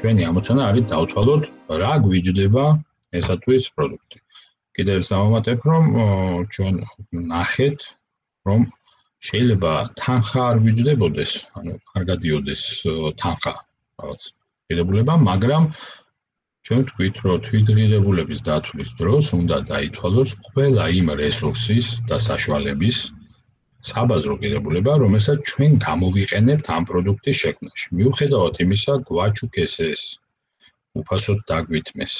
ჩვენი ამოცანა არის დავთვალოთ რა გვიჯდება ესა თუ ის პროდუქტი. კიდევ ერთ დავამატებ, რომ ჩვენ ნახეთ, რომ შეიძლება თანხა არ გვიჯდებოდეს, ანუ არ გადიოდეს თანხა რაღაც ღირებულება, მაგრამ ჩვენ თქვით, რომ თვითღირებულების დათვლის დროს უნდა დაითვალოს ყველა იმ რესურსის და საშუალების საბაზრო ღირებულება, რომელსაც ჩვენ გამოვიყენებთ ამ პროდუქტის შექმნაში. მიუხედავად იმისა, გვაჩუქეს ეს, უფასოდ დაგვიტმეს,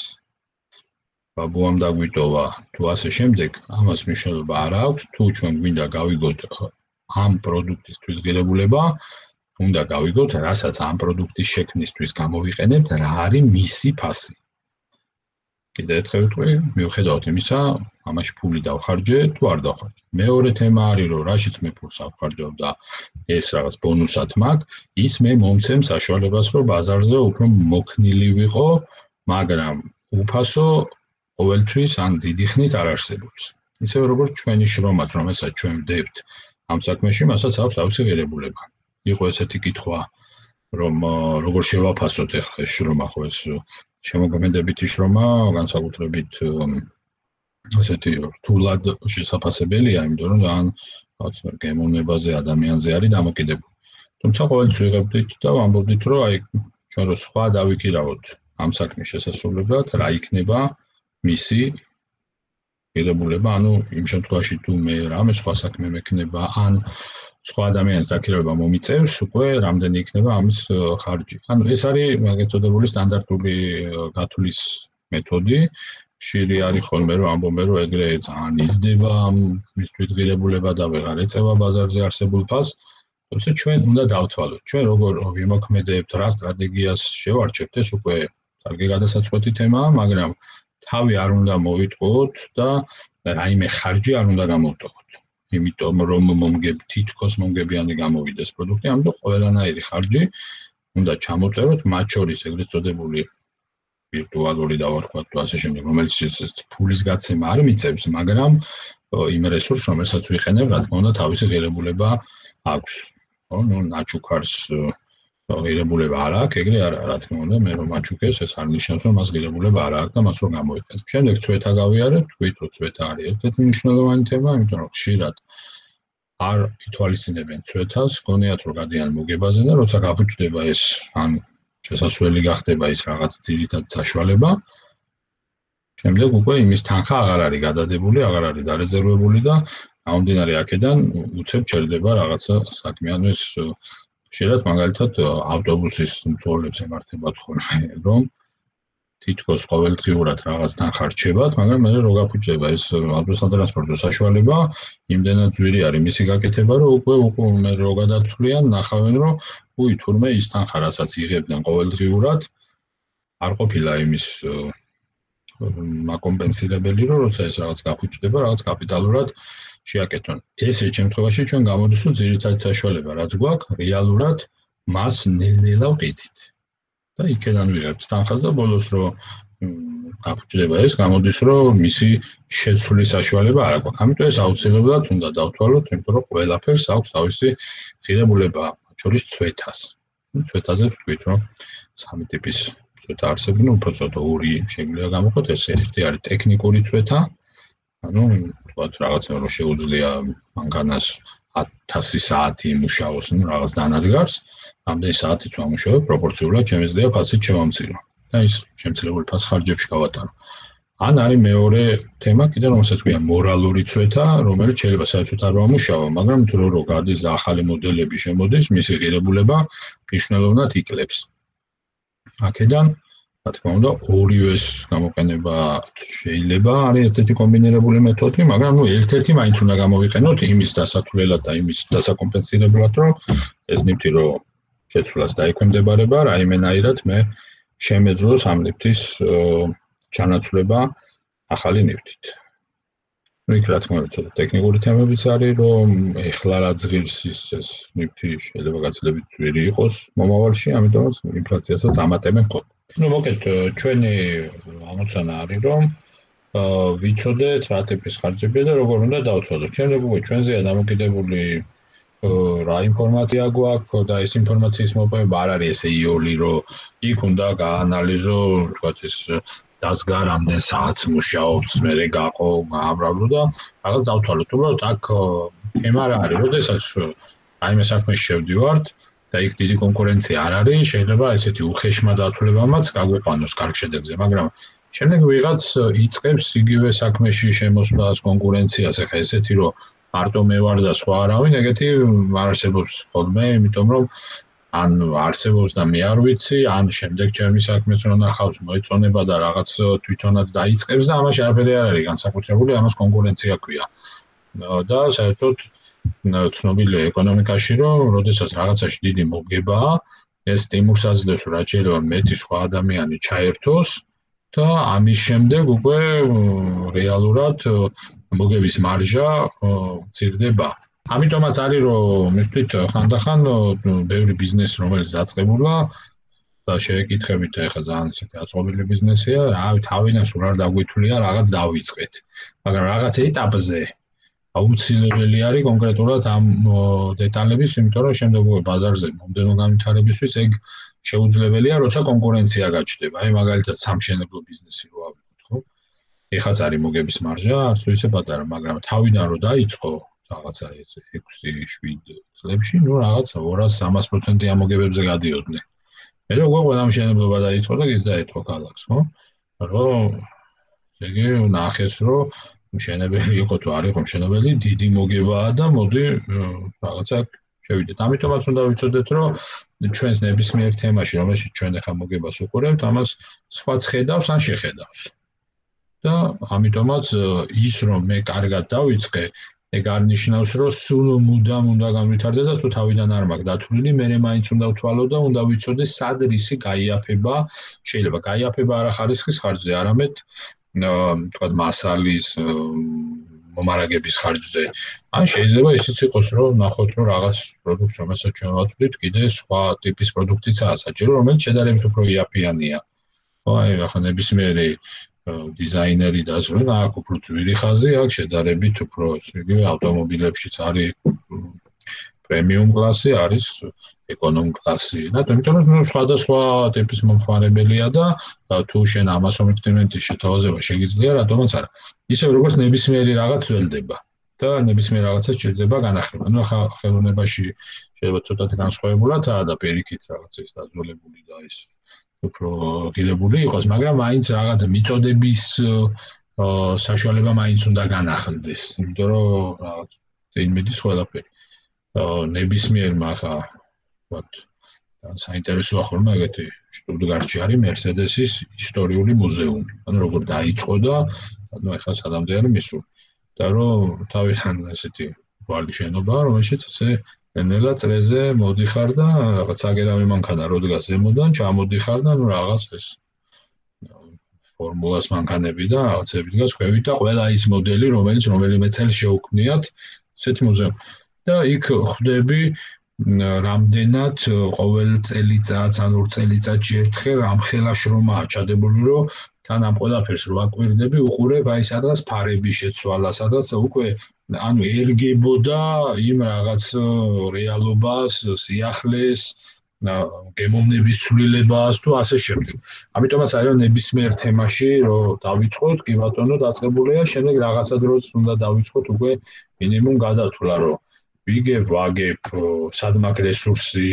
ბაბუამ დაგვიტოვა, თუ ასე შემდეგ, ამას მნიშვნელობა არ აქვს, თუ ჩვენ გვინდა გავიგოთ ამ პროდუქტის თვითღირებულება, უნდა გავიგოთ, რასაც ამ პროდუქტის შექმნისთვის გამოვიყენებთ, რა არის მისი ფასი. კიდევ ერთხელ ვიტყვი, მიუხედავად იმისა, ამაში ფული დავხარჯე, თუ არ დავხარჯე. მეორე თემა არის, რომ რაშიც მე ფულს ავხარჯავ და ეს რაღაც ბონუსად მაქვს, ის მე მომცემ საშუალებას, რომ ბაზარზე უფრო მოქნილი ვიყო, მაგრამ უფასო ყოველთვის ან დიდი ხნით არ არსებობს. ისევე როგორც ჩვენი შრომაც, რომელსაც ჩვენ ვდებთ ამ საქმეში, მასაც აქვს თავისი ღირებულება. იყო ესეთი კითხვა, რომ როგორ შევაფასოთ ახლა ეს შრომა, ხო ეს შემოქმედებითი შრომა, განსაკუთრებით ასეთი რთულად შესაფასებელია, იმიტომ რომ ძალიან რაღაც გემოვნებაზე, ადამიანზე არის დამოკიდებული. თუმცა ყოველთვის ვიღებდით და ვამბობდით, რომ აი ჩვენ რო სხვა დავიქირავოთ ამ საქმის შესასრულებლად, რა იქნება მისი ღირებულება, ანუ იმ შემთხვევაში თუ მე რამე სხვა საქმე მექნება, ან სხვა ადამიანის დაქირავება მომიწევს, უკვე რამდენი იქნება ამის ხარჯი. ანუ ეს არის მოგეწოდებული სტანდარტული გათვლის მეთოდი. ხშირი არის ხოლმე, რომ ამბობენ, რომ ეგრე ძალიან იზრდება მის თვითღირებულება და ვეღარ ეწევა ბაზარზე არსებულ ფასს. თუმცა ჩვენ უნდა დავთვალოთ, ჩვენ როგორ ვიმოქმედებთ, რა სტრატეგიას შევარჩევთ, ეს უკვე კარგი გადასაწყვეტი თემაა, მაგრამ თავი არ უნდა მოვიტყუოთ და რაიმე ხარჯი არ უნდა გამოვტოვოთ. იმიტომ რომ თითქოს მომგებიანი გამოვიდეს პროდუქტი, ამიტომ ყველანაირი ხარჯი უნდა ჩამოწეროთ, მათ შორის ეგრეთ წოდებული ვირტუალური დავარქვათ თუ ასე შემდეგ, რომელიც ფულის გაცემა არ მიწევს, მაგრამ იმ რესურსს, რომელსაც ვიყენებ, რა თქმა უნდა, თავისი ღირებულება აქვს. ხო, ნუ ნაჩუქარს ღირებულება არ აქვს, ეგრე არა, რა თქმა უნდა, მე რომ აჩუქეს, ეს არ ნიშნავს, რომ მას ღირებულება არ აქვს და მას რომ გამოიყენებ. შემდეგ წვეთა გავიარეთ, თქვით, რომ წვეთა არის ერთ-ერთი მნიშვნელოვანი თემა, იმიტომ რომ ხშირად არ ითვალისწინებენ წვეთას, გონიათ რომ გადიან მოგებაზე და როცა გაფუჭდება ეს, ან შესასვლელი გახდება ის რაღაც ძირითად საშუალება, შემდეგ უკვე იმის თანხა აღარ არის გადადებული, აღარ არის დარეზერვებული და გამომდინარე აქედან უცებ ჩერდება რაღაცა საქმე, ანუ ეს ხშირად მაგალითად ავტობუსის მწვერვალებს ემართებათ ხოლმე, რომ თითქოს ყოველდღიურად რაღაც თანხა რჩებათ, მაგრამ მე რო გაფუჭდება ეს ავტოსატრანსპორტო საშუალება, იმდენად ძვირი არის მისი გაკეთება, რომ უკვე მე რო გადათვლიან, ნახავენ, რომ უი თურმე ის თანხა, რასაც იღებდნენ ყოველდღიურად, არ ყოფილა იმის მაკომპენსირებელი, რომ როცა ეს რაღაც გაფუჭდება, რაღაც კაპიტალურად შეაკეთონ. ესეთ შემთხვევაში ჩვენ გამოდის, რომ ძირითადი საშუალება, რაც გვაქვს, რეალურად მას ნელ-ნელა ვყიდით. და იქიდან ვიღებთ თანხას და ბოლოს რო გაფუჭდება ეს, გამოდის, რომ მისი შეცვლის საშუალება არ აქვს. ამიტომ ეს აუცილებლად უნდა დავთვალოთ, იმიტომ რომ ყველაფერს აქვს თავისი ღირებულება, მათ შორის წვეთას. წვეთაზე ვთქვით, რომ სამი ტიპის წვეთა არსებობს, უბრალოდ ორი შეგვიძლია გამოყოთ, ეს ერთი არის ტექნიკური წვეთა, ანუ თქვათ რაღაცა რომ შეუძლია მანქანას 1000 საათი იმუშაოს, ну რაღაც დანადგარს, ამდენი საათით ვამუშავებ, პროპორციულად შემიძლია ფასით შევამცირო და ის შემცირებული ფასი ხარჯებში გავატარო. ან არის მეორე თემა, კიდე რომელსაც ქვია მორალური წვეთა, რომელიც შეიძლება საერთოდ არ ვამუშავო, მაგრამ თუ რო გადის და ახალი მოდელები შემოდის, მისი ღირებულება მნიშვნელოვნად იკლებს. აქედან რა თქმა უნდა, ორივეს გამოყენება შეიძლება, არის ერთ-ერთი კომბინირებული მეთოდი, მაგრამ ნუ ერთ-ერთი მაინც უნდა გამოვიყენოთ იმის დასათვლელად და იმის დასაკომპენსირებლად, რომ ეს ნივთი რო შეცვლას დაექვემდებარება, რაიმენაირად მე შემეძლოს ამ ნივთის ჩანაცვლება ახალი ნივთით. ნუ იქ რა თქმა უნდა, ცოტა ტექნიკური თემებიც არის, რომ ეხლა რა ძღირს ეს ნივთი შეიძლება გაცილებით ძვირი იყოს მომავალში, ამიტომაც ინფლაციასაც ამატებენ ხოლმე. Ну, მოგეთ, ჩვენი ამოცანა არის, რომ ვიცოდეთ რა ტიპის ხარჯებია და როგორ უნდა დავთვალოთ. შემდეგ უკვე ჩვენზეა დამოკიდებული რა ინფორმაცია გვაქვს და ეს ინფორმაციის მოპოვება არ არის ესე იოლი, რომ იქ უნდა გაანალიზო, თქვათ ეს დასგა რამდენ საათს მუშაობს, მერე გაყო, გაამრავლო და რაღაც დავთვალოთ. უბრალოდ აქ თემა რა არის, როდესაც რაიმე საქმეში შევდივართ და იქ დიდი კონკურენცია არ არის, შეიძლება ესეთი უხეშმა დათვლებამაც გაგვეყვანოს კარგ შედეგზე, მაგრამ შემდეგ ვიღაც იწყებს იგივე საქმეში შემოსვლას, კონკურენციას, ეხლა ესეთი რომ მარტო მე ვარ და სხვა არავინ, ეგეთი არ არსებობს ხოლმე, იმიტომ რომ ან არსებობს და მე არ ვიცი, ან შემდეგ ჩემი საქმეც რომ ნახავს, მოეწონება და რაღაც თვითონაც დაიწყებს და ამაში არაფერი არ არის განსაკუთრებული, ამას კონკურენცია ქვია. და საერთოდ ცნობილია ეკონომიკაში, რომ როდესაც რაღაცაში დიდი მოგებაა, ეს სტიმულს აძლევს, რაც შეიძლება მეტი სხვა ადამიანი ჩაერთოს და ამის შემდეგ უკვე რეალურად მოგების მარჟა მცირდება. ამიტომაც არის, რომ მისთვის ხანდახან ბევრი ბიზნესი, რომელიც დაწყებულა და შეეკითხებით, ეხლა ძალიან ისეთი აწყობილი ბიზნესია, თავიდან სულ არ დაგვითვლია, რაღაც დავიწყეთ. მაგრამ რაღაც ეტაპზე აუცილებელი არის კონკრეტულად ამ დეტალების, იმიტომ რომ შემდეგ ბაზარზე მომდენო განვითარებისთვის ეგ შეუძლებელია, როცა კონკურენცია გაჩნდება. აი მაგალითად სამშენებლო ბიზნესი რო ავიღოთ, ხო? ეხაც არის მოგების მარჟა, არც ისე პატარა, მაგრამ თავიდან რო დაიწყო რაღაცა ეს 6-7 წლებში, ნუ რაღაც 200-300% ამოგებებზე გადიოდნენ. მე უკვე ყველა სამშენებლობა დაიწყო და ის დაეთქო ქალაქს, ხო? რომ იგი ნახეს, რომ მშენებელი იყო თუ არ იყო მშენებელი, დიდი მოგებაა და მოდი რაღაცა შევიდეთ. ამიტომაც უნდა ვიცოდეთ, რომ ჩვენს ნებისმიერ თემაში, რომელშიც ჩვენ ახლა მოგებას უყურებთ, ამას სხვაც ხედავს ან შეხედავს. და ამიტომაც ის, რომ მე კარგად დავიწყე, ეგ არ ნიშნავს, რომ სულ მუდამ უნდა განვითარდეს და თუ თავიდან არ მაქვს დათვლილი, მე მაინც უნდა ვთვალო და უნდა ვიცოდე, სად რისი გაიაფება, შეიძლება გაიაფება არა ხარისხის ხარჯზე, არამედ თქვათ მასალის მომარაგების ხარჯზე. ან შეიძლება ისიც იყოს, რომ ნახოთ, რომ რაღაც პროდუქტს, რომელსაც ჩვენ ვაწვდით, კიდე სხვა ტიპის პროდუქტიცაა საჭირო, რომელიც შედარებით უფრო იაფიანია. ხო, აი ახლა ნებისმიერი დიზაინერი დასვენ, აქ უფრო ძვირი ხაზი, აქ შედარებით უფრო იგივე ავტომობილებშიც არის პრემიუმ კლასი, არის ეკონომ კლასი. და იმიტომ რომ სხვადასხვა ტიპის მომხმარებელია და თუ შენ ამას ომექტიმენტის შეთავაზება შეგიძლია, რატომაც არა. ისე როგორც ნებისმიერი რაღაც ველდება და ნებისმიერ რაღაცას შეიძლება განახლება. ნუ ახლა ხელოვნებაში შეიძლება ცოტათი განსხვავებულადაა და პირიქით რაღაც ის დაძველებული და ის უფრო ღირებული იყოს, მაგრამ მაინც რაღაც მიწოდების საშუალება მაინც უნდა განახლდეს, იმიტომ რომ რაღაც წინ მიდის ყველაფერი. ნებისმიერმა ახლა ვთქვათ, საინტერესოა ხოლმე ეგეთი შტუტგარტში არის მერსედესის ისტორიული მუზეუმი. ანუ როგორ დაიწყო და ანუ ახლა სადამდე არის მისული. და რომ თავიდან ესეთი ვალი შენობაა, რომელშიც ესე ნელა წრეზე მოდიხარ და რაღაც აგერავი მანქანა რო დგას ზემოდან, ჩამოდიხარ და ნუ რაღაც ეს ფორმულას მანქანები და რაღაცები დგას ქვევით და ყველა ის მოდელი, რომელიც რომელიმე წელს შეუქმნიათ ესეთი მუზეუმი. და იქ ხვდები რამდენად ყოველ წელიწადს ან ორ წელიწადში ერთხელ ამხელა შრომაა ჩადებული, რომ თან ამ ყველაფერს რო აკვირდები, უყურებ აი სადღაც ფარების შეცვალა, სადღაც უკვე ანუ ერგებოდა იმ რაღაც რეალობას, სიახლეს, გემოვნების ცვლილებას თუ ასე შემდეგ. ამიტომაც არის ნებისმიერ თემაში რომ დავიწყოთ, კი ბატონო, დაწყებულია, შემდეგ რაღაცა დროს უნდა დავიწყოთ უკვე მინიმუმ გადათვლა, რომ ვიგებ, ვაგებ, სად მაქვს რესურსი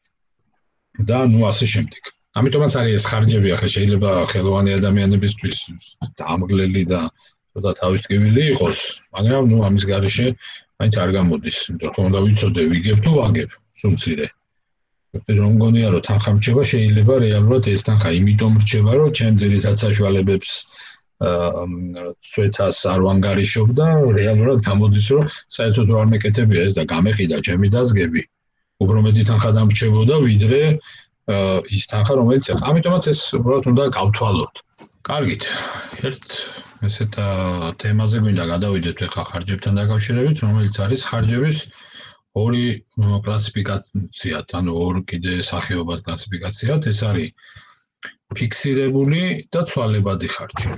და ნუ ასე შემდეგ. ამიტომაც არის ეს ხარჯები, ახლა შეიძლება ხელოვანი ადამიანებისთვის დამგლელი და ცოტა თავისტკივილი იყოს, მაგრამ ნუ ამის გარეშე მაინც არ გამოდის, იმიტომ რომ უნდა ვიცოდე, ვიგებ თუ ვაგებ, სულ მცირე. რომ მგონია, რომ თანხა მრჩება, შეიძლება რეალურად ეს თანხა იმიტომ მრჩება, რომ ჩემ ძირითად საშუალებებს სვეტას არ ვანგარიშობ და რეალურად გამოდის, რომ საერთოდ არ მეკეთებია ეს და გამეყიდა ჩემი დაზგები. უფრო მეტი თანხა დამრჩებოდა, ვიდრე ის თანხა, რომელიც ახლა. ამიტომაც ეს უბრალოდ უნდა გავთვალოთ. კარგით. ერთ ესეთ თემაზე გვინდა გადავიდეთ ახლა ხარჯებთან დაკავშირებით, რომელიც არის ხარჯების ორი კლასიფიკაციად, ანუ ორ კიდე სახეობად კლასიფიკაციად, ეს არის ფიქსირებული და ცვალებადი ხარჯი.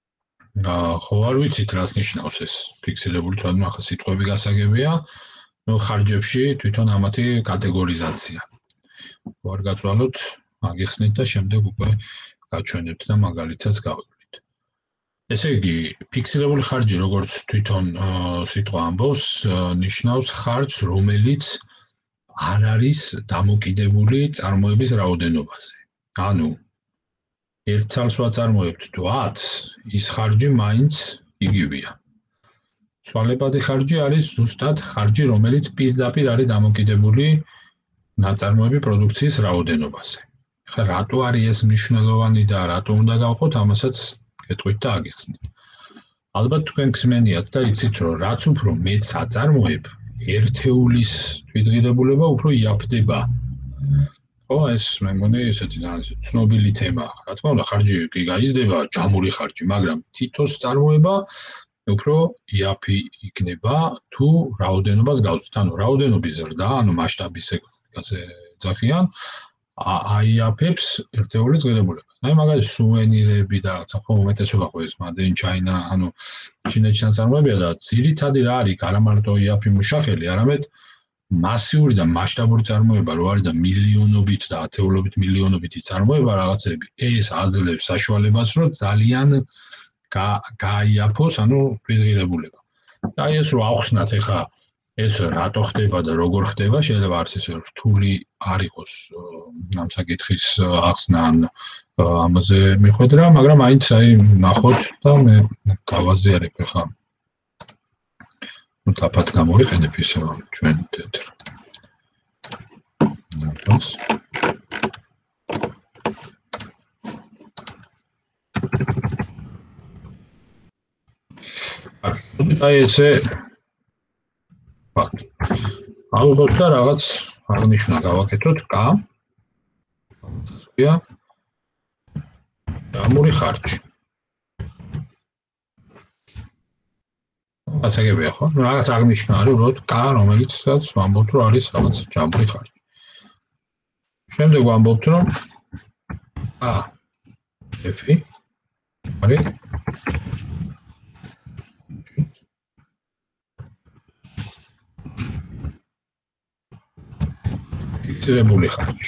ხო არ ვიცით რას ნიშნავს ეს ფიქსირებული, თუმცა ახლა სიტყვები გასაგებია. ხარჯებში თვითონ ამათი კატეგორიზაცია. ვარ გაწვალოთ აგიხსნით და შემდეგ უკვე გაჩვენებთ და მაგალითსაც გავიგებთ. ესე იგი, ფიქსირებული ხარჯი, როგორც თვითონ სიტყვა ამბობს, ნიშნავს ხარჯს, რომელიც არ არის დამოკიდებული წარმოების რაოდენობაზე. ანუ ერთ წელს ვაწარმოებთ 10, ის ხარჯი მაინც იგივეა. ცვალებადი ხარჯი არის ზუსტად ხარჯი, რომელიც პირდაპირ არის დამოკიდებული ნაწარმოები პროდუქციის რაოდენობაზე. ხა რატო არის ეს მნიშვნელოვანი და რატო უნდა გავყოთ, ამასაც გეტყვით და აგიხსნით. ალბათ თქვენ გსმენიათ და იცით, რომ რაც უფრო მეც აწარმოებ, ერთეულის თვითღირებულება უფრო იაფდება. ხო, ეს მე მგონი ესეთი ცნობილი თემაა. რა თქმა უნდა, ხარჯი კი გაიზრდება, ჯამური ხარჯი, მაგრამ თითოს წარმოება უფრო იაფი იქნება თუ რაოდენობას გავწევთ. ანუ რაოდენობის ზრდა, ანუ მასშტაბის ეძახიან, აიაფებს ერთეულის ღირებულებას. აი მაგალითად სუვენირები და რაღაცა ხო უმეტესობა ხო ეს made in China, ანუ ჩინეთში ნაწარმოებია და ძირითადი რა არის, არა მარტო იაფი მუშახელი, არამედ მასიური და მასშტაბური წარმოება რო არის და მილიონობით და ათეულობით მილიონობით წარმოება რაღაცები. ეს აძლევს საშუალებას, რომ ძალიან გაიაფოს, ანუ თვითღირებულება. და ეს რო ავხსნათ ეხა ეს რატო ხდება და როგორ ხდება, შეიძლება არც ისე რთული არ იყოს ამ საკითხის ახსნა ან ამაზე მიხვედრა, მაგრამ აიც აი ნახოთ და მე გავაზიარებ ეხა. ნუ თაფად გამოვიყენებ ისე რომ ჩვენ თეთრ. ნახოს. აი ესე ფაქტ. ალბათ და რაღაც აღნიშნა გავაკეთოთ კა.ია. ამური ხარჯი. ასაგებია ხო? რაღაც აღნიშნა არის უბრალოდ კა, რომელიცაც ვამბობთ რომ არის რაღაც ჯამური ხარჯი. შემდეგ ვამბობთ რომ ა F-ი არის ფიქსირებული ხარჯი.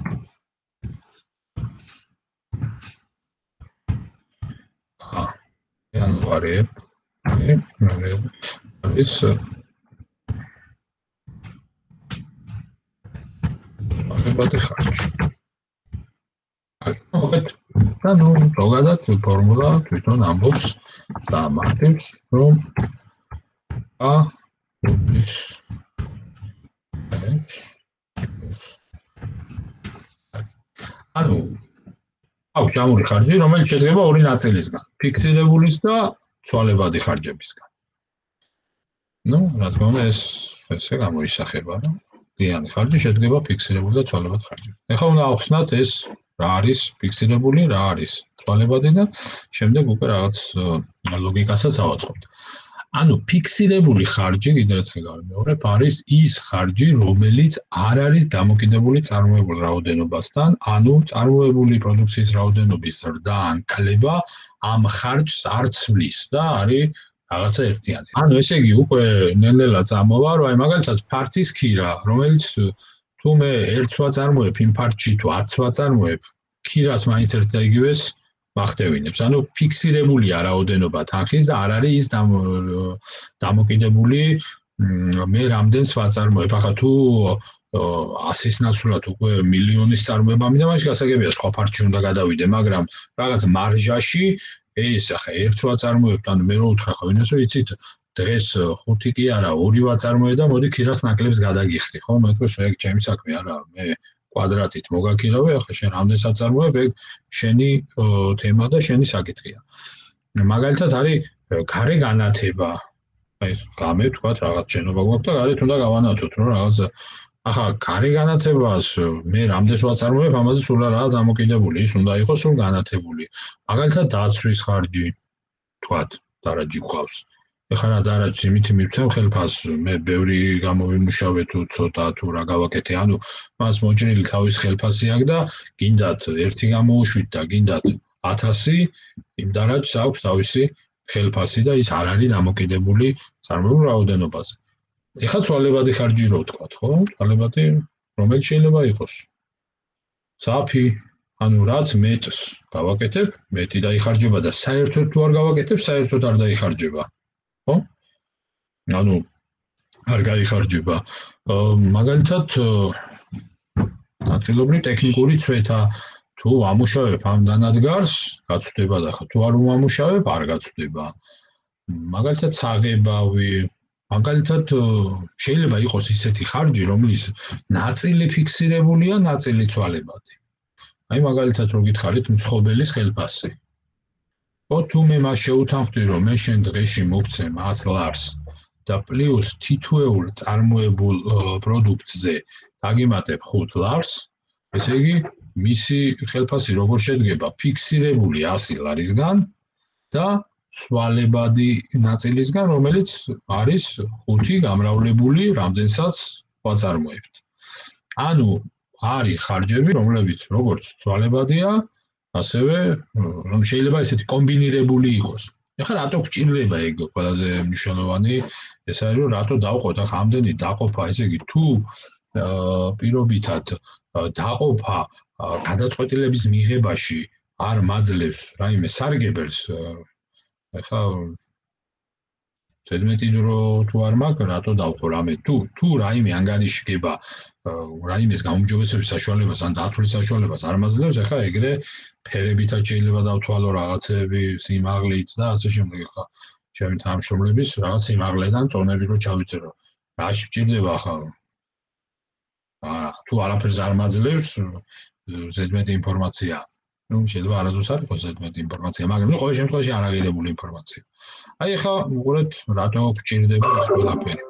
ანუ არის ის ახლებადი ხარჯი. და ნუ ზოგადად ფორმულა თვითონ ამბობს და მარტივს რომ ანუ აქვს ჯამური ხარჯი, რომელიც შედგება ორი ნაწილისგან, ფიქსირებულის და ცვალებადი ხარჯებისგან. ნუ, რა თქმა უნდა, ესე გამოისახება, რომ დიანი ხარჯი შედგება ფიქსირებული და ცვალებადი ხარჯებისგან. ეხლა უნდა ავხსნათ ეს რა არის ფიქსირებული, რა არის ცვალებადი და შემდეგ უკვე რაღაც ლოგიკასაც ავაწყობთ. ანუ ფიქსირებული ხარჯი, კიდევ ერთხელ გავიმეორებ, არის ის ხარჯი, რომელიც არ არის დამოკიდებული წარმოებულ რაოდენობასთან, ანუ წარმოებული პროდუქციის რაოდენობის ზრდა ან კლება ამ ხარჯს არ ცვლის და არის რაღაცა ერთიანი. ანუ ესე იგი უკვე ნელ-ნელა წამოვა, რომ აი მაგალითად ფართის ქირა, რომელიც თუ მე ერთს ვაწარმოებ იმ ფართში თუ 10-ს ვაწარმოებ, ქირას მაინც ერთ და იგივეს ვახტევინებს. ანუ ფიქსირებულია რაოდენობა თანხის და არ არის ის დამოკიდებული მე რამდენს ვაწარმოებ. ახლა თუ 100-ის ნაცვლად უკვე მილიონის წარმოება მინდა, მაშინ გასაგებია სხვა ფართში უნდა გადავიდე, მაგრამ რაღაც მარჟაში ეს ახლა ერთს ვაწარმოებ, ანუ მე რო უთხრა ხო ვინმეს რომ იცით დღეს 5 კი არა 2 ვაწარმოე და მოდი ქირას ნაკლებს გადაგიხდი, ხო? მე თქოს ეგ ჩემი საქმე არა, მე კვადრატით მოგაქირავე, ახლა შენ რამდენს აწარმოებ, ეგ შენი თემა და შენი საკითხია. მაგალითად არის გარე განათება. აი გამე თქვა რაღაც შენობა გვაქვს და გარეთ უნდა გავანათოთ, რომ რაღაც ახლა გარე განათებას მე რამდენს ვაწარმოებ, ამაზე სულ არაა დამოკიდებული, ის უნდა იყოს სულ განათებული. მაგალითად დაცვის ხარჯი, თქვა, დარაჯი გვყავს. ეხლა რა დარაჯს იმითი მივცემ ხელფასს, მე ბევრი გამოვიმუშავე თუ ცოტა თუ რა გავაკეთე, ანუ მას მოჭრილი თავის ხელფასი აქვს და გინდათ ერთი გამოუშვით და გინდათ 1000, იმ დარაჯს აქვს თავისი ხელფასი და ის არ არის დამოკიდებული წარმოებულ რაოდენობაზე. ეხლა ცვალებადი ხარჯი რო ვთქვათ, ხო? ცვალებადი რომელიც შეიძლება იყოს? საფი, ანუ რაც მეტს გავაკეთებ, მეტი დაიხარჯება და საერთოდ თუ არ გავაკეთებ, საერთოდ არ დაიხარჯება, ხო? ანუ არ გაიხარჯება. მაგალითად, ნაწილობრივ ტექნიკური ცვეთა თუ ამუშავებ ამ დანადგარს, გაწვდება და თუ არ უმამუშავებ, არ გაწვდება. მაგალითად, საღებავი, მაგალითად, შეიძლება იყოს ისეთი ხარჯი, რომლის ნაწილი ფიქსირებულია, ნაწილი ცვალებადი. აი მაგალითად რო გითხარით მცხოველის ხელფასი. ხო, თუ მე მას შეუთანხმდი, რომ მე შენ დღეში მოგცე 100 ლარს და პლუს თითოეულ წარმოებულ პროდუქტზე დაგემატებ 5 ლარს, ესე იგი მისი ხელფასი როგორ შედგება? ფიქსირებული 100 ლარისგან და ცვალებადი ნაწილისგან, რომელიც არის 5 გამრავლებული რამდენსაც ვაწარმოებთ. ანუ არის ხარჯები, რომლებიც როგორც ცვალებადია, ასევე რომ შეიძლება ესეთი კომბინირებული იყოს. ეხლა რატო გჭირდება ეგ ყველაზე მნიშვნელოვანი ეს არის რომ რატო დავყოთ ახლა ამდენი დაყოფა, ესე იგი თუ პირობითად დაყოფა გადაწყვეტილების მიღებაში არ მაძლევს რაიმე სარგებელს, ეხლა ზედმეტი დრო თუ არ მაქვს, რატო დავყო რამე თუ რაიმე ანგარიშგება რაიმეს გაუმჯობესების საშუალებას ან დათვლის საშუალებას არ მაძლევს, ეხლა ეგრე ფერებითაც შეიძლება დავთვალო რაღაცები, სიმაღლით და ასე შემდეგ. ეხლა ჩემი თანამშრომლების რაღაც სიმაღლედან წონები რო ჩავიწერო. რაში გჭირდება ახლა? თუ არაფერს არ მაძლევს ზედმეტი ინფორმაცია. ნუ შეიძლება არასდროს არ იყოს ზედმეტი ინფორმაცია, მაგრამ ნუ ყოველ შემთხვევაში არაღირებული ინფორმაცია. აი ახლა უყურეთ რატო გჭირდება ეს ყველაფერი.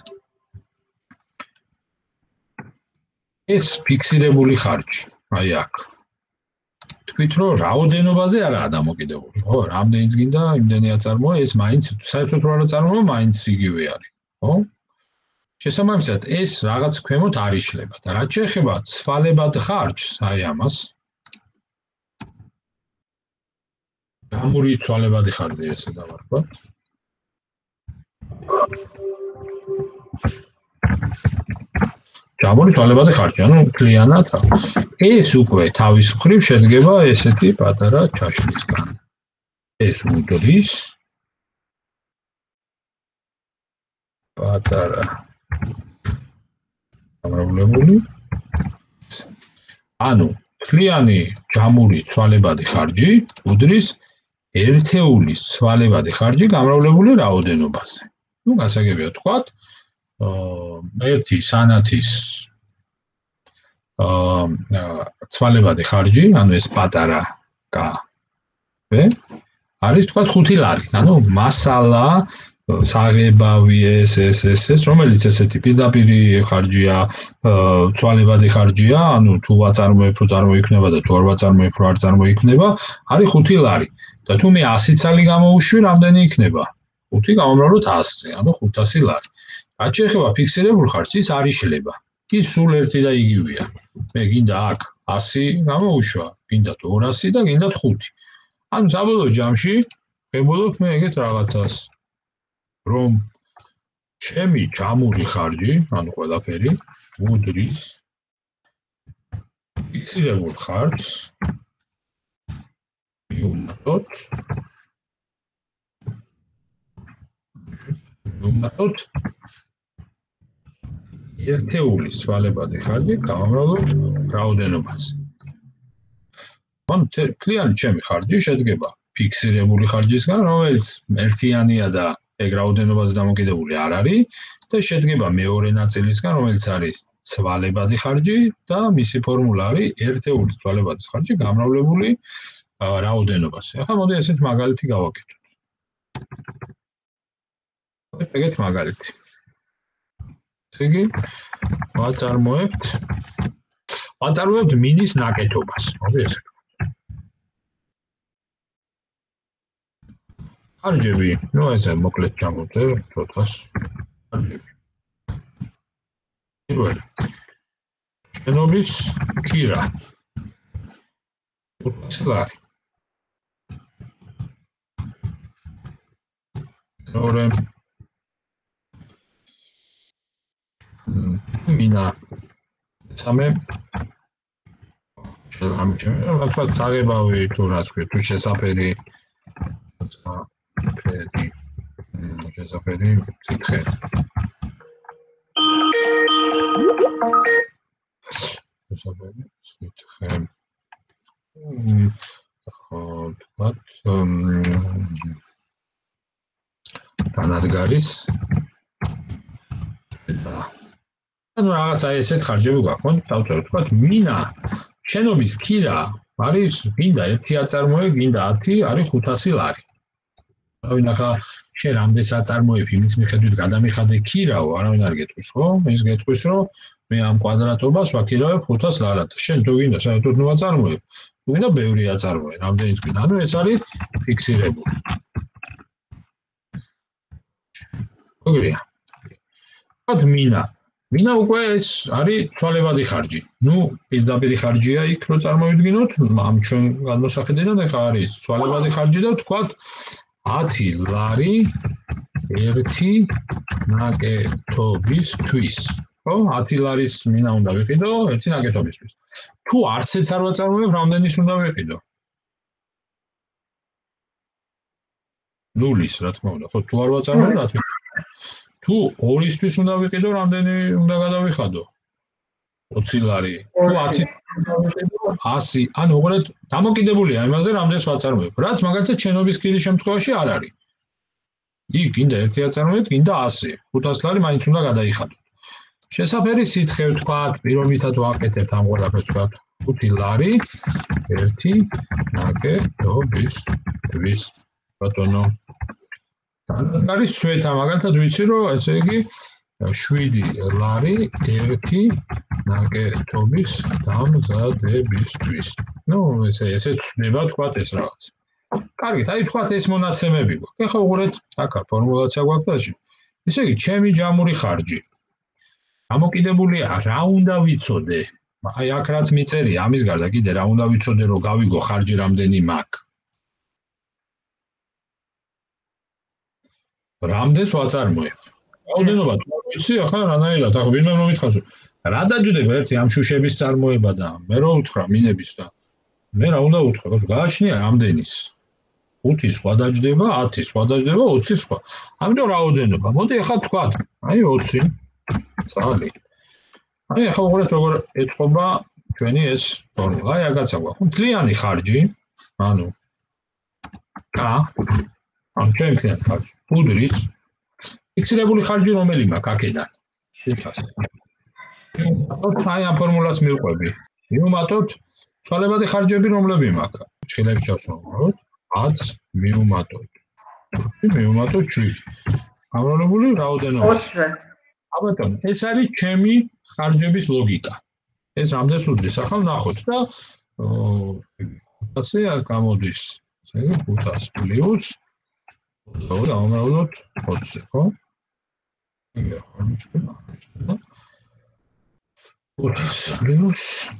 ეს ფიქსირებული ხარჯი, აი აქ. თქვით რომ რაოდენობაზე არაა დამოკიდებული, ხო? რამდენიც გინდა, იმდენი აწარმოო, ეს მაინც საერთოდ რა აწარმოო, მაინც იგივე არის, ხო? შესაბამისად, ეს რაღაც ქვემოთ არ იშლება და რაც შეეხება ცვალებად ხარჯს, აი ამას გამური ცვალებადი ხარჯი ესე დავარქვათ. გამური ცვალებადი ხარჯი, ანუ მთლიანად ეს უკვე თავის მხრივ შედგება ესეთი პატარა ჩაშლისგან. ეს უდრის პატარა გამრავლებული, ანუ მთლიანი ჯამური ცვალებადი ხარჯი უდრის ერთეულის ცვალებადი ხარჯი გამრავლებული რაოდენობაზე. ნუ გასაგებია თქვათ, ერთი სანათის ცვალებადი ხარჯი, ანუ ეს პატარა კაბ არის თქვათ 5 ლარი. ანუ მასალა საღებავი ეს რომელიც ესეთი პირდაპირი ხარჯია, ცვალებადი ხარჯია, ანუ თუ ვაწარმოებ რო წარმოიქმნება და თუ არ ვაწარმოებ რო არ წარმოიქმნება, არის 5 ლარი. და თუ მე 100 ცალი გამოუშვი, რამდენი იქნება? 5 გამომრავლოთ 100-ზე, ანუ 500 ლარი. რაც შეეხება ფიქსირებულ ხარჯს, ის არ იშლება. ის სულ ერთი და იგივეა. მე გინდა აქ 100 გამოუშვა, გინდა 200 და გინდა 5. ანუ საბოლოო ჯამში ვებოდოთ მე ეგეთ რაღაცას, რომ ჩემი ჯამური ხარჯი, ანუ ყველაფერი, უდრის ფიქსირებულ ხარჯს ვუმატოთ ერთეულის ცვალებადი ხარჯი გამომრავლოთ რაოდენობაზე. ანუ მთლიანი ჩემი ხარჯი შედგება ფიქსირებული ხარჯისგან, რომელიც ერთიანია და ეგ რაოდენობაზე დამოკიდებული არ არის და შედგება მეორე ნაწილისგან, რომელიც არის ცვალებადი ხარჯი და მისი ფორმულა არის ერთეულის ცვალებადი ხარჯი გამრავლებული რაოდენობაზე. ახლა მოდი ესეთ მაგალითი გავაკეთოთ. ეგეთ მაგალითი. ესე იგი, ვაწარმოებთ მინის ნაკეთობას. მოდი ესე. ხარჯები, ნუ ესე მოკლედ ჩამოვდე, ცოტას. ხარჯები. პირველი. შენობის ქირა. 500 ლარი. მეორე მინა სამე შეიძლება თქვა წაღებავი თუ რას ქვია თუ შესაფერი შესაფერი ციხე შესაფერი ციხე თქვა განადგარის ანუ რაღაცა ესეთ ხარჯები გვაქვს, დავწეროთ, თქვა მინა შენობის ქირა არის გინდა 1 აწარმოე, გინდა 10, არის 500 ლარი. არავინ ახლა შენ რამდენს აწარმოებ იმის მიხედვით გადამიხადე ქირაო, არავინ არ გეტყვის, ხო? ის გეტყვის, რომ მე ამ კვადრატობას ვაქირავებ 500 ლარად. შენ თუ გინდა საერთოდ ნუ აწარმოებ, თუ გინდა ბევრი აწარმოე, რამდენიც გინდა. ანუ ეს არის ფიქსირებული. მოგრია. თქვა მინა უკვე ეს არის ცვალებადი ხარჯი. ნუ პირდაპირი ხარჯია იქ რო წარმოვიდგინოთ, ამ ჩვენ განმოსახედიდან ეხა არის ცვალებადი ხარჯი და ვთქვათ 10 ლარი 1 ნაკეთობისთვის. ხო? 10 ლარის მინა უნდა ვიყიდო 1 ნაკეთობისთვის. თუ არცეც არ ვაწარმოებ, რამდენის უნდა ვიყიდო? ნულის, რა თქმა უნდა. ხო, თუ არ ვაწარმოებ, რა თქმა უნდა. თუ 2-ისთვის უნდა ვიყიდო, რამდენი უნდა გადავიხადო? 20 ლარი. თუ 10 100, ანუ უყურეთ, დამოკიდებულია იმაზე, რამდენს ვაწარმოებ. რაც მაგალითად შენობის ქირის შემთხვევაში არ არის. იქ გინდა 1 აწარმოეთ, გინდა 100. 500 ლარი მაინც უნდა გადაიხადოთ. შესაფერი სითხე ვთქვათ, პირობითად ვაკეთებთ ამ ყველაფერს ვთქვათ 5 ლარი 1 ნაკეთობისთვის. ბატონო არის სვეტა, მაგალითად ვიცი, რომ ესე იგი 7 ლარი 1 ნაკეთობის დამზადებისთვის. ნუ ესე ცნება თქვათ ეს რაღაც. კარგით, აი თქვათ ეს მონაცემები გვაქვს. ეხლა უყურეთ, აქა ფორმულაცია გვაქვს და ესე იგი ჩემი ჯამური ხარჯი. დამოკიდებულია რა უნდა ვიცოდე. აი აქ რაც მიწერია, ამის გარდა კიდე რა უნდა ვიცოდე, რომ გავიგო ხარჯი რამდენი მაქვს. რამდენს ვაწარმოებ. რაოდენობა თუ ვიცი, ახლა რანაირად, ახლა ვინმე მომითხას, რა დაჯდება ერთი ამ შუშების წარმოება და მე რო უთხრა მინების და მე რა უნდა უთხრა, გააჩნია რამდენის. 5 სხვა დაჯდება, 10 სხვა დაჯდება, 20 სხვა. ამიტომ რაოდენობა. მოდი ახლა თქვა, აი 20 წალი. აი ახლა უყურეთ როგორ ეწყობა ჩვენი ეს ფორმულა. აი აგაცა გვაქვს. მთლიანი ხარჯი, ანუ ამ ჩვენ მთლიანი ხარჯი. პუდრის ფიქსირებული ხარჯი რომელი მაქვს აქედან? შეფასე. აი ამ ფორმულას მივყვები. მივუმატოთ ცვალებადი ხარჯები რომლები მაქვს. შეიძლება ჩავსვამოთ 10 მივუმატოთ. მივუმატოთ 7. გამრავლებული რაოდენობა. 20. აბატონო, ეს არის ჩემი ხარჯების ლოგიკა. ეს რამდენს უდრის, ახლა ვნახოთ და ასე გამოდის. ესე იგი 500 პლუს გამრავლოთ 20, ხო? იგი ხარჯები. 500 პლუს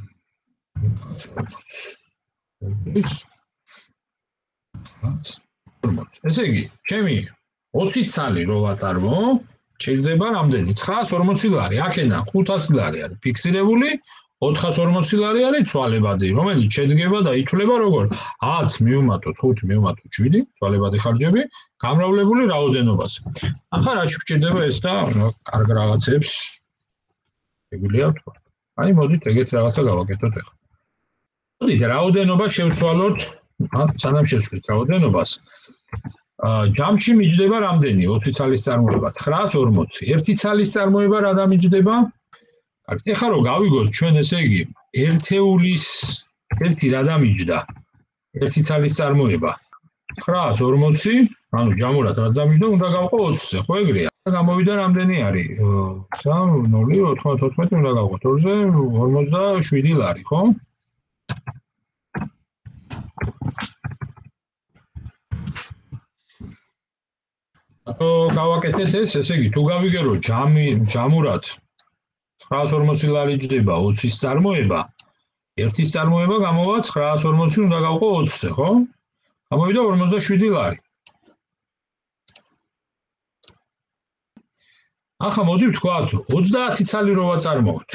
ესე იგი, ჩემი 20 ცალი რო ვაწარმო, შეიძლება რამდენი? 940 ლარი. აქედან 500 ლარი არის ფიქსირებული, 440 ლარი არის ცვალებადი, რომელიც შედგება და ითვლება როგორ 10 მივუმატოთ 5 მივუმატოთ 7 ცვალებადი ხარჯები გამრავლებული რაოდენობაზე. ახლა რა შეგვჭირდება ეს და კარგ რაღაცებს შეგვიძლია ვთქვა. აი მოდით ეგეთ რაღაცა გავაკეთოთ ახლა. მოდით რაოდენობა შევცვალოთ, სანამ შევცვლით რაოდენობას. ჯამში მიჯდება რამდენი? 20 ცალის წარმოება 940. 1 ცალის წარმოება რა დამიჯდება? კარგი, ეხლა რომ გავიგოთ ჩვენ ესე იგი ერთეულის 1 რა დამიჯდა? 1 ცალის წარმოება 940, ანუ ჯამურად რა დამიჯდა, უნდა გავყო 20-ზე, ხო ეგრეა? გამოვიდა რამდენი არის? 3 0 94 უნდა გავყო 2-ზე 47 ლარი, ხო? გავაკეთეთ ეს, ესე იგი, თუ გავიგე რომ ჯამურად 940 ლარი ჯდება 20-ის წარმოება, 1-ის წარმოება გამოვა 940 უნდა გავყო 20-ზე, ხო? გამოვიდა 47 ლარი. ახლა მოდი ვთქვათ 30 ცალი რო ვაწარმოოთ.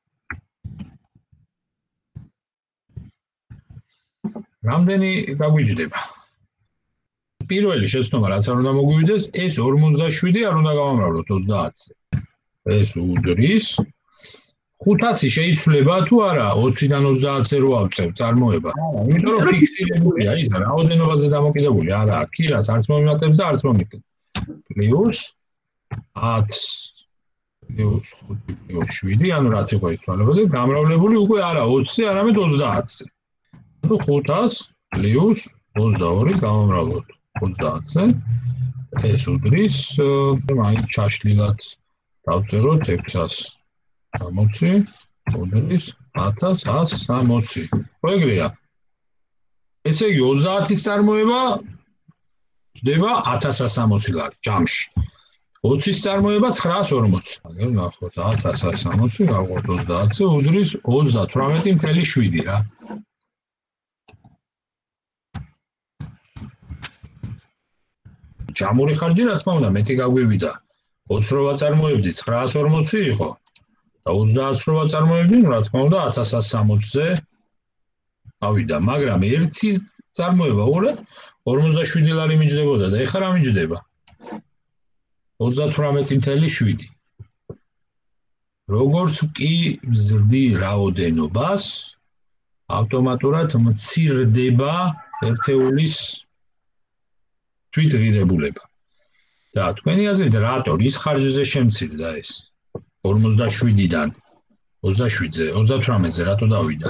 რამდენი გაგვიჯდება? პირველი შეცდომა რაც არ უნდა მოგვივიდეს, ეს 57 არ უნდა გავამრავლოთ 30-ზე. ეს უდრის 500 შეიცვლება თუ არა 20-დან 30-ზე რო ავწევ წარმოება. იმიტომ რომ ფიქსირებულია ის რაოდენობაზე დამოკიდებული არა, კი რაც არც მომიმატებს და არც მომიტებს. პლუს 10 პლუს 5 პლუს 7, ანუ რაც იყო ის ცვალებადი, გამრავლებული უკვე არა 20-ზე, არამედ 30-ზე. თუ 500 პლუს 22 გამომრავლოთ 30-ზე, ეს უდრის, მაინც ჩაშლილად დავწეროთ 660 უდრის 1160. ხო ეგრეა. ესე იგი 30-ის წარმოება ჯდება 1160 ლარი ჯამში. 20-ის წარმოება 940. აგერ ნახოთ 1160 გავყოთ 30-ზე უდრის 38.7 რა. ჯამური ხარჯი რა თქმა უნდა მეტი გაგვივიდა. 20 რო ვაწარმოებდი 940 იყო და 30 რო ვაწარმოებდი, რა თქმა უნდა 1160-ზე ავიდა, მაგრამ ერთი წარმოება უყურეთ 47 ლარი მიჯდებოდა და ეხლა რა მიჯდება? 38.7. როგორც კი ვზრდი რაოდენობას, ავტომატურად მცირდება ერთეულის თვითღირებულება. და თქვენი აზრით რატო ის ხარჯზე შემცირდა ეს? 47-დან 27-ზე, 38-ზე რატო დავიდა?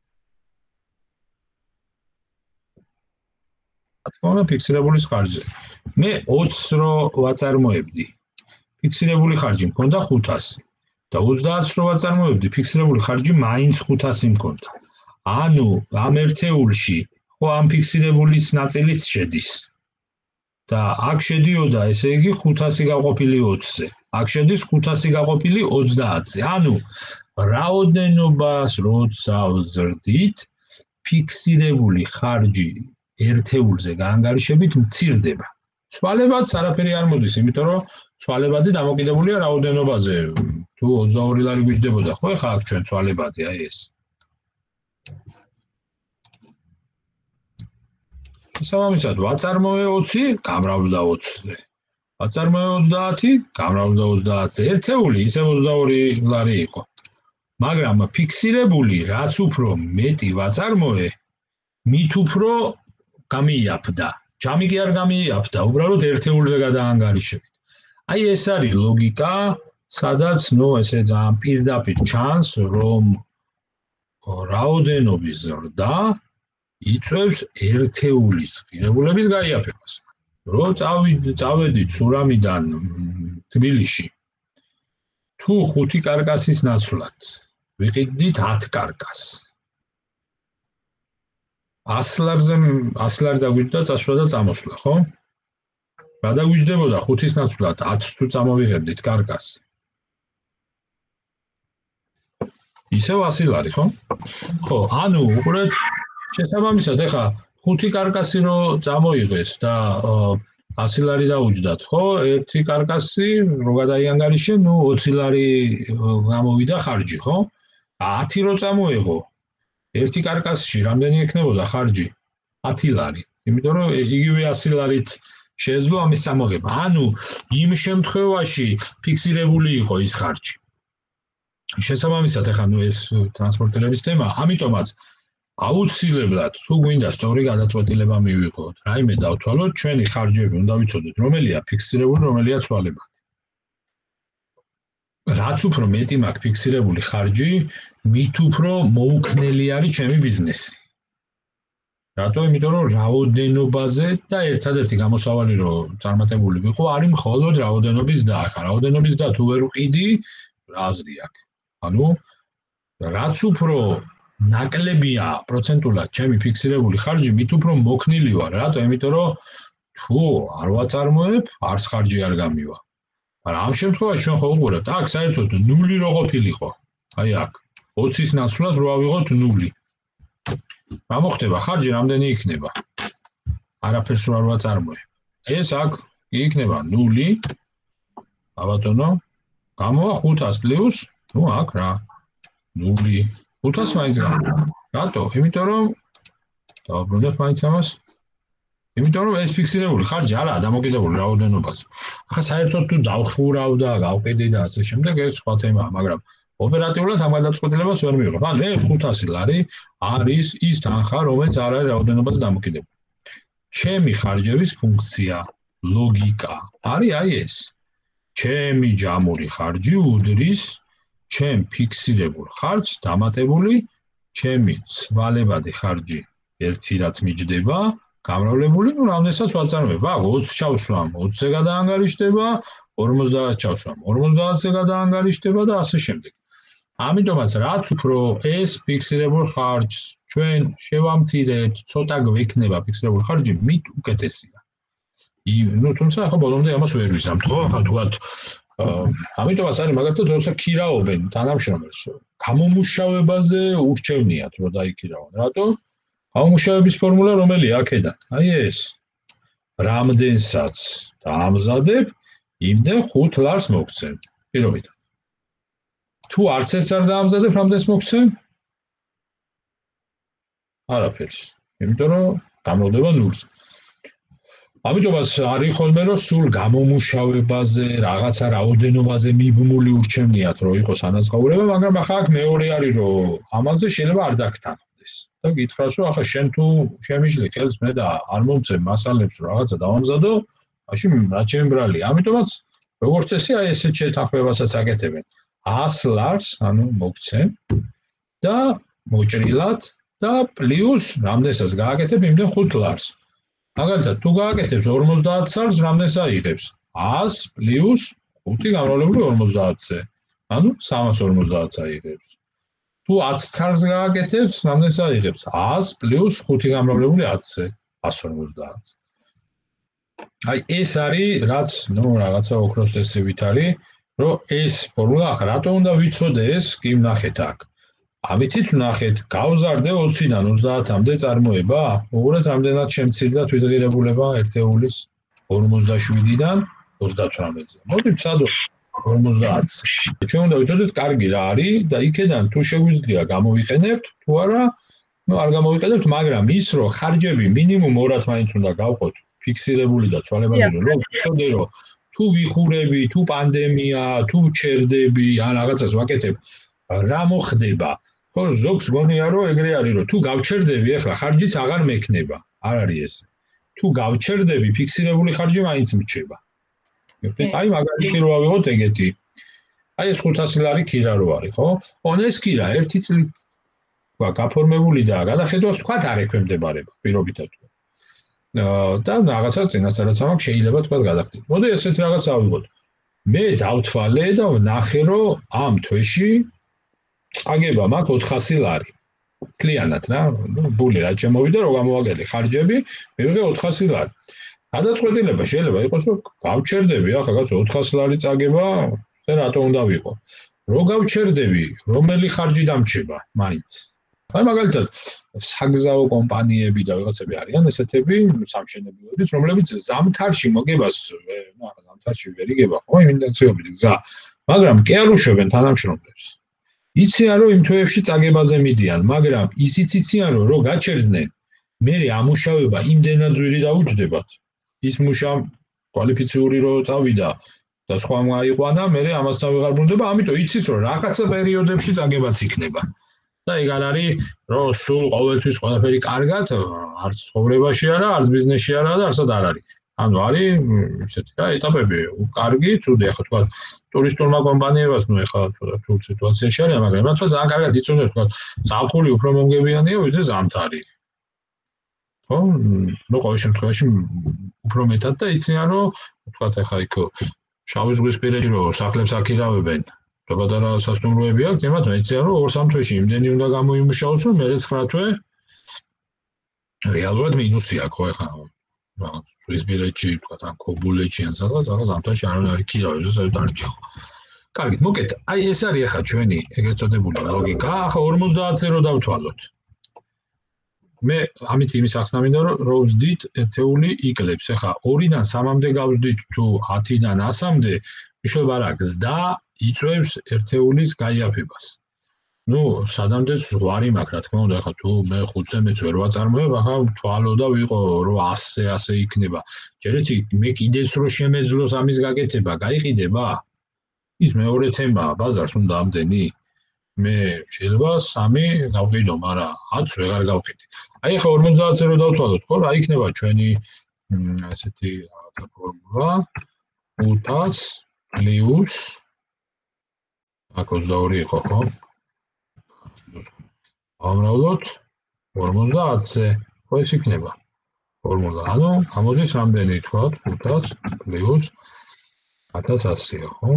თქმა ფიქსირებული ხარჯზე. მე 20 რო ვაწარმოებდი. ფიქსირებული ხარჯი მქონდა 500 და 30 რო ვაწარმოებდი, ფიქსირებული ხარჯი მაინც 500 მქონდა. ანუ ამ ერთეულში ხო ამ ფიქსირებულის ნაწილიც შედის. და აქ შედიოდა, ესე იგი 500 გაყოფილი 20-ზე. აქ შედის 500 გაყოფილი 30-ზე. ანუ რაოდენობას როცა ვზრდით, ფიქსირებული ხარჯი ერთეულზე გაანგარიშებით მცირდება. ცვალებადს არაფერი არ მოდის, იმიტომ რომ ცვალებადი დამოკიდებულია რაოდენობაზე. თუ 22 ლარი გვიჯდებოდა, ხო ეხლა აქ ჩვენ ცვალებადი, აი ეს. შესაბამისად, ვაწარმოე 20, გამრავლდა 20-ზე. ვაწარმოე 30, გამრავლდა 30-ზე. ერთეული ისე 22 ლარი იყო. მაგრამ ფიქსირებული, რაც უფრო მეტი ვაწარმოე, მით უფრო გამიაფდა. ჯამი კი არ გამიაფდა, უბრალოდ ერთეულზე გადაანგარიშებით. აი ეს არის ლოგიკა, სადაც, ესე ძალიან პირდაპირ ჩანს, რომ რაოდენობის ზრდა იწვევს ერთეულის ღირებულების გაიაფებას. რო წავედით სურამიდან თბილისში, თუ 5 კარკასის ნაცვლად ვიყიდით 10 კარკას. 100 ლარი დაგვიჯდა წასვლა და წამოსვლა, ხო? რა დაგვიჯდებოდა 5-ის ნაცვლად 10 თუ წამოვიღებდით კარკას. ისევ 100 ლარი, ხო? ხო, ანუ უყურეთ შესაბამისად, ეხლა 5 კარკასი რო წამოიღეს და 100 ლარი დაუჯდათ, ხო? ერთი კარკასი რო გადაიანგარიშე, 20 ლარი გამოვიდა ხარჯი, ხო? 10 რო წამოიღო, ერთი კარკასში რამდენი ექნებოდა ხარჯი? 10 ლარი. იმიტომ რომ იგივე 100 ლარით შეეძლო ამის წამოღება. ანუ იმ შემთხვევაში ფიქსირებული იყო ის ხარჯი. შესაბამისად, ეხლა ეს ტრანსპორტირების თემა, ამიტომაც აუცილებლად თუ გვინდა სწორი გადაწყვეტილება მივიღოთ, რაიმე დავთვალოთ, ჩვენი ხარჯები უნდა ვიცოდეთ, რომელია ფიქსირებული, რომელია ცვალებადი. რაც უფრო მეტი მაქვს ფიქსირებული ხარჯი, მით უფრო მოუქნელი არის ჩემი ბიზნესი. რატო? იმიტომ რომ რაოდენობაზე და ერთადერთი გამოსავალი რომ წარმატებული ვიყო, არის მხოლოდ რაოდენობის და. რაოდენობის და თუ ვერ ვყიდი, რა აზრი აქვს? ანუ რაც უფრო ნაკლებია პროცენტულად ჩემი ფიქსირებული ხარჯი, მით უფრო მოქნილი ვარ. რატო? იმიტომ რომ თუ არ ვაწარმოებ, არც ხარჯი არ გამივა. მაგრამ ამ შემთხვევაში ჩვენ ხო უყურებთ, აქ საერთოდ 0 რო ყოფილიყო. აი აქ 20-ის ნაცვლად რო ავიღოთ 0. რა მოხდება? ხარჯი რამდენი იქნება? არაფერს რო არ ვაწარმოებ. ეს აქ იქნება 0. აბატონო, გამოვა 500 პლუს, ნუ აქ რა. 0. 500 მაინც გამოვა. რატო? იმიტომ რომ დავაბრუნდეთ მაინც ამას. იმიტომ რომ ეს ფიქსირებული ხარჯი არაა დამოკიდებული რაოდენობაზე. ახლა საერთოდ თუ დავხურავ და გავყიდი და ასე შემდეგ ეს სხვა თემაა, მაგრამ ოპერატიულად ამ გადაწყვეტილებას ვერ მივიღებ. ანუ ეს 500 ლარი არის ის თანხა, რომელიც არ არის რაოდენობაზე დამოკიდებული. ჩემი ხარჯების ფუნქცია, ლოგიკა არის აი ეს. ჩემი ჯამური ხარჯი უდრის ჩემ ფიქსირებულ ხარჯს დამატებული ჩემი ცვალებადი ხარჯი ერთი რაც მიჯდება გამრავლებული, ნუ რამდენსაც ვაწარმოებ. 20 ჩავსვამ, 20-ზე გადაანგარიშდება, 50 ჩავსვამ, 50-ზე გადაანგარიშდება და ასე შემდეგ. ამიტომაც რაც უფრო ეს ფიქსირებულ ხარჯს ჩვენ შევამცირებთ, ცოტა გვექნება ფიქსირებული ხარჯი, მით უკეთესია. ნუ თუმცა ახლა ბოლომდე ამას ვერ ვიზამთ, ხო? ახლა თქვათ ამიტომაც არის მაგალითად როცა ქირაობენ თანამშრომელს, გამომუშავებაზე ურჩევნიათ რომ დაიქირავონ. რატო? გამომუშავების ფორმულა რომელია აქედან? აი ეს. რამდენსაც დაამზადებ, იმდენ 5 ლარს მოგცემ. პირობითად. თუ არც ერთს არ დაამზადებ, რამდენს მოგცემ? არაფერს. იმიტომ რომ გამრავლდება 0-ს. ამიტომაც არის ხოლმე რომ სულ გამომუშავებაზე, რაღაცა რაოდენობაზე მიბმული ურჩევნიათ რომ იყოს ანაზღაურება, მაგრამ ახლა აქ მეორე არის რომ ამაზე შეიძლება არ დაგთანხმდეს. და გითხრას რომ ახლა შენ თუ შემიძლი ხელს მე და არ მომცემ მასალებს რომ რაღაცა დავამზადო, მაშინ რა ჩემი ბრალია. ამიტომაც როგორც წესი აი ესეთ შეთანხმებასაც აკეთებენ. 100 ლარს, ანუ მოგცემ და მოჭრილად და პლუს რამდენსაც გააკეთებ იმდენ 5 ლარს. მაგალითად, თუ გააკეთებს 50 ცალს, რამდენს აიღებს? 100 პლუს 5 გამრავლებული 50-ზე. ანუ 350 აიღებს. თუ 10 ცალს გააკეთებს, რამდენს აიღებს? 100 პლუს 5 გამრავლებული 10-ზე, 150. აი ეს არის, რაც, ნუ რაღაცა ოქროს წესრიგით არის, რომ ეს ფორმულა ახლა რატო უნდა ვიცოდე ეს, კი ვნახეთ აქ. ამითიც ვნახეთ, გავზარდე 20-დან 30-მდე წარმოება, უყურეთ რამდენად შემცირდა თვითღირებულება ერთეულის 57-დან 38-ზე. მოდით ვცადოთ 50-ს. ჩვენ უნდა ვიცოდეთ კარგი რა არის და იქედან თუ შეგვიძლია გამოვიყენებთ, თუ არა, ნუ არ გამოვიყენებთ, მაგრამ ის რომ ხარჯები მინიმუმ 2-ად მაინც უნდა გავყოთ, ფიქსირებული და ცვალებადი რომ ვიცოდე რომ თუ ვიხურები, თუ პანდემია, თუ ჩერდები, ან რაღაცას ვაკეთებ, რა მოხდება? ხო, ზოგს გონია რომ ეგრე არის რომ თუ გავჩერდები, ახლა ხარჯიც აღარ მექნება. არ არის ესე. თუ გავჩერდები, ფიქსირებული ხარჯი მაინც მრჩება. აი მაგალითი რო ავიღოთ ეგეთი. აი ეს 500 ლარი ქირა რო არის, ხო? ეს ქირა ერთი წლით გაფორმებული და გადახედვას თქვათ არ ექვემდებარება პირობითად. და რაღაცა წინასწარაც ამაქვს შეიძლება თქვა გადახდეთ. მოდი ესეთ რაღაც ავიღოთ. მე დავთვალე და ვნახე რომ ამ თვეში წაგება მაქვს 400 ლარი. კლიანად რა, ბული რა შემოვიდა რომ გამოვაგდე ხარჯები, მივიღე 400 ლარი. გადაწყვეტილება შეიძლება იყოს რომ გავჩერდები, ახლა გასო 400 ლარი წაგება, და რატო უნდა ვიყო? რო გავჩერდები, რომელი ხარჯი დამრჩება მაინც? აი მაგალითად საგზაო კომპანიები და ვიღაცები არიან ესეთები სამშენებლოებიც, რომლებიც ზამთარში მოგებას, ნუ ახლა ზამთარში ვერ იგება ხო ინტენსივობით გზა, მაგრამ კი არ უშვებენ თანამშრომლებს. იციან რომ იმ თვეებში წაგებაზე მიდიან, მაგრამ ისიც იციან რომ გაჩერდნენ, მე ამუშავება იმდენად ძვირი დაუჯდებათ. ის მუშა კვალიფიციური რო წავიდა და სხვა აიყვანა, მე ამასთან ვეღარ ბრუნდება, ამიტომ იცის რომ რაღაცა პერიოდებში წაგებაც იქნება. და ეგ არ არის რომ სულ ყოველთვის ყველაფერი კარგად, არც ცხოვრებაში არა, არც ბიზნესში არა და არცად არ არის. ანუ არის ისეთი რა ეტაპები, კარგი, ცუდი, ახლა თქვა ტურისტულმა კომპანიებას, ნუ ახლა თუ სიტუაციაში არის, მაგრამ მართლა ძალიან კარგად იცოდნენ, თქვა ზაფხული უფრო მომგებიანია, ვიდრე ზამთარი. ხო? ნუ ყოველ შემთხვევაში უფრო მეტად და იციან რომ თქვა ახლა იქ შავი ზღვის პირები რომ სახლებს აქირავებენ. პატარა სასტუმროები აქვს, ემათ მეციან რომ 2-3 თვეში იმდენი უნდა გამოიმუშაოს, რომ მე 9 თვე რეალურად მინუსი აქვს, ხო ახლა რაღაც ზღვისპირეთში, თქვა თან ქობულეთში ან სადღაც ზამთარში არ არის ქირავებს, საერთოდ არ ჩაო. კარგით, მოკეთ, აი ეს არის ახლა ჩვენი ეგრეთ წოდებული ლოგიკა, ახლა 50-ზე რო დავთვალოთ. მე ამით იმის ახსნა მინდა რომ ვზდით ერთეული იკლებს, ახლა 2-დან 3-მდე გავზდით თუ 10-დან 100-მდე, მიშლება რა გზდა იწვევს ერთეულის გაიაფებას. ნუ სადამდე ზღვარი მაქვს, რა თქმა უნდა, ახლა თუ მე 5-ზე მეც ვერ ვაწარმოებ, ახლა თვალო და ვიყო, რომ 100-ზე ასე იქნება. ჯერეთი მე კიდეც რო შემეძლოს ამის გაკეთება, გაიყიდება? ის მეორე თემაა, ბაზარს უნდა ამდენი. მე შეიძლება 3 გავყიდო, მაგრამ 10 ვეღარ გავყიდი. აი ახლა 50-ზე რო დავთვალოთ, ხო, რა იქნება ჩვენი ასეთი რაღაცა ფორმულა 500 პლუს აქ 22 იყო, ხო? ამრავლოთ 50-ზე, ხო ეს იქნება ფორმულა. ანუ გამოდის რამდენი თქვათ 500 პლუს 1100-ია, ხო?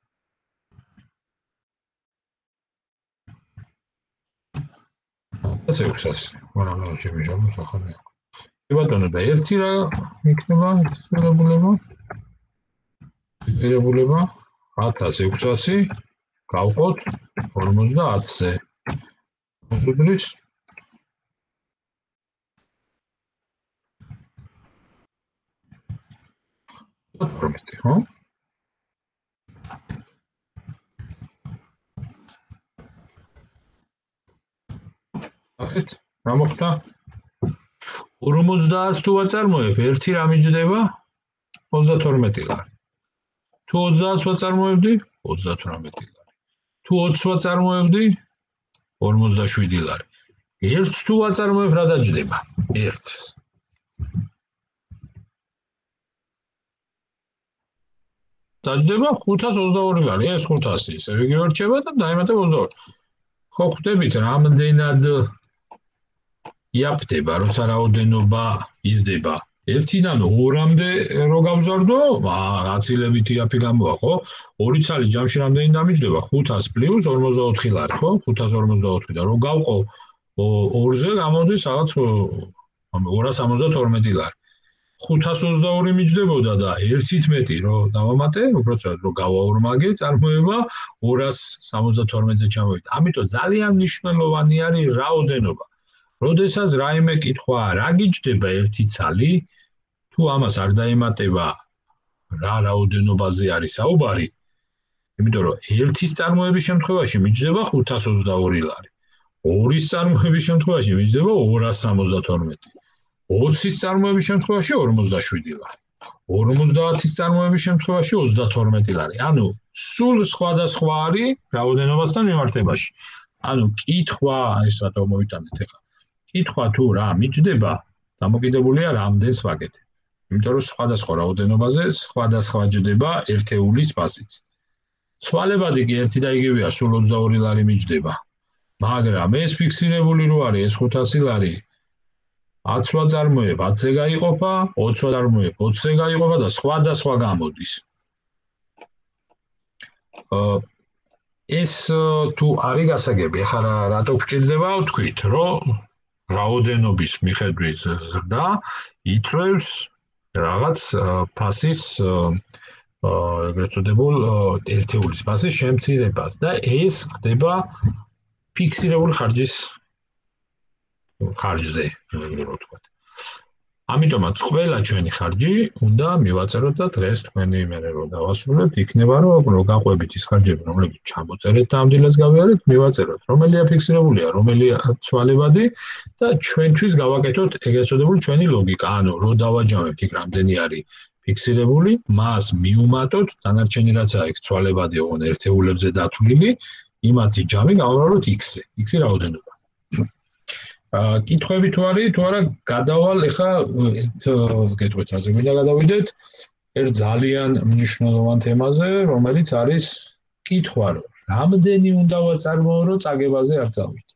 ეს 600. მაგრამ რა შემიჟამოს ახალი. კი ბატონო და ერთი რა იქნება ერთეულებულება? ერთეულებულება 1600 გავყოთ 50-ზე. უდრის პრომეთი, ხო? ახეთ რა მოხდა? 50-ს თუ ვაწარმოებ, ერთი რა მიჯდება? 32 ლარი. თუ 30-ს ვაწარმოებდი, 38 ლარი. თუ 20-ს ვაწარმოებდი, 57 ლარი. ერთს თუ ვაწარმოებ, რა დაჯდება? ერთს. დაჯდება 522 ლარი. ეს 500 ისე იგივე რჩება და დაემატება 22. ხო ხვდებით რამდენად იაფდება, როცა რაოდენობა იზრდება. ერთიდან 2-მდე რო გავზარდო, გაცილებით იაფი გამოვა, ხო? 2 ცალი ჯამში რამდენი დამიჯდება? 500 პლუს 44 ლარი, ხო? 544 და რო გავყო 2-ზე გამოდის რაღაც 272 ლარი. 522 მიჯდებოდა და 1-ით მეტი რო დავამატე, უბრალოდ რო გავაორმაგე, წარმოება 272-ზე ჩამოვიდა. ამიტომ ძალიან მნიშვნელოვანი არის რაოდენობა. როდესაც რაიმე კითხვა რა გიჯდება ერთი ცალი, თუ ამას არ დაემატება რა რაოდენობაზე არის საუბარი, იმიტომ რომ ერთის წარმოების შემთხვევაში მიჯდება 522 ლარი. 2-ის წარმოების შემთხვევაში მიჯდება 272. 20-ის წარმოების შემთხვევაში 47 ლარი. 50-ის წარმოების შემთხვევაში 32 ლარი. ანუ სულ სხვადასხვა არის რაოდენობასთან მიმართებაში. ანუ კითხვა, ეს რატომ მოვიტანეთ ახლა. კითხვა თუ რა მიჯდება, დამოკიდებულია რამდენს ვაკეთებ. იმიტომ რომ სხვადასხვა რაოდენობაზე სხვადასხვა ჯდება ერთეულის ბაზით. ცვალებადი კი ერთი და იგივეა, სულ 22 ლარი მიჯდება. მაგრამ ეს ფიქსირებული რო არის, ეს 500 ლარი 10 ვაწარმოებ, 10-ზე გაიყოფა, 20 ვაწარმოებ, 20-ზე გაიყოფა და სხვადასხვა გამოდის. ეს თუ არის გასაგები, ახლა რატო გვჭირდება ვთქვით, რომ რაოდენობის მიხედვით ზრდა იწვევს რაღაც ფასის ეგრეთ წოდებულ ერთეულის ფასის შემცირებას და ეს ხდება ფიქსირებული ხარჯზე, ეგრე ვთქვათ. ამიტომაც ყველა ჩვენი ხარჯი უნდა მივაწეროთ და დღეს თქვენი მერე რომ დავასრულებთ, იქნება რომ გაყვებით ის ხარჯები, რომლებიც ჩამოწერეთ და ამ დილას გავიარეთ, მივაწეროთ, რომელია ფიქსირებულია, რომელია ცვალებადი და ჩვენთვის გავაკეთოთ ეგრეთ წოდებული ჩვენი ლოგიკა, ანუ რო დავაჯამებთ იქ რამდენი არის ფიქსირებული, მას მიუმატოთ, დანარჩენი რაც აქვს ცვალებადი ოღონდ ერთეულებზე დათვლილი, იმათი ჯამი გავუყუროთ x-ზე, x-ი რაოდენობა. კითხვები თუ არის, თუ არა გადავალ ახლა გეტყვით რაზე მინდა გადავიდეთ ერთ ძალიან მნიშვნელოვან თემაზე, რომელიც არის კითხვა, რომ რამდენი უნდა ვაწარმოო, რომ წაგებაზე არ წავიდე.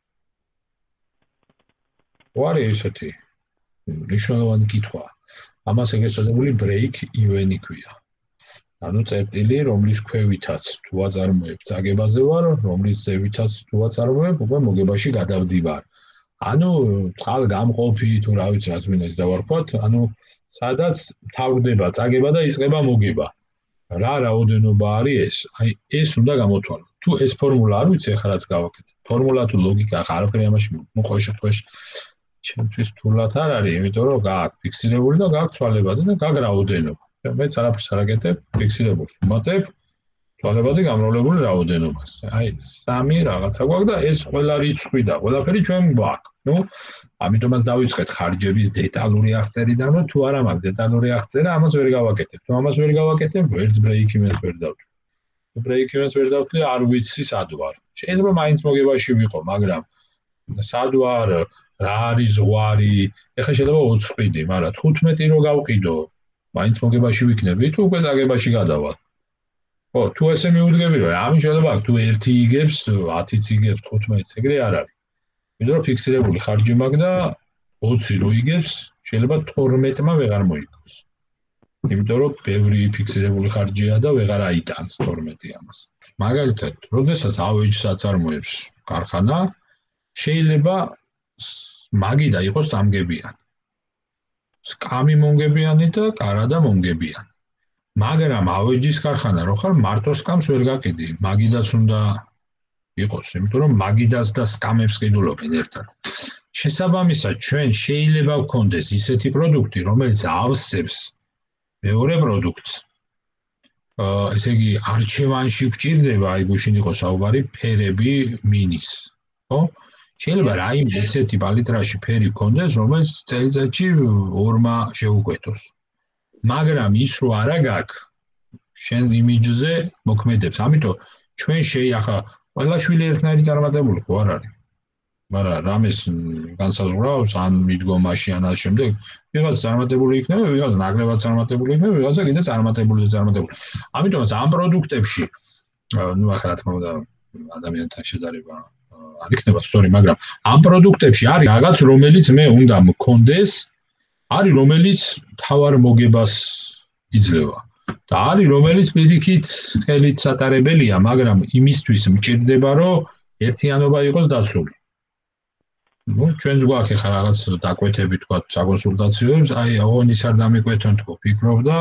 ვარი ესეთი მნიშვნელოვანი კითხვა. ამას ეგრეთ წოდებული break even ქვია. ანუ წერტილი, რომლის ქვევითაც თუ ვაწარმოებ, წაგებაზე ვარ, რომლის ზევითაც თუ ვაწარმოებ, უკვე მოგებაში გადავდივარ. ანუ წყალ გამყოფი თუ რა ვიცი რაც მინდა ის დავარქვათ, ანუ სადაც თავდება წაგება და იწყება მოგება. რა რაოდენობა არის ეს? აი ეს უნდა გამოთვალოთ. თუ ეს ფორმულა არ ვიცი, ახლა რაც გავაკეთე. ფორმულა თუ ლოგიკა ახლა არაფერი ამაში მოყვა შემთხვევაში ჩემთვის თულად არ არის, იმიტომ რომ გააქვს ფიქსირებული და გააქვს ცვალებადი და გააქვს რაოდენობა. მეც არაფერს არ აკეთებ, ფიქსირებულს ვუმატებ, ცვალებადი გამრავლებული რაოდენობას. აი, სამი რაღაცა გვაქვს და ეს ყველა რიცხვი და ყველაფერი ჩვენ გვაქვს. ნუ, ამიტომაც დავიწყეთ ხარჯების დეტალური აღწერიდან, რომ თუ არა მაქვს დეტალური აღწერა, ამას ვერ გავაკეთებ. თუ ამას ვერ გავაკეთებ, ვერც ბრეიქ-ივენს ვერ დავთვლი. თუ ბრეიქ-ივენს ვერ დავთვლი, არ ვიცი სად ვარ. შეიძლება მაინც მოგებაში ვიყო, მაგრამ სად ვარ, რა არის ზღვარი, ეხლა შეიძლება 20 ყიდი, მაგრამ 15 რო გავყიდო, მაინც მოგებაში ვიქნები, თუ უკვე წაგებაში გადავალ. ხო, თუ ესე მიუდგები, რომ ამის შეიძლება აქვს, თუ 1 იგებს, 10-იც იგებს, 15-ს, ეგრე არ არის. იმიტომ რომ ფიქსირებული ხარჯი მაქვს და 20 რო იგებს, შეიძლება 12-მა ვეღარ მოიგოს. იმიტომ რომ ბევრი ფიქსირებული ხარჯია და ვეღარ აიტანს 12 ამას. მაგალითად, როდესაც ავეჯს აწარმოებს ქარხანა, შეიძლება მაგიდა იყოს სამგებიანი. სკამი მომგებიანი და კარადა მომგებიანი. მაგრამ ავეჯის ქარხანა რო ხარ, მარტო სკამს ვერ გაყიდი, მაგიდაც უნდა იყოს, იმიტომ რომ მაგიდას და სკამებს ყიდულობენ ერთად. შესაბამისად, ჩვენ შეიძლება გვქონდეს ისეთი პროდუქტი, რომელიც ავსებს მეორე პროდუქტს. ესე იგი, არჩევანში გვჭირდება, აი გუშინ იყო საუბარი, ფერები მინის, ხო? შეიძლება რაიმე ესეთი პალიტრაში ფერი გქონდეს, რომელიც წელიწადში 2-მა შეუკვეთოს. მაგრამ ის რო არა გაქვს, შენ იმიჯზე მოქმედებს. ამიტომ ჩვენ ახლა ყველა შვილი ერთნაირი წარმატებული ხო არ არის. მაგრამ რამეს განსაზღვრავს, ან მიდგომაში, ან ამ შემდეგ, ვიღაც წარმატებული იქნება, ვიღაც ნაკლებად წარმატებული იქნება, ვიღაცა კიდე წარმატებული. ამიტომაც ამ პროდუქტებში, ნუ ახლა რა თქმა უნდა, ადამიანთან შედარება არ იქნება სწორი, მაგრამ ამ პროდუქტებში არის რაღაც, რომელიც მე უნდა მქონდეს, არის რომელიც თავარ მოგებას იძლევა. და არის რომელიც პირიქით ხელით სატარებელია, მაგრამ იმისთვის მჭირდება, რომ ერთიანობა იყოს დასული. ნუ ჩვენს გვაქვს ახლა რაღაც დაკვეთები თქვა საკონსულტაციოებს, აი ოღონდ ის არ დამიკვეთონ თქო, ფიქრობ და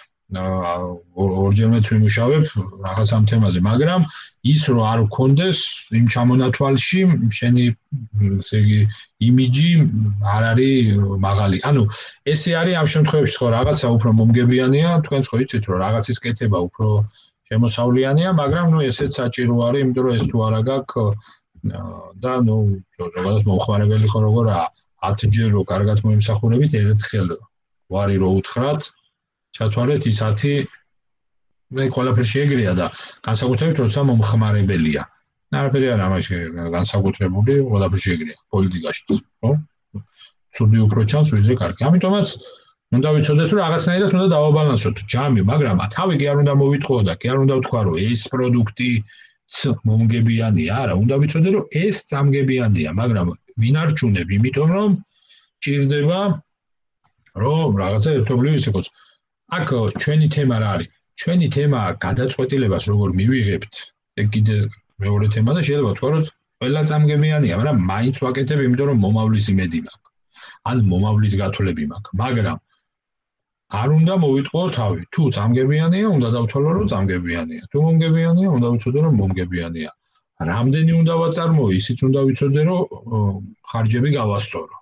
ორჯერმეც ვიმუშავებ რაღაც ამ თემაზე, მაგრამ ის რო არ გქონდეს იმ ჩამონათვალში შენი ესე იგი იმიჯი არ არის მაღალი. ანუ ესე არის ამ შემთხვევაში ხო რაღაცა უფრო მომგებიანია, თქვენც ხო იცით რომ რაღაცის კეთება უფრო შემოსავლიანია, მაგრამ ნუ ესეც საჭირო არის, იმიტომ რომ ეს თუ არა გაქვს და ნუ როგორც მოხმარებელი ხო როგორა 10-ჯერ რო კარგად მოიმსახურებით, ერთხელ ვარი რო უთხრათ ჩათვალეთ ის 10 მე ყველაფერი შეეგრია და განსაკუთრებით როცა მომხმარებელია. არაფერი არ ამაში განსაკუთრებული, ყველაფერი შეეგრია პოლიტიკაში, ხო? ცუდი უფრო ჩანს ვიდრე კარგი. ამიტომაც უნდა ვიცოდეთ რომ რაღაცნაირად უნდა დავაბალანსოთ ჯამი, მაგრამ თავი კი არ უნდა მოვიტყო და კი არ უნდა ვთქვა რომ ეს პროდუქტი მომგებიანია, არა, უნდა ვიცოდე რომ ეს სამგებიანია, მაგრამ ვინ არჩუნებ, იმიტომ რომ ჭირდება რომ რაღაცა ერთობლივი იყოს. აქ ჩვენი თემა რა არის? ჩვენი თემა გადაწყვეტილებას როგორ მივიღებთ, ეგ კიდე მეორე თემა და შეიძლება ვთქვა რომ ყველა სამგებიანია, მაგრამ მაინც ვაკეთებ, იმიტომ რომ მომავლის იმედი მაქვს. ან მომავლის გათვლები მაქვს, მაგრამ არ უნდა მოვიტყო თავი. თუ სამგებიანია, უნდა დავთვალო რომ სამგებიანია. თუ მომგებიანია, უნდა ვიცოდე რომ მომგებიანია. რამდენი უნდა ვაწარმოო, ისიც უნდა ვიცოდე რომ ხარჯები გავასწორო.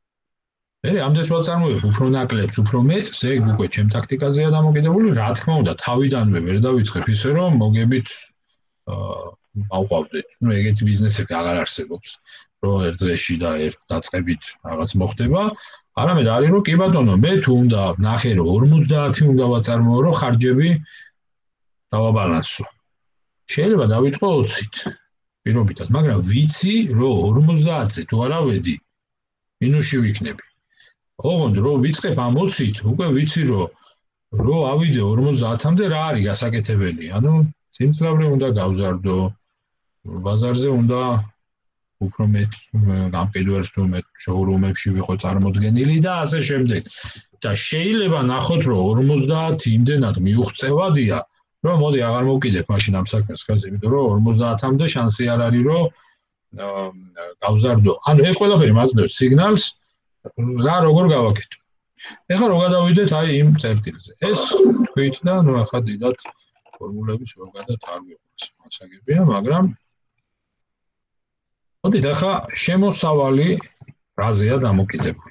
მე ამდენს ვაწარმოებ უფრო ნაკლებს, უფრო მეტს, ეგ უკვე ჩემ ტაქტიკაზეა დამოკიდებული, რა თქმა უნდა, თავიდანვე ვერ დავიწყებ ისე რომ მოგებით ავყავდეთ. ნუ ეგეთი ბიზნესები აღარ არსებობს, რომ ერთ დღეში და ერთ დაწყებით რაღაც მოხდება. არამედ არის რომ კი ბატონო, მე თუ უნდა ნახე რომ 50 უნდა ვაწარმოო, რომ ხარჯები დავაბალანსო. შეიძლება დავიწყო 20-ით პირობითად, მაგრამ ვიცი რომ 50-ზე თუ არა ვედი, მინუსში ვიქნები. ოღონდ რო ვიწყებ ამ 20-ით, უკვე ვიცი რომ ავიდე 50-მდე რა არის გასაკეთებელი. ანუ სიმძლავრე უნდა გავზარდო, ბაზარზე უნდა უფრო მეტ გამყიდვებს თუ მეტ შოურუმებში ვიყო წარმოდგენილი და ასე შემდეგ. და შეიძლება ნახოთ რომ 50 იმდენად მიუღწევადია, რომ მოდი აღარ მოვკიდებ მაშინ ამ საქმეს, ხაზ, იმიტომ რომ 50-მდე შანსი არ არის რომ გავზარდო. ანუ ეს ყველაფერი მაძლევს სიგნალს რა როგორ გავაკეთო. ეხლა რო გადავიდეთ აი იმ წერტილზე. ეს თქვით და ნუ ახლა დიდად ფორმულების ზოგადად არ ვიყავს მასაგებია, მაგრამ მოდით ახლა შემოსავალი რაზეა დამოკიდებული.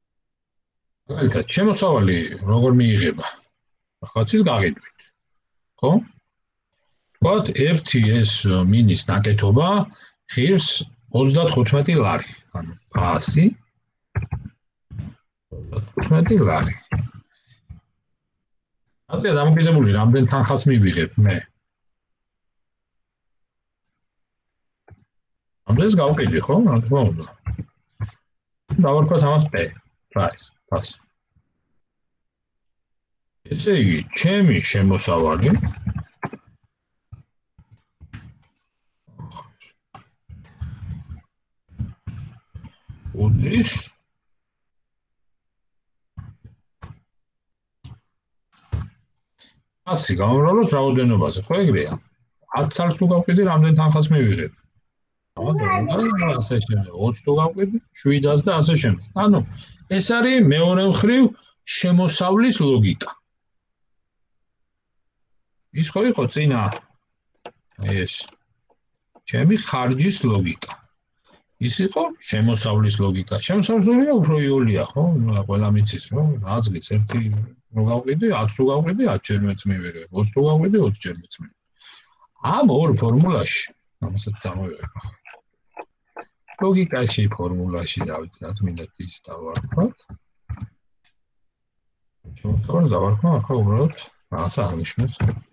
მაგალითად, შემოსავალი როგორ მიიღება? ახლა ის გაყიდვით. ხო? თქვათ ერთი ეს მინის ნაკეთობა ღირს 35 ლარი, ანუ 100 35 ლარი. აბა დამოკიდებული რამდენ თანხას მივიღებ მე? ამდენს გავყიდი ხო? რა თქმა უნდა. დავარქვათ ამას P, price, pass. ესე იგი, ჩემი შემოსავალი უძის აცი გამომრავლოთ რაოდენობაზე, ხო ეგრეა? 10 წელს თუ გავყიდი, რამდენ თანხას მივიღებ? ასე შემდეგ, 20 თუ გავყიდი, 700 და ასე შემდეგ. ანუ ეს არის მეორე მხრივ შემოსავლის ლოგიკა. ის ხო იყო წინა ეს ჩემი ხარჯის ლოგიკა. ის იყო შემოსავლის ლოგიკა. შემოსავლის ლოგიკა უფრო იოლია, ხო? ყველა მიცის, რომ აზრიც ერთი რო გავყიდი, 10 თუ გავყიდი, 10 ჯერ მეც მივიღებ, 20 თუ გავყიდი, 20 ჯერ მეც მივიღებ. ამ ორ ფორმულაში, ამასაც წამოვიღებ. ლოგიკაში, ფორმულაში, რა ვიცი, რაც მინდა ის დავარქვათ. შემოსავალს დავარქვა, ახლა უბრალოდ რაღაცა აღნიშნოს.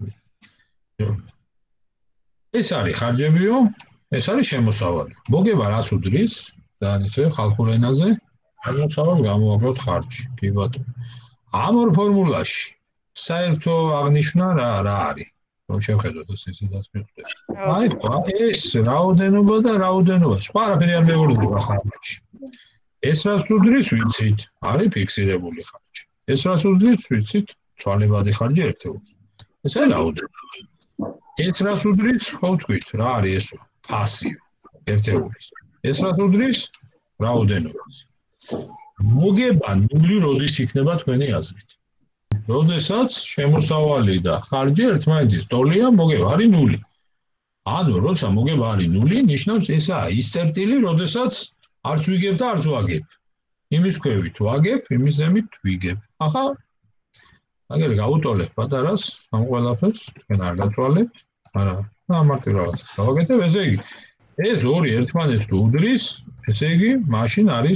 ეს არის ხარჯებიო, ეს არის შემოსავალი. მოგება რას უდრის და ისე ხალხურ ენაზე შემოსავალს გამოვაკლოთ ხარჯი. კი ბატონო. ამ ორ ფორმულაში საერთო აღნიშვნა რა არის? რომ შევხედოთ ესეც მიხვდეთ. აი, ეს რაოდენობა და რაოდენობა. სხვა არაფერი არ მეურვება ხარჯში. ეს რას უდრის, ვიცით, არის ფიქსირებული ხარჯი. ეს რას უდრის, ვიცით, ცვალებადი ხარჯი ერთეულს. ეს არის რაოდენობა. ეს რას უდრის, ხო ვთქვით, რა არის ეს? ფასი ერთეულის. ეს რას უდრის? რაოდენობას. მოგება ნული როდის იქნება თქვენი აზრით? როდესაც შემოსავალი და ხარჯი ერთმანეთის ტოლია, მოგება არის ნული. ანუ როცა მოგება არის ნული, ნიშნავს ესაა ის წერტილი, როდესაც არც ვიგებ და არც ვაგებ. იმის ქვევით ვაგებ, იმის ზემით ვიგებ. ახლა აგერ გავუტოლებ პატარას ამ ყველაფერს, თქვენ არ გაწვალებთ, არა, ამარტი რაღაცა გავაკეთებ, ესე იგი, ეს ორი ერთმანეთს თუ უდრის, ესე იგი, მაშინ არის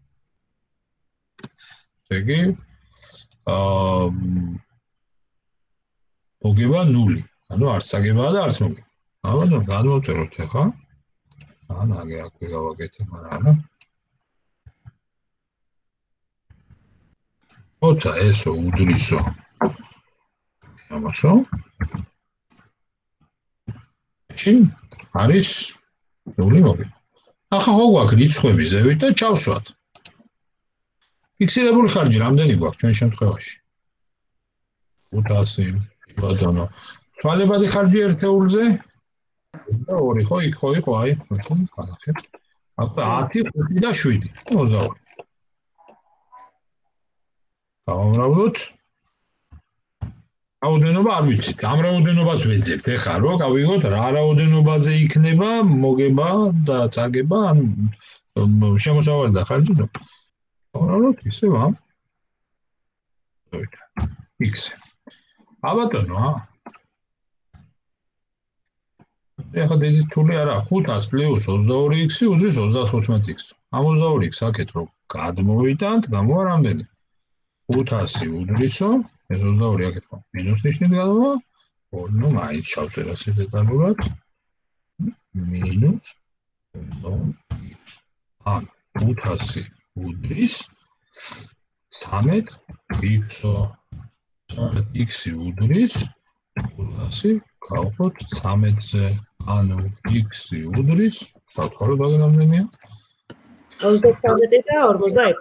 ესე იგი, მოგება ნული, ანუ არც აგებაა და არც მოგება. აბა, გადმოვწეროთ ახლა. ანა, აკვე გავაკეთებ, არა. ოცა ესო უდრისო. ამასო. შენ არის ნული მოგება. ახლა ხო გვაქვს რიცხვები ზევით და ჩავსვათ. ფიქსირებული ხარჯი რამდენი გვაქვს ჩვენ შემთხვევაში? 500, ბატონო. თვალებადი ხარჯი ერთეულზე? და 2 ხო, იქ ხო იყო, აი, განახეთ. ახლა 10, 5 და 7. 22. გავამრავლოთ. რაოდენობა არ ვიცით. ამ რაოდენობას ვეძებთ. ეხლა რო გავიგოთ რა რაოდენობაზე იქნება მოგება და წაგება, ან შემოსავალი და ხარჯი. გავამრავლოთ ისევ ამ. X. აბატონო, ეხლა დედითული არა, 500 პლუს 22x უდრის 35x. ამ 22x აქეთ რომ გადმოვიტანთ, გამოვა რამდენი? 500 უდრისო, ეს 22 აქეთ ხო მინუს ნიშნით გადავა. ნუ მაინც ჩავწერა ესე დეტალურად. მინუს 22x. ან 500 უდრის 13x-ო. 13x უდრის 500 გავხოთ 13-ზე, ანუ x უდრის, დავთვალოთ აგერ რამდენია? 33 და 46.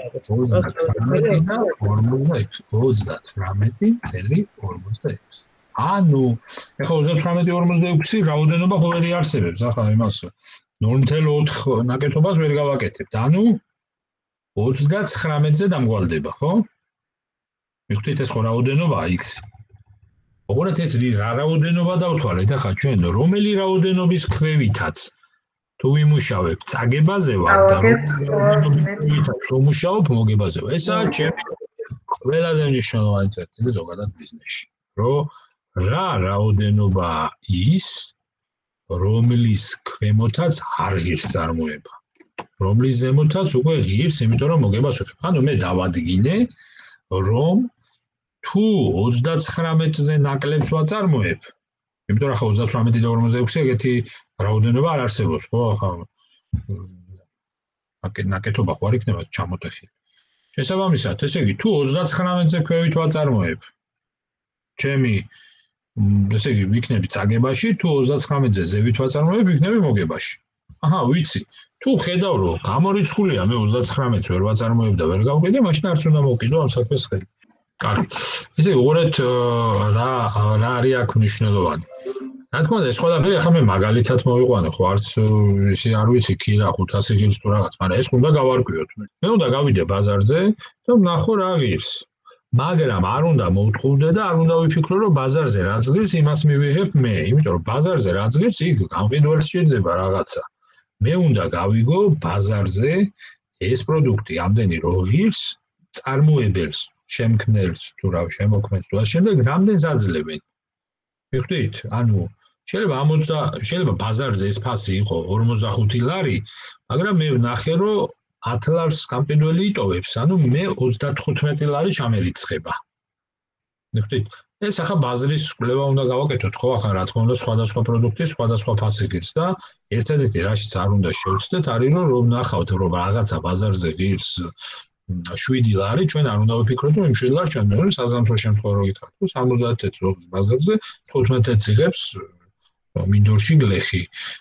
33-46. ანუ, ეხლა 33-46 რაოდენობა ხო ვერ იარსებებს, ახლა იმას 0.4 ნაკეთობას ვერ გავაკეთებთ. ანუ 39-ზე დამგვალდება, ხო? მიხვდით ეს ხო რაოდენობაა x. ოღონდ ეს რა რაოდენობა დავთვალეთ, ახლა ჩვენ რომელი რაოდენობის ქვევითაც თუ ვიმუშავებ, წაგებაზე ვარ და რაოდენობის ქვევითაც ვიმუშავებ, მოგებაზე ვარ. ესაა ჩემი ყველაზე მნიშვნელოვანი წერტილი ზოგადად ბიზნესში. რომ რა რაოდენობა ის, რომლის ქვემოთაც არ ღირს წარმოება. რომლის ზემოთაც უკვე ღირს, იმიტომ რომ მოგებას ვუხებ. ანუ მე დავადგინე, რომ თუ 39-ზე ნაკლებს ვაწარმოებ, იმიტომ რომ 38 და 46 ეგეთი რაოდენობა არ არსებობს, ხო? ნაკეთობა ხო არ იქნება ჩამოტეხილი. შესაბამისად, ესე იგი, თუ 39-ზე ქვევით ვაწარმოებ, ჩემი ესე იგი, ვიქნები წაგებაში, თუ 39-ზე ზევით ვაწარმოებ, ვიქნები მოგებაში. აჰა, ვიცი. თუ ხედავ, რომ გამორიცხულია, მე 39-ს ვერ ვაწარმოებ და ვერ გავყიდე, მაშინ არც უნდა მოვყიდო ამ საქმეს ხელი. კარგი. ესე იგი, უყურეთ რა არის აქ მნიშვნელოვანი. რა თქმა უნდა, ეს ყველაფერი ახლა მე მაგალითად მოვიყვანე, ხო, არც ისე არ ვიცი კი რა 500 ღირს თუ რაღაც, მაგრამ ეს უნდა გავარკვიოთ. მე უნდა გავიდე ბაზარზე და ვნახო რა ღირს. მაგრამ არ უნდა მოვთხოვდე და არ უნდა ვიფიქრო, რომ ბაზარზე რაც ღირს, იმას მივიღებ მე, იმიტომ რომ ბაზარზე რაც ღირს, იქ გამყიდველს სჭირდება რაღაცა. მე უნდა გავიგო ბაზარზე ეს პროდუქტი ამდენი რო ღირს, წარმოებელს, შემქმნელს თუ რა შემოქმნელს თუ ასე შემდეგ, რამდენს აძლევენ. მიხვდით? ანუ შეიძლება ბაზარზე ეს ფასი იყო 45 ლარი, მაგრამ მე ვნახე, რომ 10 ლარს გამყიდველი იტოვებს, ანუ მე 35 ლარი ჩამერიცხება. მიხვდით? ეს ახლა ბაზრის კვლევა უნდა გავაკეთოთ, ხო, ახლა რა თქმა უნდა სხვადასხვა პროდუქტის სხვადასხვა ფასი ღირს და ერთადერთი რაშიც არ უნდა შევცდეთ, არის რომ ვნახავთ, რომ რაღაცა ბაზარზე ღირს 7 ლარი, ჩვენ არ უნდა ვფიქროთ, რომ იმ 7 ლარს ჩვენ მეორე საზამთრო შემთხვევა რო გითხრათ, 70 წელს ბაზარზე 15 იღებს მინდორში გლეხი.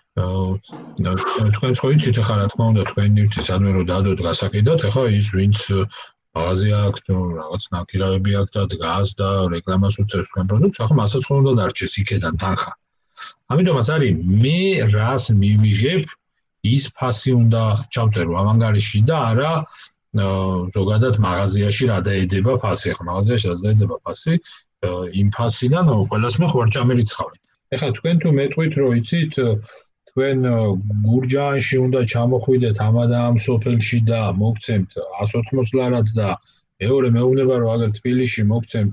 თქვენ ხო იცით ახლა რა თქმა უნდა თქვენი სადმე რო დადოთ გასაკიდოთ, ახლა ის ვინც მაღაზია აქვს, რაღაც ნაკირავები აქვს და დგას და რეკლამას უწევს თქვენ პროდუქტს, ახლა მასაც ხო უნდა დარჩეს იქედან თანხა. ამიტომაც არის მე რას მივიღებ, ის ფასი უნდა ჩავწერო ამ ანგარიში და არა ზოგადად მაღაზიაში რა დაედება ფასი. ახლა მაღაზიაში რა დაედება ფასი, იმ ფასიდან ყველას მე ხوار ჩამერიცხავენ. ახლა თქვენ თუ მეტყვით რომ იცით თქვენ გურჯაანში უნდა ჩამოხვიდეთ ამად ამ სოფელში და მოგცემთ 180 ლარად და მეორე მეუბნება რომ აგერ თბილისში მოგცემთ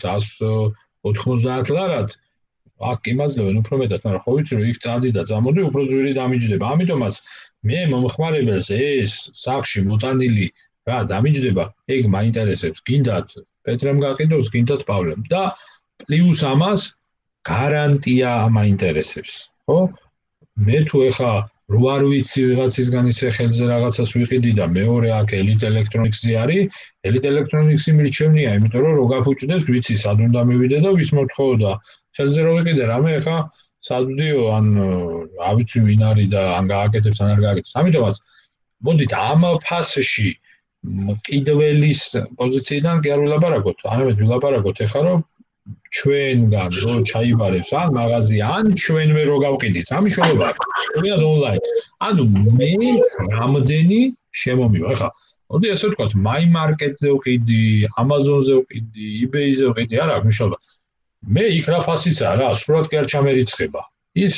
190 ლარად, აქ იმაძლევენ უფრო მეტად, მაგრამ ხო ვიცი რომ იქ წადი და წამოდი უფრო ძვირი დამიჯდება. ამიტომაც მე მომხმარებელს ეს სახში მოტანილი რა დამიჯდება, ეგ მაინტერესებს, გინდათ პეტრემ გაყიდოს, გინდათ პავლემ და პლუს ამას გარანტია მაინტერესებს, ხო? მე თუ ეხა რო არ ვიცი ვიღაცისგან ისე ხელზე რაღაცას ვიყიდი და მეორე აქ ელიტ ელექტრონიქსი არის, ელიტ ელექტრონიქსი მირჩევნია, იმიტომ რომ რო გაფუჭდეს, ვიცი სად უნდა მივიდე და ვის მოთხოვო და ხელზე რო ვიყიდე რამე ეხა სად ვდიო, ან არ ვიცი ვინ არის და ან გააკეთებს ან არ გააკეთებს. ამიტომაც მოდით ამ ფასში მყიდველის პოზიციიდან კი არ ვილაპარაკოთ, არამედ ვილაპარაკოთ ეხა რომ ჩვენგან რო ჩაიბარებს ან მაღაზია ან ჩვენვე რო გავყიდით, ამის შეიძლება თქვენ ონლაინ. ანუ მე რამდენი შემომივა. ეხლა მოდი ასე ვთქვათ, My Market-ზე ვყიდი, Amazon-ზე ვყიდი, eBay-ზე ვყიდი, არ აქვს მნიშვნელობა. მე იქ რა ფასიცაა რა, სრულად კი არ ჩამერიცხება. ის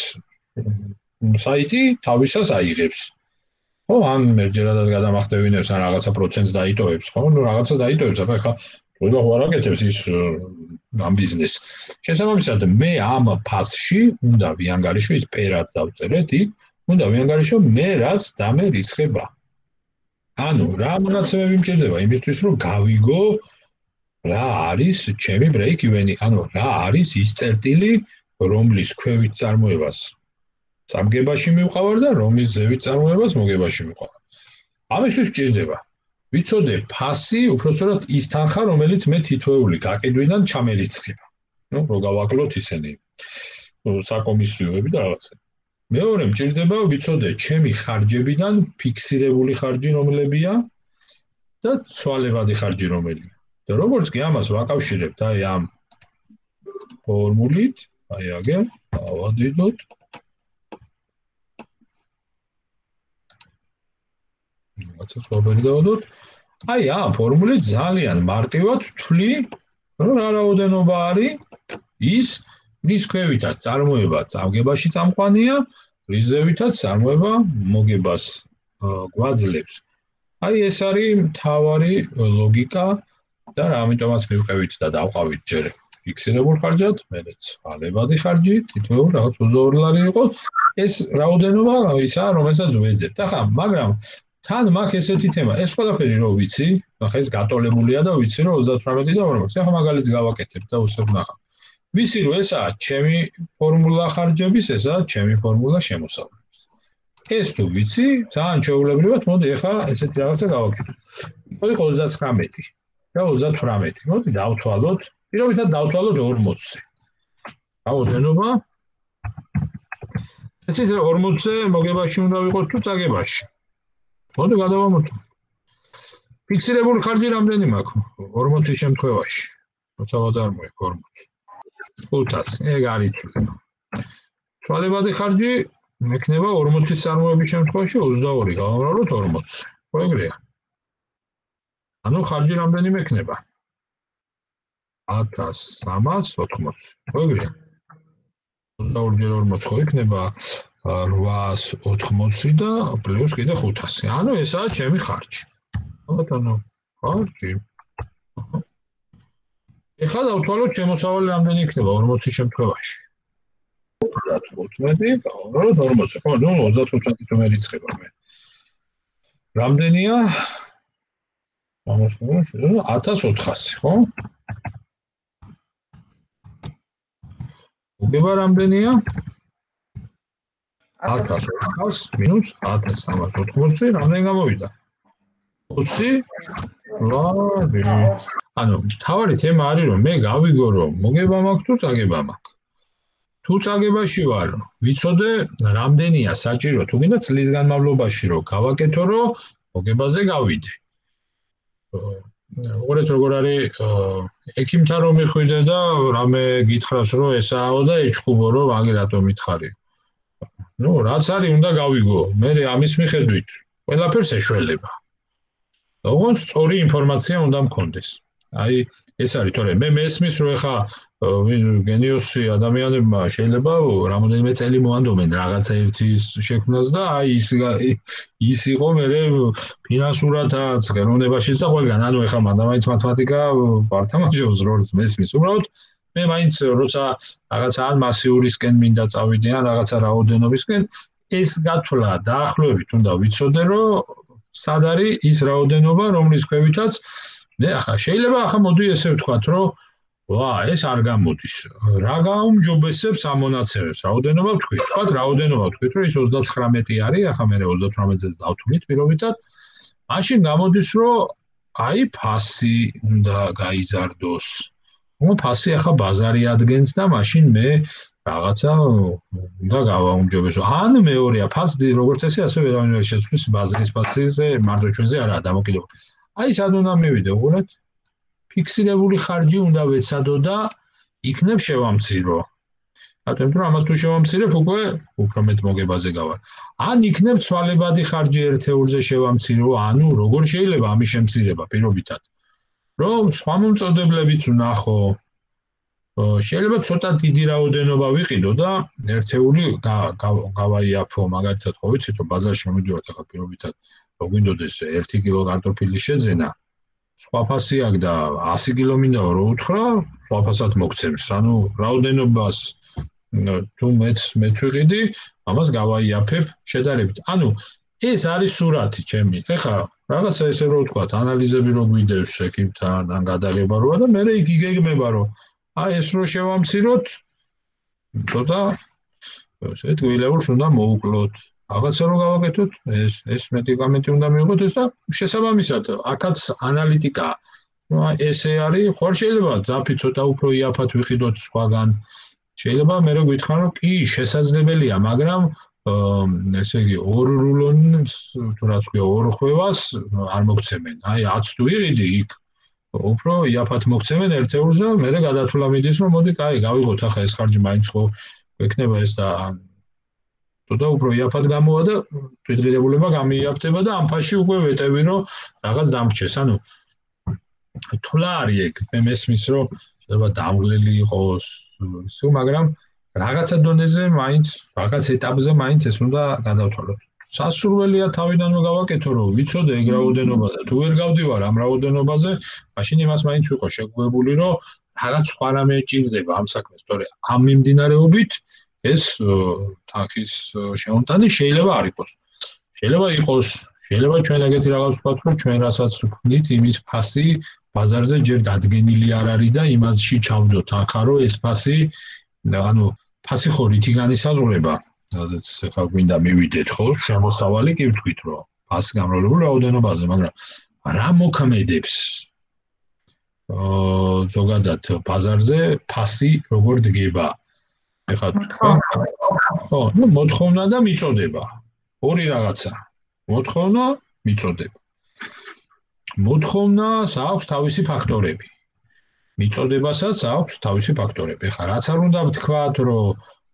საიტი თავისას აიღებს. ხო, ან მერჯერადად გადამახტევინებს, ან რაღაცა პროცენტს დაიტოვებს, ხო? ნუ რაღაცა დაიტოვებს, აბა ხო არ აკეთებს ის ამ ბიზნესს. შესაბამისად, მე ამ ფასში უნდა ვიანგარიშო, ის პერად დავწერეთ, იქ უნდა ვიანგარიშო მე რაც დამერიცხება. ანუ რა მონაცემები მჭირდება იმისთვის, რომ გავიგო რა არის ჩემი break-even-ი, ანუ რა არის ის წერტილი, რომლის ქვევით წარმოებას სამგებაში მივყავარ და რომლის ზევით წარმოებას მოგებაში მივყავარ. ამისთვის მჭირდება ვიცოდე ფასი, უпростоრად ის თანხა, რომელიც მე თითოეული გაყიდვიდან ჩამერიცხება. ნუ რო გავაკლოთ ისინი საკომისიოები და რაღაცა. მეორე მჭირდება ვიცოდე ჩემი ხარჯებიდან ფიქსირებული ხარჯი რომლებია და ცვალებადი ხარჯი რომელია. და როგორც კი ამას ვაკავშირებთ აი ამ ფორმულით, აი აგერ დავადიდოთ. რაღაცა სხვაბერი დავადოთ. აი ამ ფორმულით ძალიან მარტივად ვთვლი, რომ რა რაოდენობა არის ის, რის ქვევითაც წარმოება წამგებაში წამყვანია, რის ზევითაც წარმოება მოგებას გვაძლევს. აი ეს არის მთავარი ლოგიკა და ამიტომაც მივყევით და დავყავით ჯერ ფიქსირებულ ხარჯად, მერე ცვალებადი ხარჯი, თითოეულ რაღაც 22 ლარი იყოს. ეს რაოდენობა ისაა, რომელსაც ვეძებთ. ახლა, მაგრამ თან მაქვს ესეთი თემა, ეს ყველაფერი რო ვიცი, ახლა ეს გატოლებულია და ვიცი რომ 38 და 40. ახლა მაგალითს გავაკეთებ და უსწრებ ნახავ. ვიცი რომ ესაა ჩემი ფორმულა ხარჯების, ესაა ჩემი ფორმულა შემოსავლების. ეს თუ ვიცი, ძალიან ჩვეულებრივად, მოდი ახლა ესეთი რაღაცა გავაკეთებ. მოდი 39 და 38. მოდი დავთვალოთ, პირობითად დავთვალოთ 40-ზე. რაოდენობა ესეთ 40-ზე მოგებაში უნდა ვიყოს თუ წაგებაში. მოდი გადავამოწმოთ. ფიქსირებული ხარჯი რამდენი მაქვს? 40-ის შემთხვევაში. როცა ვაწარმოებ 40. 500, ეგ არ იცვლება. ცვალებადი ხარჯი მექნება 40-ის წარმოების შემთხვევაში 22 გავამრავლოთ 40-ზე. ხო ეგრეა. ანუ ხარჯი რამდენი მექნება? 1380. ხო ეგრეა. 22-ჯერ 40 ხო იქნება 880 და პლუს კიდე 500. ანუ ესაა ჩემი ხარჯი. ბატონო, ხარჯი. ეხლა დავთვალოთ შემოსავალი რამდენი იქნება 40-ის შემთხვევაში. 38 გავამრავლოთ 40-ზე. ხო, ნუ 35 თუ მერიცხება მე. რამდენია? 1400, ხო? მოგება რამდენია? 1400 მინუს 1380, რამდენი გამოვიდა? 20 ლარი. ანუ თავარი თემა არის რომ მე გავიგო რომ მოგება მაქვს თუ წაგება მაქვს. თუ წაგებაში ვარ, ვიცოდე რამდენია საჭირო, თუ გინდა წლის განმავლობაში რომ გავაკეთო რომ მოგებაზე გავიდე. უყურეთ როგორ არის ექიმთან რომ მიხვიდე და რამე გითხრას რომ ესაო და ეჩხუბო რომ აგი რატომ მითხარი. ნუ რაც არის უნდა გავიგო. მე ამის მიხედვით ყველაფერს ეშველება. ოღონდ სწორი ინფორმაცია უნდა მქონდეს. აი ეს არის თორე მე მესმის რომ ეხა გენიოსი ადამიანებმა შეიძლება რამოდენიმე წელი მოანდომენ რაღაცა ერთის შექმნას და აი ის იყო მე ფინანსურადაც ხელოვნებაშიც და ყველგან. ანუ ეხა მანდამაინც მათემატიკა ვართამაშობს როლს მესმის. უბრალოდ მე მაინც როცა რაღაცა ან მასიურისკენ მინდა წავიდე ან რაღაცა რაოდენობისკენ ეს გათვლა დაახლოებით უნდა ვიცოდე რომ სად არის ის რაოდენობა რომლის ქვევითაც მე ახლა შეიძლება ახლა მოდი ესე ვთქვათ რომ ეს არ გამოდის. რა გაუმჯობესებს ამ მონაცემებს? რაოდენობა ვთქვით. თქვათ რაოდენობა ვთქვით რომ ის 39 არის, ახლა მე 38-ზე დავთვლით პირობითად. მაშინ გამოდის რომ აი ფასი უნდა გაიზარდოს. ფასი ახლა ბაზარი ადგენს და მაშინ მე რაღაცა უნდა გავაუმჯობესო. ან მეორეა ფასი როგორც ესე ასე ვერავინ ვერ შეცვლის ბაზრის ფასზე მარტო ჩვენზე არაა დამოკიდებული. აი სად უნდა მივიდე უყურეთ? ფიქსირებული ხარჯი უნდა ვეცადო და იქნებ შევამცირო. რატომ რომ ამას თუ შევამცირებ უკვე უფრო მეტ მოგებაზე გავარ. ან იქნებ ცვალებადი ხარჯი ერთეულზე შევამცირო, ანუ როგორ შეიძლება ამის შემცირება პირობითად. რომ სხვა მომწოდებლებიც ვნახო. შეიძლება ცოტა დიდი რაოდენობა ვიყიდო და ერთეული გავაიაფო, მაგალითად ხო ვიცით რომ ბაზარში მომიდივართ ახლა პირობითად რომ გვინდოდეს 1 კილო კარტოფილის შეძენა. სხვა ფასი აქვს და 100 კილო მინდაო რო უთხრა, სხვა ფასად მოგცემს. ანუ რაოდენობას თუ მეც ვიყიდი, ამას გავაიაფებ შედარებით. ანუ ეს არის სურათი ჩემი. ეხლა რაღაცა ესე რო ვთქვათ, ანალიზები რო გვიდევს ექიმთან, ან გადაღება როა და მე იქ იგეგმება რომ აი ეს რო შევამციროთ, ცოტა ესე გვილეულს უნდა მოუკლოთ. რაღაცა რო გავაკეთოთ, ეს მედიკამენტი უნდა მიიღოთ ეს და შესაბამისად, აქაც ანალიტიკა. ესე არის, ხო შეიძლება ძაფი ცოტა უფრო იაფად ვიყიდოთ სხვაგან. შეიძლება მე რო გითხრა რომ კი შესაძლებელია, მაგრამ ესე იგი ორ რულონს თუ რაც ქვია ორ ხვევას არ მოგცემენ. აი 10 თუ იყიდი იქ უფრო იაფად მოგცემენ ერთეულზე, მე გადათვლა მიდის რომ მოდი კაი გავიღოთ ახლა ეს ხარჯი მაინც ხო გვექნება ეს და თოდა უფრო იაფად გამოვა და თვითღირებულება გამიაფთება და ამ ფასში უკვე ვეტევი რომ რაღაც დამრჩეს. ანუ თვლა არის ეგ, მე მესმის რომ შეიძლება დამღლელი იყოს, ისე მაგრამ რაღაცა დონეზე მაინც რაღაც ეტაპზე მაინც ეს უნდა გადავთვალოთ. სასურველია თავიდანვე გავაკეთო რომ ვიცოდე ეგ რაოდენობა და თუ ვერ გავდივარ ამ რაოდენობაზე, მაშინ იმას მაინც ვიყო შეგუებული რომ რაღაც სხვა რამე ჭირდება ამ საქმეს, თორე ამ მიმდინარეობით ეს თანხის შეუნტანი შეიძლება არ იყოს. შეიძლება იყოს, შეიძლება ჩვენ ეგეთი რაღაც ვთქვათ, რომ ჩვენ რასაც ვქნით, იმის ფასი ბაზარზე ჯერ დადგენილი არ არის და იმასში ჩავდოთ თანხა, რომ ეს ფასი, ანუ ფასი ხო რითი განისაზღვრება, რაზეც ახლა გვინდა მივიდეთ, ხო? შემოსავალი კი ვთქვით, რომ ფასი გამრავლებული რაოდენობაზე, მაგრამ რა მოქმედებს ზოგადად ბაზარზე ფასი როგორ დგება? ეხლა ხო, ну მოთხოვნა და მიწოდება. ორი რაღაცა. მოთხოვნა, მიწოდება. მოთხოვნას აქვს თავისი ფაქტორები. მიწოდებასაც აქვს თავისი ფაქტორები. ეხლა რაც არ უნდა ვთქვათ, რომ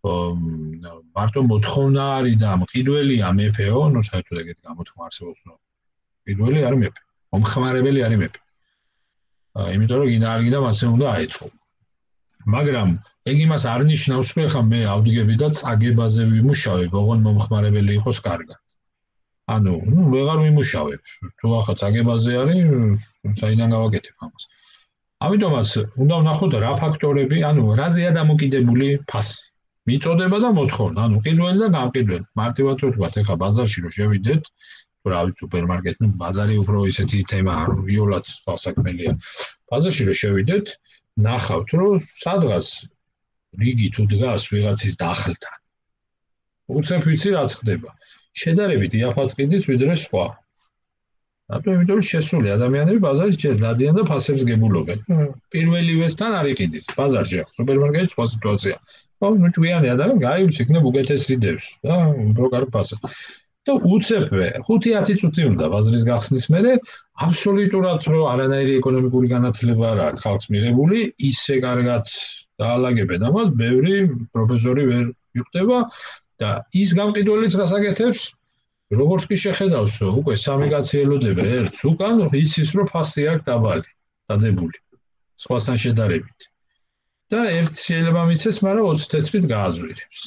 მარტო მოთხოვნა არის და მყიდველია მეფეო, ну საერთოდ ეგეთი გამოთქმა არსებობს, რომ მყიდველი არის მეფე, მომხმარებელი არის მეფე. იმიტომ რომ გინდა არ გინდა მასე უნდა აეწყო. მაგრამ ეგ იმას არ ნიშნავს, რომ ეხლა მე ავდგები და წაგებაზე ვიმუშავებ, ოღონ მომხმარებელი იყოს კარგად. ანუ, ვეღარ ვიმუშავებ. თუ ახლა წაგებაზე არის, საიდან გავაკეთებ ამას. ამიტომაც უნდა ვნახოთ რა ფაქტორები, ანუ რაზეა დამოკიდებული ფასი. მიწოდება და მოთხოვნა, ანუ ყიდველი და გამყიდველი. მარტივად ვთქვათ, ეხლა ბაზარში რომ შევიდეთ, თუ რა ვიცი სუპერმარკეტი, ბაზარი უფრო ისეთი თემაა, რომ ვიოლად საქმელია. ბაზარში რომ შევიდეთ, ნახავთ, რომ სადღაც რიგი თუ დგას ვიღაცის დახლთან. უცებ ვიცი რაც ხდება. შედარებით იაფად ყიდის ვიდრე სხვა. რატომ? იმიტომ რომ შესული ადამიანები ბაზარში ჯერდადიან და ფასებს გებულობენ. პირველივესთან არ იყიდის ბაზარში, სუპერმარკეტში სხვა სიტუაცია. ხო, ну ჭვიანი ადამიანი გაივლის იქნებ უკეთესი დევს და უფრო კარგ ფასებს. და უცებვე 5-10 წუთი უნდა ბაზრის გახსნის მერე აბსოლუტურად რომ არანაირი ეკონომიკური განათლება არ აქვს ხალხს მიღებული, ისე კარგად დაალაგებენ ამას, ბევრი პროფესორი ვერ მიხვდება და ის გამყიდველიც გასაკეთებს, როგორც კი შეხედავს, უკვე სამი კაცი ელოდება ერთს უკან, იცის რომ ფასი აქვს დაბალი, დადებული, სხვასთან შედარებით. და ერთ შეიძლება მიცეს, მაგრამ 20 თეთრით გააზვირებს.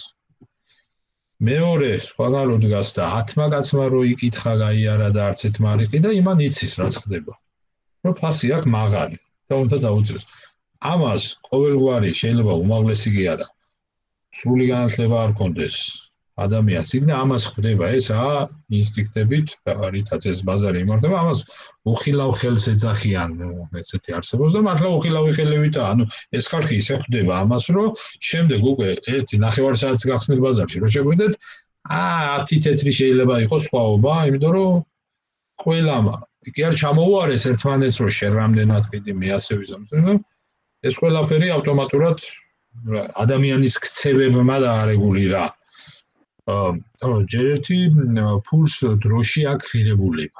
მეორე სხვაგან რო დგას და 10 კაცმა რო იკითხა გაიარა და არც ერთმა არ იყიდა, იმან იცის რაც ხდება. რომ ფასი აქვს მაღალი და უნდა დაუწიოს. ამას ყოველგვარი შეიძლება უმაღლესი კი არა. სრული განათლება არ კონდეს ადამიანს, იქნება ამას ხდება ესა ინსტინქტებით, რითაც ეს ბაზარი იმართება, ამას უხილავ ხელს ეძახიან, ესეთი არსებობს და მართლა უხილავი ხელებითაა, ანუ ეს ხალხი ისე ხდება ამას, რომ შემდეგ უკვე ერთი ნახევარი საათის გახსნილ ბაზარში რო შეგვიდეთ, 10 თეთრი შეიძლება იყოს სხვაობა, იმიტომ რომ ყველამ კი არ ჩამოუარეს ერთმანეთს, რომ შენ რამდენად ყიდი, მე ასე ვიზამთრებ, ეს ყველაფერი ავტომატურად ადამიანის ქცევებმა დაარეგულირა. ჯერ ერთი ფულს დროში აქვს ღირებულება.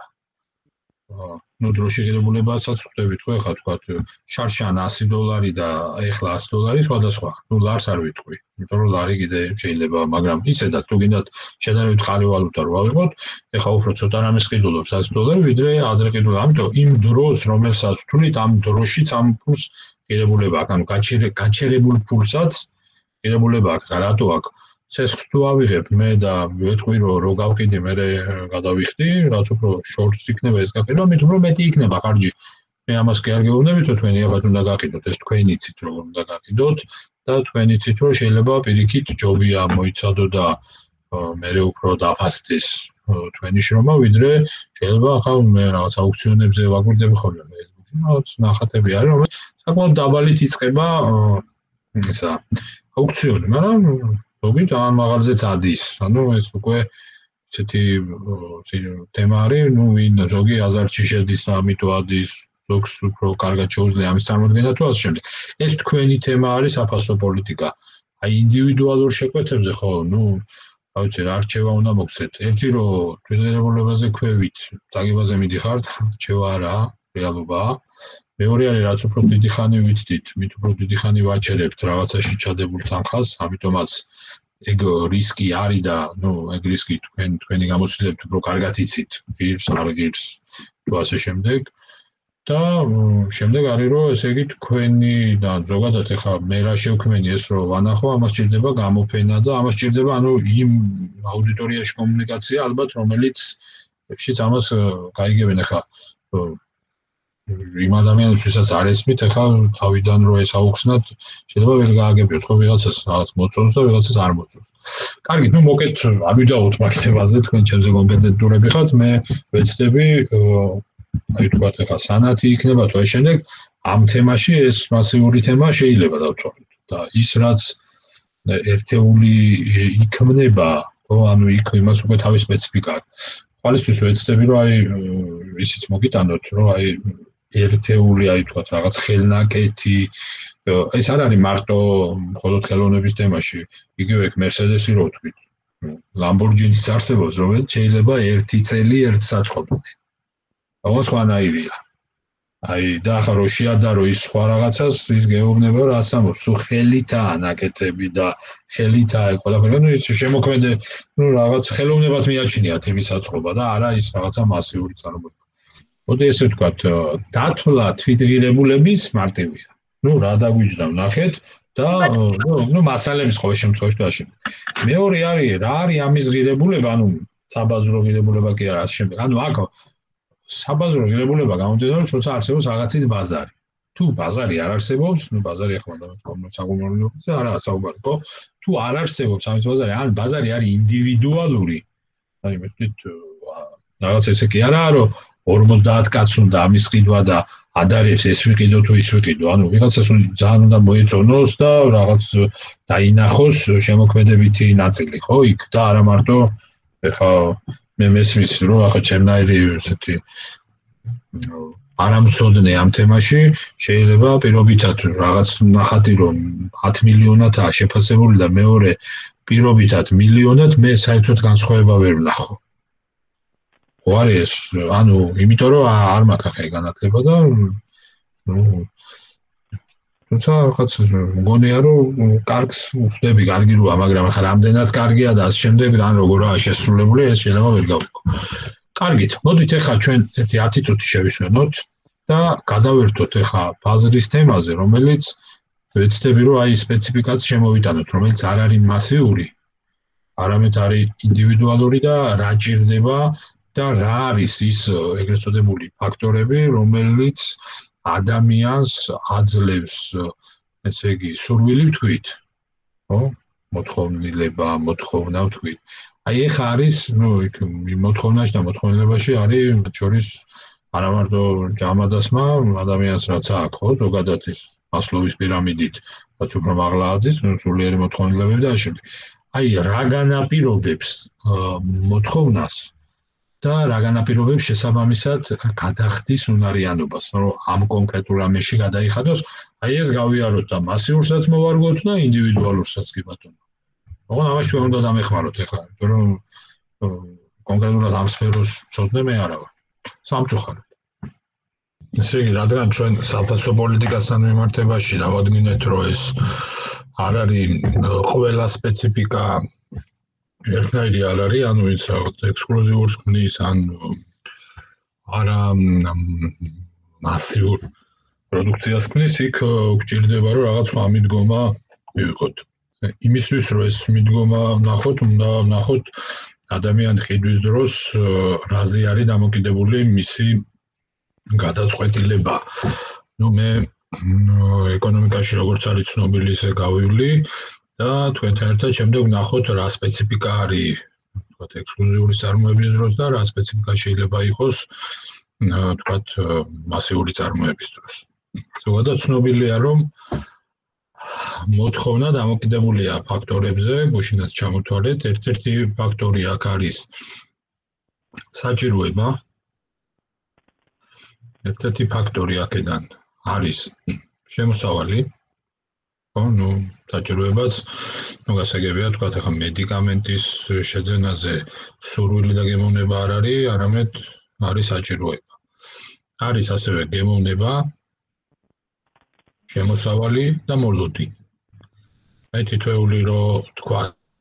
ну დროში ღირებულებასაც ხვდებით ხო ეხლა თქვა შარშან $100 და ეხლა $100 სხვადასხვა. ну ლარს არ ვიტყვი, იმიტომ რომ ლარი კიდე შეიძლება, მაგრამ ისედაც თუ გინდათ შედარებით ხალი ვალუტა რო ავიღოთ, ეხლა უფრო ცოტა რამეს ყიდულობს $100 ვიდრე ადრე ყიდულობდა. ამიტომ იმ დროს რომელსაც ვთვლით, ამ დროშიც ამ ფულს ღირებულება აქვს, ანუ გაჩერებულ ფულსაც ღირებულება აქვს, რატო აქვს? ცეცხლს თუ ავიღებ მე და ვეთქვი რომ რო გავყიდი მე გადავიხდი, რაც უფრო შორტს იქნება ეს გაყიდვა, მით უფრო მეტი იქნება ხარჯი. მე ამას კი არ გეუბნებით, რომ თქვენი ახლა უნდა გაყიდოთ, ეს თქვენი იცით როგორ უნდა გაყიდოთ და თქვენი იცით რომ შეიძლება პირიქით ჯობია მოიცადო და მე უფრო დაფასდეს თქვენი შრომა, ვიდრე შეიძლება ახლა მე რაღაც აუქციონებზე ვაგვირდები ხოლმე ფეისბუქში, რაღაც ნახატები არის, რომელიც საკმაოდ დაბალით იწყება ისა აუქციონი, მაგრამ ზოგი ძალიან მაღალზეც ადის. ანუ ეს უკვე ესეთი თემა არის, ну ვინ ზოგი აზარტში შედის და ამიტომ ადის, ზოგს უფრო კარგად შეუძლია ამის წარმოქმნა თუ ასე შემდეგ. ეს თქვენი თემა არის საფასო პოლიტიკა. აი ინდივიდუალურ შეკვეთებზე ხო, ну რა ვიცი, რა რჩევა უნდა მოგცეთ. ერთი რომ თვითდღეობაზე ქვევით, წაგებაზე მიდიხართ, რჩევა არა, რეალობაა. მეორე არის რაც უფრო დიდი ხანი ვიცდით, მით უფრო დიდი ხანი ვაჩერებთ რაღაცაში ჩადებულ თანხას, ამიტომაც ეგ რისკი არის და ნუ ეგ რისკი თქვენი გამოცდილებით უფრო კარგად იცით, ღირს, არ ღირს, თუ ასე შემდეგ. და შემდეგ არის რომ ესე იგი თქვენი და ზოგადად ეხლა მე რა შევქმენი ეს რომ ვანახო, ამას ჭირდება გამოფენა და ამას ჭირდება ანუ იმ აუდიტორიაში კომუნიკაცია ალბათ, რომელიც შიც ამას გაიგებენ ეხლა იმ ადამიანებს, ვისაც არ ესმით, ახლა თავიდან რო ეს აუხსნათ, შეიძლება ვერ გააგებიოთ, ხო ვიღაცას რაღაც მოწონს და ვიღაცას არ მოწონს. კარგით, ნუ მოკეთ არ ვიდაოთ მაგ თემაზე, თქვენ ჩემზე კომპეტენტურები ხართ, მე ვეცდები აი თქვათ ახლა სანათი იქნება თუ აი შემდეგ ამ თემაში ეს მასიური თემა შეიძლება დავთვალოთ და ის რაც ერთეული იქმნება, ხო, ანუ იქ იმას უკვე თავის სპეციფიკა აქვს. ხვალისთვის ვეცდები რომ აი ისიც მოგიტანოთ, რომ აი ერთეული აი თქვათ რაღაც ხელნაკეთი ეს არ არის მარტო მხოლოდ ხელოვნების თემაში, იგივე ეგ Mercedes-ი რო ვთქვით. Lamborghini-ს არსებობს, რომელიც შეიძლება ერთი წელი ერთ საწყობლი. აღარ სხვანაირია. აი და ახლა რო შეადარო ის სხვა რაღაცას, ის გეუბნება რომ ასამბლს, სულ ხელითაა ნაკეთები და ხელითაა ყველაფერი, ну ის შემოქმედე, ну რაღაც ხელოვნებად მიაჩნიათ იმის საწყობა და არა ის რაღაცა მასიური წარმოება. მოდი ესე ვთქვათ, დათვლა თვითღირებულების მარტივია. ну რა დაგვიჯდა ნახეთ და ну მასალების ყოველ შემთხვევაში და ასე. მეორე არის რა არის ამის ღირებულება, ანუ საბაზრო ღირებულება კი არა, ასე შემდეგ. ანუ აქ საბაზრო ღირებულება გამომდინარეობს, თორსა არსებობს რაღაცის ბაზარი. თუ ბაზარი არ არსებობს, ну ბაზარი ახლა საკομμუნიკაციო არა საუბარი, ხო? თუ არ არსებობს ამის ბაზარი, ან ბაზარი არის ინდივიდუალური. აი მეთქით რაღაც ესე კი არაა, რომ 50 კაცს უნდა ამის ყიდვა და ადარებს ეს ვიყიდო თუ ის ვიყიდო. ანუ ვიღაცას ძალიან უნდა მოეწონოს და რაღაც დაინახოს შემოქმედებითი ნაწილი, ხო? იქ და არა მარტო ეხა მე მესმის რომ ახლა ჩემნაირი ესეთი არამცოდნე ამ თემაში შეიძლება პირობითად რაღაც ნახატი რომ 10 მილიონადაა შეფასებული და მეორე პირობითად მილიონად მე საერთოდ განსხვავება ვერ ვნახო. ხო არის ანუ იმიტომ რომ არ მაქვს ახლა განათლება და ну თუმცა რაღაც მგონია რომ კარგს ვხდები, კარგი როა, მაგრამ ახლა რამდენად კარგია და ამ შემდეგ ან როგორაა შესრულებული ეს შეიძლება ვერ გავიგო. კარგით, მოდით ახლა ჩვენ ერთი 10 წუთი შევისვენოთ და გადავერთოთ ახლა ბაზრის თემაზე, რომელიც ვეცდები რომ აი სპეციფიკაც შემოვიტანოთ, რომელიც არ არის მასიური, არამედ არის ინდივიდუალური და რა ჭირდება და რა არის ის ეგრეთ წოდებული ფაქტორები, რომელიც ადამიანს აძლევს, ესე იგი, სურვილი ვთქვით, ხო? მოთხოვნილება, მოთხოვნა ვთქვით. აი ეხა არის, ну, იქ მოთხოვნაში და მოთხოვნილებაში არის შორის არა მარტო ჯამადასმა ადამიანს რაც აქვს, ხო, ზოგადად ის მასლოვის პირამიდით, რაც უფრო მაღლა ადის, სულიერი მოთხოვნილებები და ასე. აი რა განაპირობებს მოთხოვნას და რა განაპირობებს შესაბამისად გადახდის უნარიანობას, რომ ამ კონკრეტულ რამეში გადაიხადოს, აი ეს გავიაროთ და მასიურსაც მოვარგოთ და ინდივიდუალურსაც კი ბატონო. ოღონდ ამაში ჩვენ უნდა დამეხმაროთ ახლა, იმიტომ რომ კონკრეტულად ამ სფეროს ცოდნე მე არა ვარ. სამწუხაროდ. ესე იგი, რადგან ჩვენ საფასო პოლიტიკასთან მიმართებაში დავადგინეთ, რომ ეს არ არის ყველა სპეციფიკა ერთნაირი არ არის, ანუ ის რაღაც ექსკლუზიურს ქმნის, ან არა მასიურ პროდუქციას ქმნის, იქ გჭირდება რომ რაღაც მიდგომა მივიღოთ. იმისთვის რომ ეს მიდგომა ვნახოთ, უნდა ვნახოთ ადამიანის ხედვის დროს რაზე არის დამოკიდებული მისი გადაწყვეტილება. ну მე ეკონომიკაში როგორც არის ცნობილი, ისე გავივლი და თქვენთან ერთად შემდეგ ვნახოთ რა სპეციფიკა არის, თქვათ ექსკლუზიური წარმოების დროს და რა სპეციფიკა შეიძლება იყოს, თქვათ მასიური წარმოების დროს. ზოგადად ცნობილია რომ მოთხოვნა დამოკიდებულია ფაქტორებზე, გუშინაც ჩამოთვალეთ, ერთ-ერთი ფაქტორი აქ არის საჭიროება. ერთ-ერთი ფაქტორი აქედან არის შემოსავალი. ხო, ну, საჭიროებაც, ну, გასაგებია თქვა, ახლა მედიკამენტის შეძენაზე სურვილი და გემოვნება არ არის, არამედ არის საჭიროება. არის ასევე გემოვნება, შემოსავალი და მოლოდი. აი თითოეული რო თქვა.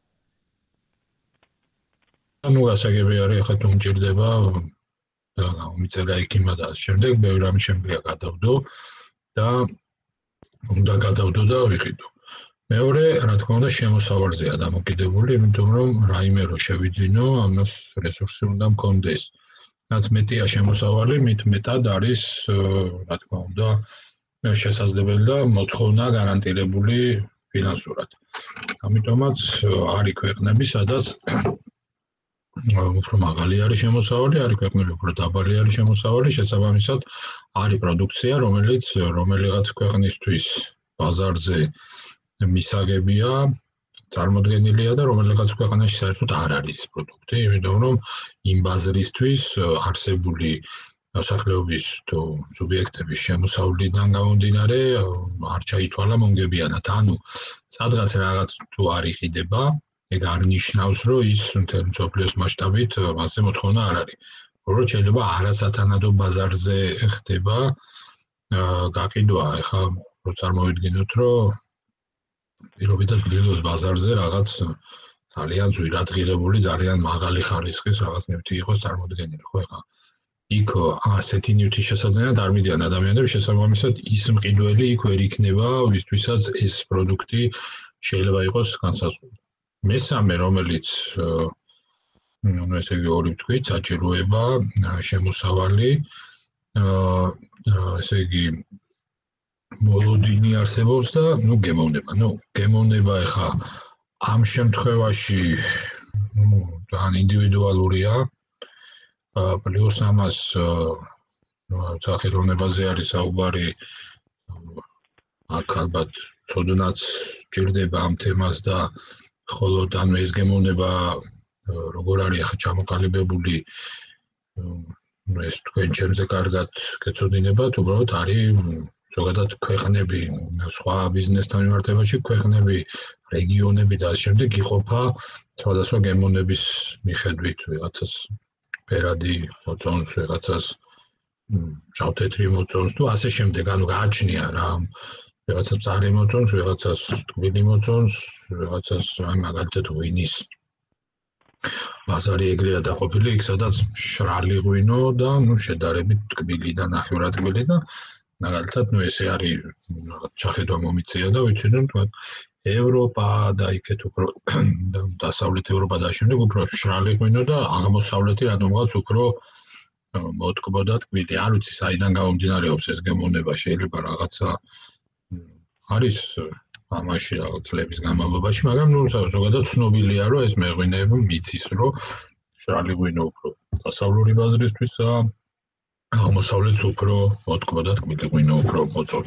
ну, გასაგებია არის, ახლა თუ მჭირდება და მიწერა იქიმა და შემდეგ ბევრი რამე შემიძლია გადავდო და უნდა გადავდო და ვიყიდო. მეორე, რა თქმა უნდა, შემოსავალზეა დამოკიდებული, იმიტომ რომ რაიმე რო შევიძინო, ამას რესურსი უნდა მქონდეს. რაც მეტია შემოსავალი, მით მეტად არის, რა თქმა უნდა, შესაძლებელი და მოთხოვნა გარანტირებული ფინანსურად. ამიტომაც არის ქვეყნები, სადაც უფრო მაღალი არის შემოსავალი, არის ქვეყნები უფრო დაბალი არის შემოსავალი, შესაბამისად არის პროდუქცია, რომელიც რომელიღაც ქვეყნისთვის ბაზარზე მისაღებია, წარმოდგენილია და რომელიღაც ქვეყანაში საერთოდ არ არის ეს პროდუქტი, იმიტომ რომ იმ ბაზრისთვის არსებული მოსახლეობის თუ სუბიექტების შემოსავლიდან გამომდინარე არ ჩაითვალა მომგებიანად. ანუ სადღაც რაღაც თუ არ იყიდება, ეგ არ ნიშნავს, რომ ის მთელი მსოფლიოს მასშტაბით მასზე მოთხოვნა არ არის. უბრალოდ შეიძლება არასათანადო ბაზარზე ხდება გაყიდვა. ეხლა რო წარმოვიდგინოთ, რომ პირობითად გრილოს ბაზარზე რაღაც ძალიან ძვირადღირებული, ძალიან მაღალი ხარისხის რაღაც ნივთი იყოს წარმოდგენილი, ხო ეხლა იქ ასეთი ნივთის შესაძლებლად არ მიდიან ადამიანები, შესაბამისად ის მყიდველი იქ ვერ იქნება, ვისთვისაც ეს პროდუქტი შეიძლება იყოს განსაზღვრული. მესამე, რომელიც ну, ესე იგი ორი ვთქვით, საჭიროება, შემოსავალი, ესე იგი მოლოდინი არსებობს და ну გემოვნება. ну გემოვნება ეხა ამ შემთხვევაში ძალიან ინდივიდუალურია. პლუს ამას სახელოვნებაზე არის საუბარი. აქ ალბათ ცოდნაც ჭირდება ამ თემას და ხოლო ანუ ეს გემოვნება როგორ არის ახლა ჩამოყალიბებული ეს თქვენ ჩემზე კარგად გეცოდინებათ, უბრალოდ არის ზოგადად ქვეყნები, სხვა ბიზნესთან მიმართებაში ქვეყნები, რეგიონები და ასე შემდეგ იყოფა სხვადასხვა გემოვნების მიხედვით, ვიღაცას ფერადი მოწონს, ვიღაცას შავ-თეთრი მოწონს თუ ასე შემდეგ, ანუ გააჩნია რა, ვიღაცას მწარე მოწონს, ვიღაცას ტკბილი მოწონს, ვიღაცას მაგალითად ღვინის ბაზარი ეგრეა დაყოფილი, იქ სადაც შრალი ღვინო და ну შედარებით ტკბილი და ნახევრად ტკბილი და მაგალითად ну ესე არის ჩახედვა მომიწია და ვიცი რომ თქვა ევროპა და იქეთ უფრო დასავლეთ ევროპა და შემდეგ უფრო შრალი ღვინო და აღმოსავლეთი რადგანაც უფრო მოტკბოდა ტკბილი. არ ვიცი საიდან გამომდინარეობს ეს გემოვნება, შეიძლება რაღაცა არის ამაში რაღაც წლების განმავლობაში, მაგრამ ну ზოგადად ცნობილია რომ ეს მეღვინეები მიცის რომ შრალი ღვინო უფრო დასავლური ბაზრისთვისაა, აღმოსავლეთს უფრო მოტკბოდა ტკბილი ღვინო უფრო მოწონს.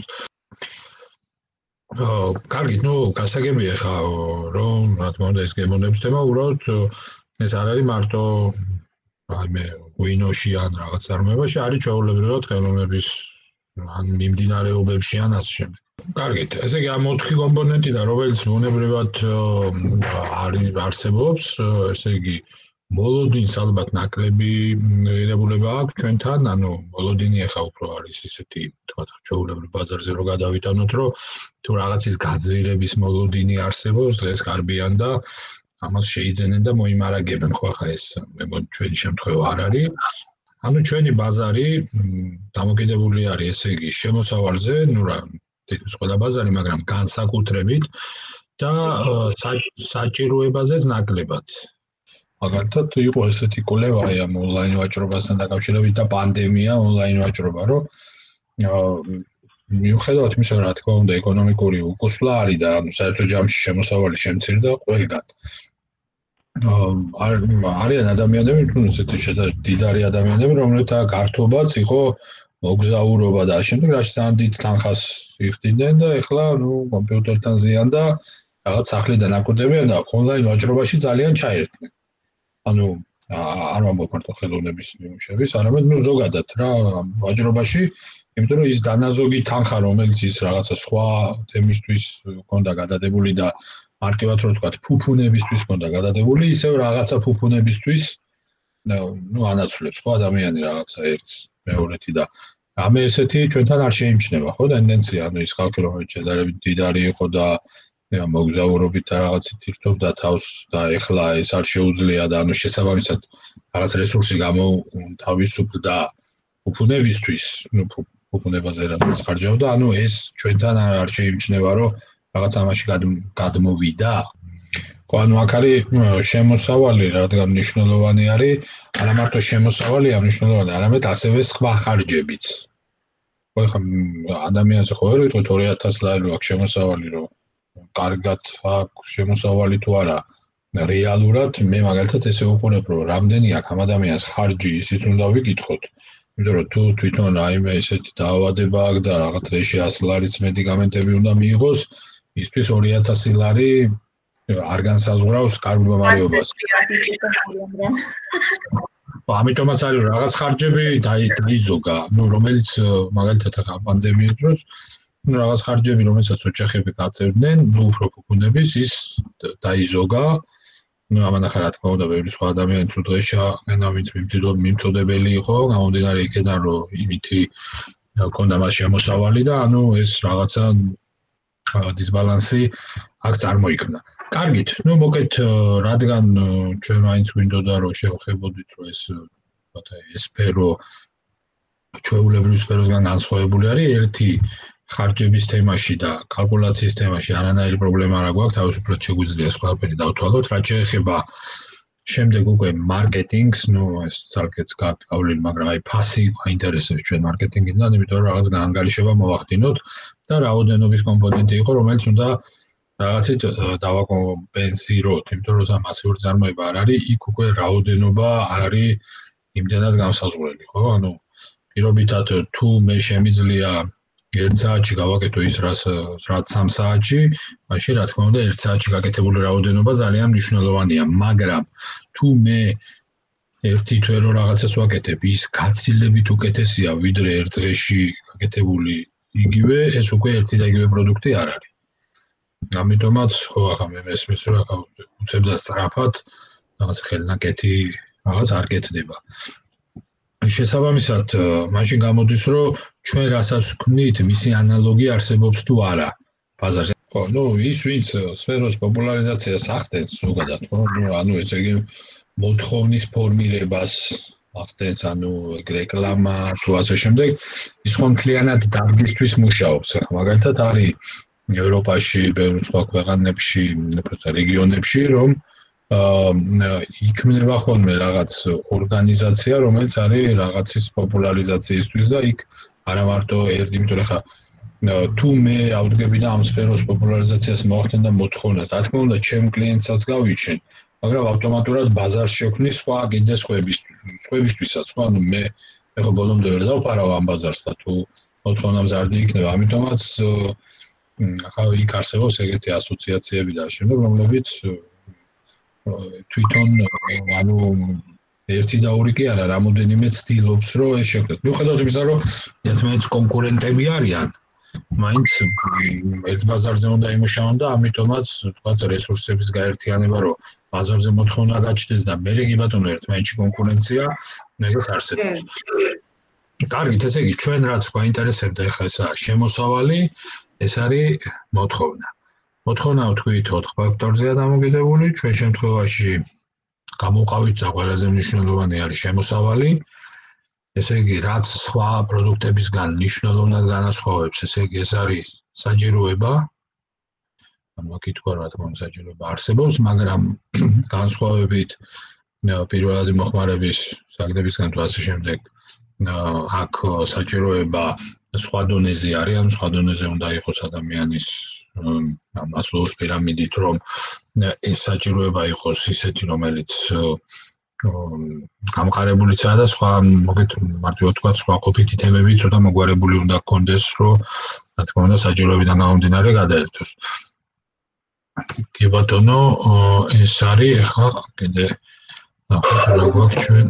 კარგი, ну გასაგებია ხა რომ რა თქმა უნდა ეს გემოვნების თემა უბრალოდ ეს არ არის მარტო აი მე ღვინოში ან რაღაც წარმოებაში, არის ჩვეულებრივად ხელოვნების ან მიმდინარეობებში ან ასე შემდეგ. კარგით, ესე იგი ამ 4 კომპონენტიდან რომელიც ბუნებრივად არის არსებობს, ესე იგი მოლოდინს ალბათ ნაკლები ღირებულება აქვს ჩვენთან, ანუ მოლოდინი ახლა უფრო არის ისეთი, თქვათ, ჩვეულებრივ ბაზარზე რო გადავიტანოთ, რომ თუ რაღაცის გაძვირების მოლოდინი არსებობს, დღეს გარბიან და ამას შეიძენენ და მოიმარაგებენ, ხო ახლა ეს მეგონი ჩვენი შემთხვევა არ არის. ანუ ჩვენი ბაზარი დამოკიდებული არის, ესე იგი, შემოსავალზე, ну რა, თითქოს ყველა ბაზარი, მაგრამ განსაკუთრებით და საჭიროებაზეც ნაკლებად. მაგალითად იყო ესეთი კვლევა აი ამ ონლაინ ვაჭრობასთან დაკავშირებით და პანდემია ონლაინ ვაჭრობა, რომ მიუხედავად იმისა, რა თქმა უნდა, ეკონომიკური უკუსვლა არის და საერთო ჯამში შემოსავალი შემცირდა ყველგან. არიან ადამიანები, თუ ესეთი შედარებით დიდარი ადამიანები, რომელთა გართობაც იყო მოგზაურობა და ამ შემდეგ რაც ძალიან დიდ თანხას იხდიდნენ და ეხლა ნუ კომპიუტერთან ზიან და რაღაც სახლიდან აკვდებიან და ონლაინ ვაჭრობაში ძალიან ჩაერთნენ. ანუ არ ვამბობ მარტო ხელოვნების ნიმუშების, არამედ ნუ ზოგადად რა ვაჭრობაში, იმიტომ რომ ის დანაზოგი თანხა, რომელიც ის რაღაცა სხვა თემისთვის ჰქონდა გადადებული და მარტივად რო ვთქვათ, ფუფუნებისთვის ჰქონდა გადადებული, ისევ რაღაცა ფუფუნებისთვის ნუ ანაცვლებს ხო ადამიანი რაღაცა ერთს მეორეთი და ამე ესეთი ჩვენთან არ შეიმჩნევა ხო ტენდენცია, ანუ ის ხალხი რომელიც შედარებით დიდარი იყო და მოგზაურობით რაღაცით ირთობდა თავს და ეხლა ეს არ შეუძლია და ანუ შესაბამისად რაღაც რესურსი გამოთავისუფლდა ფუფუნებისთვის, ნუ ფუფუნებაზე რაღაც ხარჯავდა, ანუ ეს ჩვენთან არ შეიმჩნევა, რომ რაღაც ამაში გადმოვიდა. ხო, ანუ აქ არის შემოსავალი, რადგან მნიშვნელოვანი არის, არა მარტო შემოსავალია მნიშვნელოვანი, არამედ ასევე სხვა ხარჯებიც. ხო, ეხლა ადამიანს ხო ვერ ვიტყვით 2000 ლარი აქვს შემოსავალი, რომ კარგად აქვს შემოსავალი თუ არა. რეალურად მე მაგალითად ესე ვუყურებ, რომ რამდენი აქ ამ ადამიანს ხარჯი ისიც უნდა ვიკითხოთ. იმიტომ რომ თუ თვითონ რაიმე ესეთი დაავადება აქვს და რაღაც დღეში 100 ლარის მედიკამენტები უნდა მიიღოს, ისთვის 2000 ლარი არ განსაზღვრავს კარგ მდგომარეობას. ამიტომაც არის რომ რაღაც ხარჯები დაიზოგა, რომელიც მაგალითად ახლა პანდემიის დროს რაღაც ხარჯები, რომელსაც ოჯახები გაწევდნენ, უფრო ფუქუნების ის დაიზოგა. ამან ახლა რა თქმა უნდა, ბევრი სხვა ადამიანი თუ დღეში აღენა ვინც მიმწოდებელი იყო, გამომდინარე იქიდან რომ იმითი ჰქონდა მას შემოსავალი და ანუ ეს რაღაცა დისბალანსი აქ წარმოიქმნა. კარგით, მოკეთ, რადგან ჩვენ მაინც გვინდოდა რომ შევხებოდით რომ ეს სფერო ჩვეულებრივ სფეროსგან განსხვავებული არის, ერთი ხარჯების თემაში და კალკულაციის თემაში არანაირი პრობლემა არ გვაქვს, თავისუფლად შეგვიძლია ყველაფერი დავთვალოთ, რაც შეეხება შემდეგ უკვე მარკეტინგს, ეს ძალკეც გავლილი, მაგრამ აი ფასი აინტერესებს ჩვენ მარკეტინგიდან, იმიტომ რომ რაღაც გაანგარიშება მოვახდინოთ და რაოდენობის კომპონენტი იყო, რომელიც უნდა რაღაცით დავაკომპენსიროთ, იმიტომ რომ მასიური წარმოება არ არის, იქ უკვე რაოდენობა არ არის იმდენად განსაზღვრელი, ხო? ანუ პირობითად თუ მე შემიძლია 1 საათში გავაკეთო ის, რაც 3 საათში, მაშინ რა თქმა უნდა 1 საათში გაკეთებული რაოდენობა ძალიან მნიშვნელოვანია, მაგრამ თუ მე ერთი თვე რო რაღაცას ვაკეთებ, ის გაცილებით უკეთესია, ვიდრე ერთ დღეში გაკეთებული იგივე, ეს უკვე ერთი და იგივე პროდუქტი არ არის. ამიტომაც ხო ახლა მე მესმის რომ ახლა უცებ და სწრაფად რაღაც ხელნაკეთი რაღაც არ კეთდება. შესაბამისად, მაშინ გამოდის რომ ჩვენ რასაც ვქმნით, მისი ანალოგი არსებობს თუ არა ბაზარზე. ხო, ის ვინც სფეროს პოპულარიზაციას ახდენს ზოგადად, ხო, ანუ ესე იგი მოთხოვნის ფორმირებას ახდენს, ანუ რეკლამა თუ ასე შემდეგ, ის ხომ მთლიანად დარგისთვის მუშაობს. ახლა მაგალითად არის ევროპაში, ბევრ სხვა ქვეყანებში, რეგიონებში, რომ იქმნება ხოლმე რაღაც ორგანიზაცია, რომელიც არის რაღაცის პოპულარიზაციისთვის და იქ არა მარტო ერთ, იმიტომ რომ ხა თუ მე ავდგები და ამ სფეროს პოპულარიზაციას მოახდენ და მოთხოვნას, რა თქმა უნდა, ჩემ კლიენტსაც გავიჩენ, მაგრამ ავტომატურად ბაზარს შექმნის სხვა კიდე სხვებისთვისაც, ხო, ანუ მე ხო ბოლომდე ვერ დავფარავ ამ ბაზარს და თუ მოთხოვნა მზარდი იქნება, ამიტომაც ახლა იქ არსებობს ეგეთი ასოციაციები და შემდეგ, რომლებიც თვითონ ანუ ერთი და ორი კი არა, რამოდენიმე ცდილობს რომ ეს შექმნას. მიუხედავად იმისა, რომ ერთმანეთს კონკურენტები არიან, მაინც ერთ ბაზარზე უნდა იმუშაონ და ამიტომაც თქვათ რესურსების გაერთიანება, რომ ბაზარზე მოთხოვნა გაჩნდეს და მერე კი ბატონო ერთმანეთში კონკურენცია, ეგეც არსებობს. კარგით, ესე იგი ჩვენ რაც გვაინტერესებდა ახლა ესაა შემოსავალი, ეს არის მოთხოვნა. მოთხოვნა ვთქვით 4 ფაქტორზეა დამოკიდებული, ჩვენ შემთხვევაში გამოვყავით და ყველაზე მნიშვნელოვანი არის შემოსავალი. ესე იგი, რაც სხვა პროდუქტებისგან მნიშვნელოვნად განასხვავებს, ესე იგი, ეს არის საჯიროება. ანუ აქ თქვა რა თქმა უნდა საჯიროება არსებობს, მაგრამ განსხვავებით პირველადი მოხმარების საგდებისგან თუ ასე შემდეგ, აქ საჯიროება სხვა დონეზე არის, ანუ სხვა დონეზე უნდა იყოს ადამიანის მასლოუს პირამიდით, რომ ეს საჯიროება იყოს ისეთი, რომელიც გამყარებულიცაა და სხვა მოგეთ მარტივად თქვა სხვა ყოფითი თემები ცოტა მოგვარებული უნდა გქონდეს, რომ რა თქმა უნდა საჯიროებიდან გამომდინარე გადაერთოს. კი ბატონო, ეს არის ახლა კიდე ნახოთ რა გვაქვს ჩვენ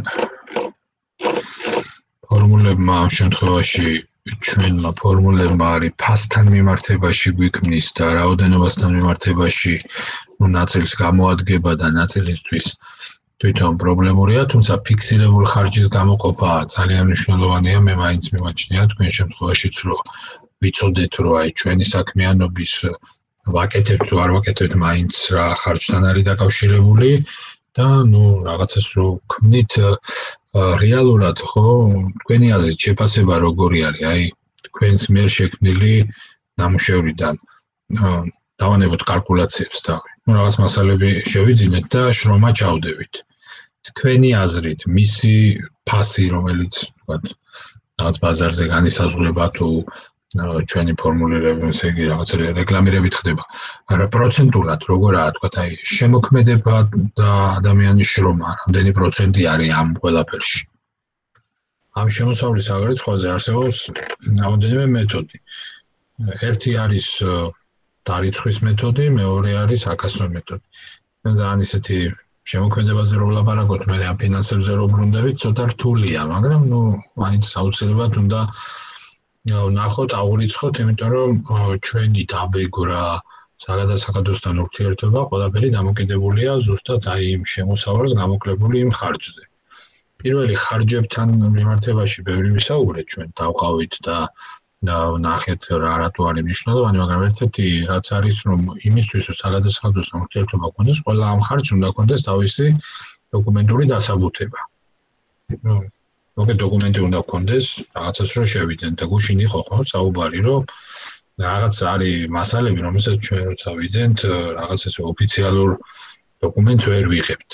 ფორმულებმა ამ შემთხვევაში ჩვენმა ფორმულებმა არის ფასთან მიმართებაში გვიქმნის და რაოდენობასთან მიმართებაში ნაწილის გამოადგება და ნაწილისთვის თვითონ პრობლემურია, თუმცა ფიქსირებულ ხარჯის გამოყოფა ძალიან მნიშვნელოვანია, მე მაინც მიმაჩნია თქვენ შემთხვევაშიც რომ ვიცოდეთ რომ აი ჩვენი საქმიანობის ვაკეთებთ თუ არ ვაკეთებთ მაინც რა ხარჯთან არის დაკავშირებული და რაღაცას რო ქმნით რეალურად ხო თქვენი აზრით შეფასება როგორი არის აი თქვენს მიერ შექმნილი ნამუშევრიდან დავანებოთ კალკულაციებს და რაღაც მასალები შევიძინეთ და შრომა ჩავდებით. თქვენი აზრით, მისი ფასი, რომელიც თქვათ, რაღაც ბაზარზე განისაზღვრება თუ ჩვენი ფორმულირება, ესე იგი რაღაც რეკლამირებით ხდება. არა პროცენტულად როგორაა, თქვათ, აი შემოქმედება და ადამიანის შრომა, რამდენი პროცენტი არის ამ ყველაფერში. ამ შემოსავლის აღრიცხვაზე არსებობს რამდენიმე მეთოდი. ერთი არის დარიცხვის მეთოდი, მეორე არის აკასრო მეთოდი. ძალიან ისეთი შემოქმედებაზე რო ვლაპარაკობთ, მე ამ ფინანსებზე რო ბრუნდებით, ცოტა რთულია, მაგრამ მაინც აუცილებლად უნდა ვნახოთ, აურიცხოთ, იმიტომ რომ ჩვენი დაბეგრა საგადასახადოსთან ურთიერთობა ყველაფერი დამოკიდებულია ზუსტად აი იმ შემოსავალს გამოკლებული იმ ხარჯზე. პირველი ხარჯებთან მიმართებაში ბევრი ვისაუბრეთ ჩვენ დავყავით და ვნახეთ რა თუ არის მნიშვნელოვანი, მაგრამ ერთ-ერთი რაც არის, რომ იმისთვის რომ საგადასახადოსთან ურთიერთობა გქონდეს, ყველა ამ ხარჯს უნდა გქონდეს თავისი დოკუმენტური დასაბუთება. მოგეთ დოკუმენტი უნდა გქონდეს, რაღაცას რო შევიძენ და გუშინ იყო ხო საუბარი, რომ რაღაც არის მასალები, რომელსაც ჩვენ როცა ვიძენთ, რაღაც ესე ოფიციალურ დოკუმენტს ვერ ვიღებთ.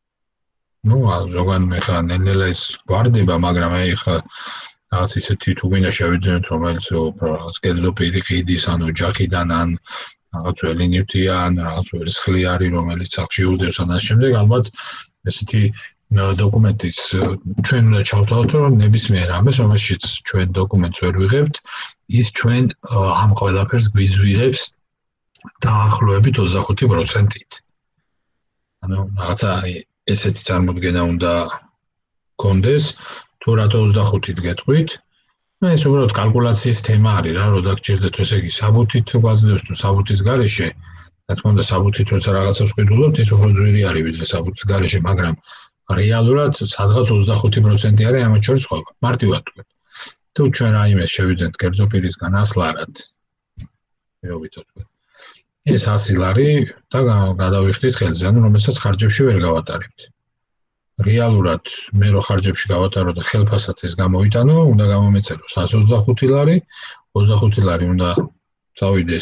ზოგან ხა ნელ-ნელა ის გვარდება, მაგრამ აი ხა რაღაც ისეთი თუ გინდა შევიძენოთ, რომელიც რაღაც კერძო პირი ყიდის, ან ოჯახიდან, ან რაღაც ძველი ნივთია, ან რაღაც ვერცხლი არის, რომელიც სახში უდევს, ან ამ შემდეგ ალბათ ესეთი დოკუმენტის ჩვენ უნდა ჩავთავოთ, რომ ნებისმიერ ამას, რომელშიც ჩვენ დოკუმენტს ვერ ვიღებთ, ის ჩვენ ამ ყველაფერს გვიზვირებს დაახლოებით 25%-ით. ანუ რაღაცა ესეთი წარმოდგენა უნდა გქონდეს, თუ რატო 25-ით გეტყვით? ეს უბრალოდ კალკულაციის თემა არის რა, რო დაგჭირდეთ, ესე იგი, საბუთით გვაძლევს თუ საბუთის გარეშე, რა თქმა უნდა, საბუთით როცა რაღაცას ვყიდულობთ, ის უფრო ძვირი არის ვიდრე საბუთის გარეშე, მაგრამ რეალურად სადღაც 25% არის ამათ შორის ხდება. მარტივად თქვენ. თუ ჩვენ რაიმეს შევიძენთ კერძო პირისგან 100 ლარად, მეუბნებით თქვენ. ეს 100 ლარი და გადავიხდით ხელზე, ანუ რომელსაც ხარჯებში ვერ გავატარებთ. რეალურად მე რო ხარჯებში გავატარო და ხელფასად ეს გამოვიტანო, უნდა გამომეწეროს 125 ლარი, 25 ლარი უნდა წავიდეს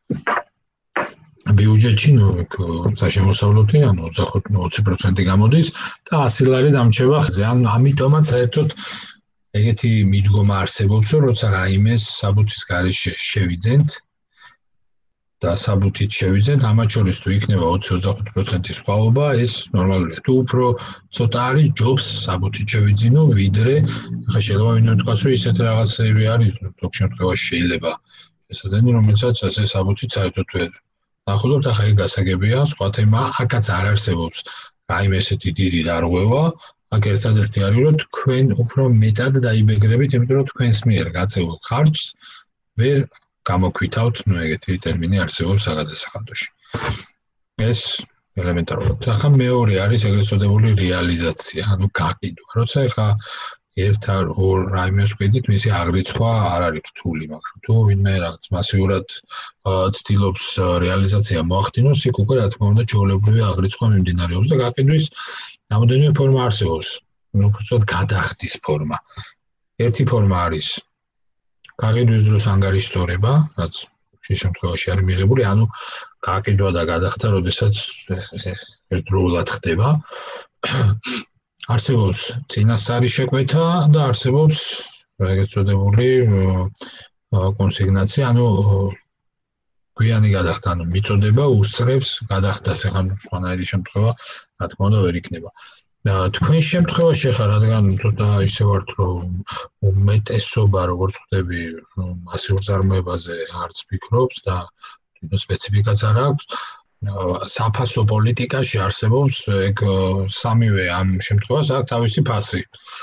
ბიუჯეტში, საშემოსავლოთი, ანუ 20% გამოდის და 100 ლარი დამრჩება ხზე. ამიტომაც საერთოდ ეგეთი მიდგომა არსებობს, რომ როცა რაიმეს საბუთის გარეშე შევიძენთ და საბუთით შევიძენთ, ამათ შორის თუ იქნება 20-25% სხვაობა, ეს ნორმალურია. თუ უფრო ცოტა არის, ჯობს საბუთით შევიძინო, ვიდრე ხა შეიძლება ვინმე თქვას, რომ ისეთ რაღაცები არის, ზოგ შემთხვევაში შეიძლება ესადენი, რომელსაც ასე საბუთით საერთოდ ვერ ნახულობთ, ახლა ეს გასაგებია, სხვა თემა, აქაც არ არსებობს რაიმე ესეთი დიდი დარღვევა, აქ ერთადერთი არის, რომ თქვენ უფრო მეტად დაიბეგრებით, იმიტომ რომ თქვენს მიერ გაწეულ ხარჯს ვერ გამოკვითავთ, ეგეთი ტერმინი არსებობს საგადასახადოში. ეს ელემენტარულად. ახლა მეორე არის ეგრეთ წოდებული რეალიზაცია, ანუ გაყიდვა. როცა ახლა ერთ არ ორ რაიმეს ვყიდით, მისი აღრიცხვა არ არის რთული, მაგრამ თუ ვინმე რაღაც მასიურად ცდილობს რეალიზაცია მოახდინოს, იქ უკვე რა თქმა უნდა ჩვეულებრივი აღრიცხვა მიმდინარეობს და გაყიდვის რამდენიმე ფორმა არსებობს. უბრალოდ გადახდის ფორმა. ერთი ფორმა არის გაყიდვის დროს ანგარიშწორება, რაც შე შემთხვევაში არის მიღებული, ანუ გაყიდვა და გადახდა, როდესაც ერთდროულად ხდება. არსებობს წინასწარი შეკვეთა და არსებობს ეგრეთ წოდებული კონსიგნაცია, ანუ გვიანი გადახდა, ანუ მიწოდება უსწრებს გადახდას, ახლა სხვანაირი შემთხვევა, რა თქმა უნდა, ვერ იქნება. თქვენ შემთხვევაში ხარ, რადგან ცოტა ისე ვართ, რომ უმეტესობა როგორც ხდები მასიურ წარმოებაზე არც ფიქრობს და სპეციფიკაც არ აქვს. საფასო პოლიტიკაში არსებობს ეგ სამივე ამ შემთხვევას აქვს თავისი ფასი.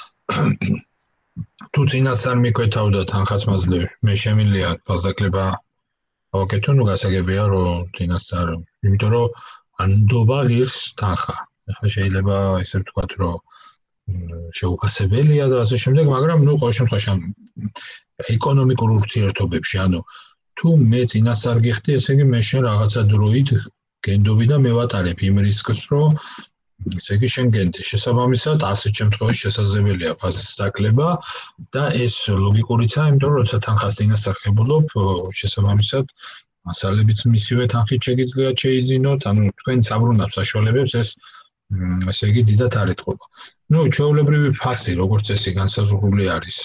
თუ წინასწარ მიკვეთავ და თანხას მაძლევ, მე შემიძლია ფასდაკლება ავაკეთო, გასაგებია რომ წინასწარ, იმიტომ რომ ანდობა ღირს თანხა. ახლა შეიძლება ისე ვთქვათ, რომ შეუფასებელია და ასე შემდეგ, მაგრამ ყოველ შემთხვევაში ეკონომიკურ ურთიერთობებში, ანუ თუ მე წინასწარ გიხდი, ესე იგი მე შენ რაღაცა დროით გენდობი და მე ვატარებ იმ რისკს, რომ ესე იგი შენ გენდე. შესაბამისად, ასეთ შემთხვევაში შესაძლებელია ფასის დაკლება და ეს ლოგიკურიცაა, იმიტომ რომ როცა თანხას წინასწარ ხებულობ, შესაბამისად მასალებიც მისივე თანხით შეგიძლიათ შეიძინოთ, ანუ თქვენ საბრუნავ საშუალებებს ეს ესე იგი დიდად არ ეთყობა. ჩვეულებრივი ფასი, როგორც წესი განსაზღვრული არის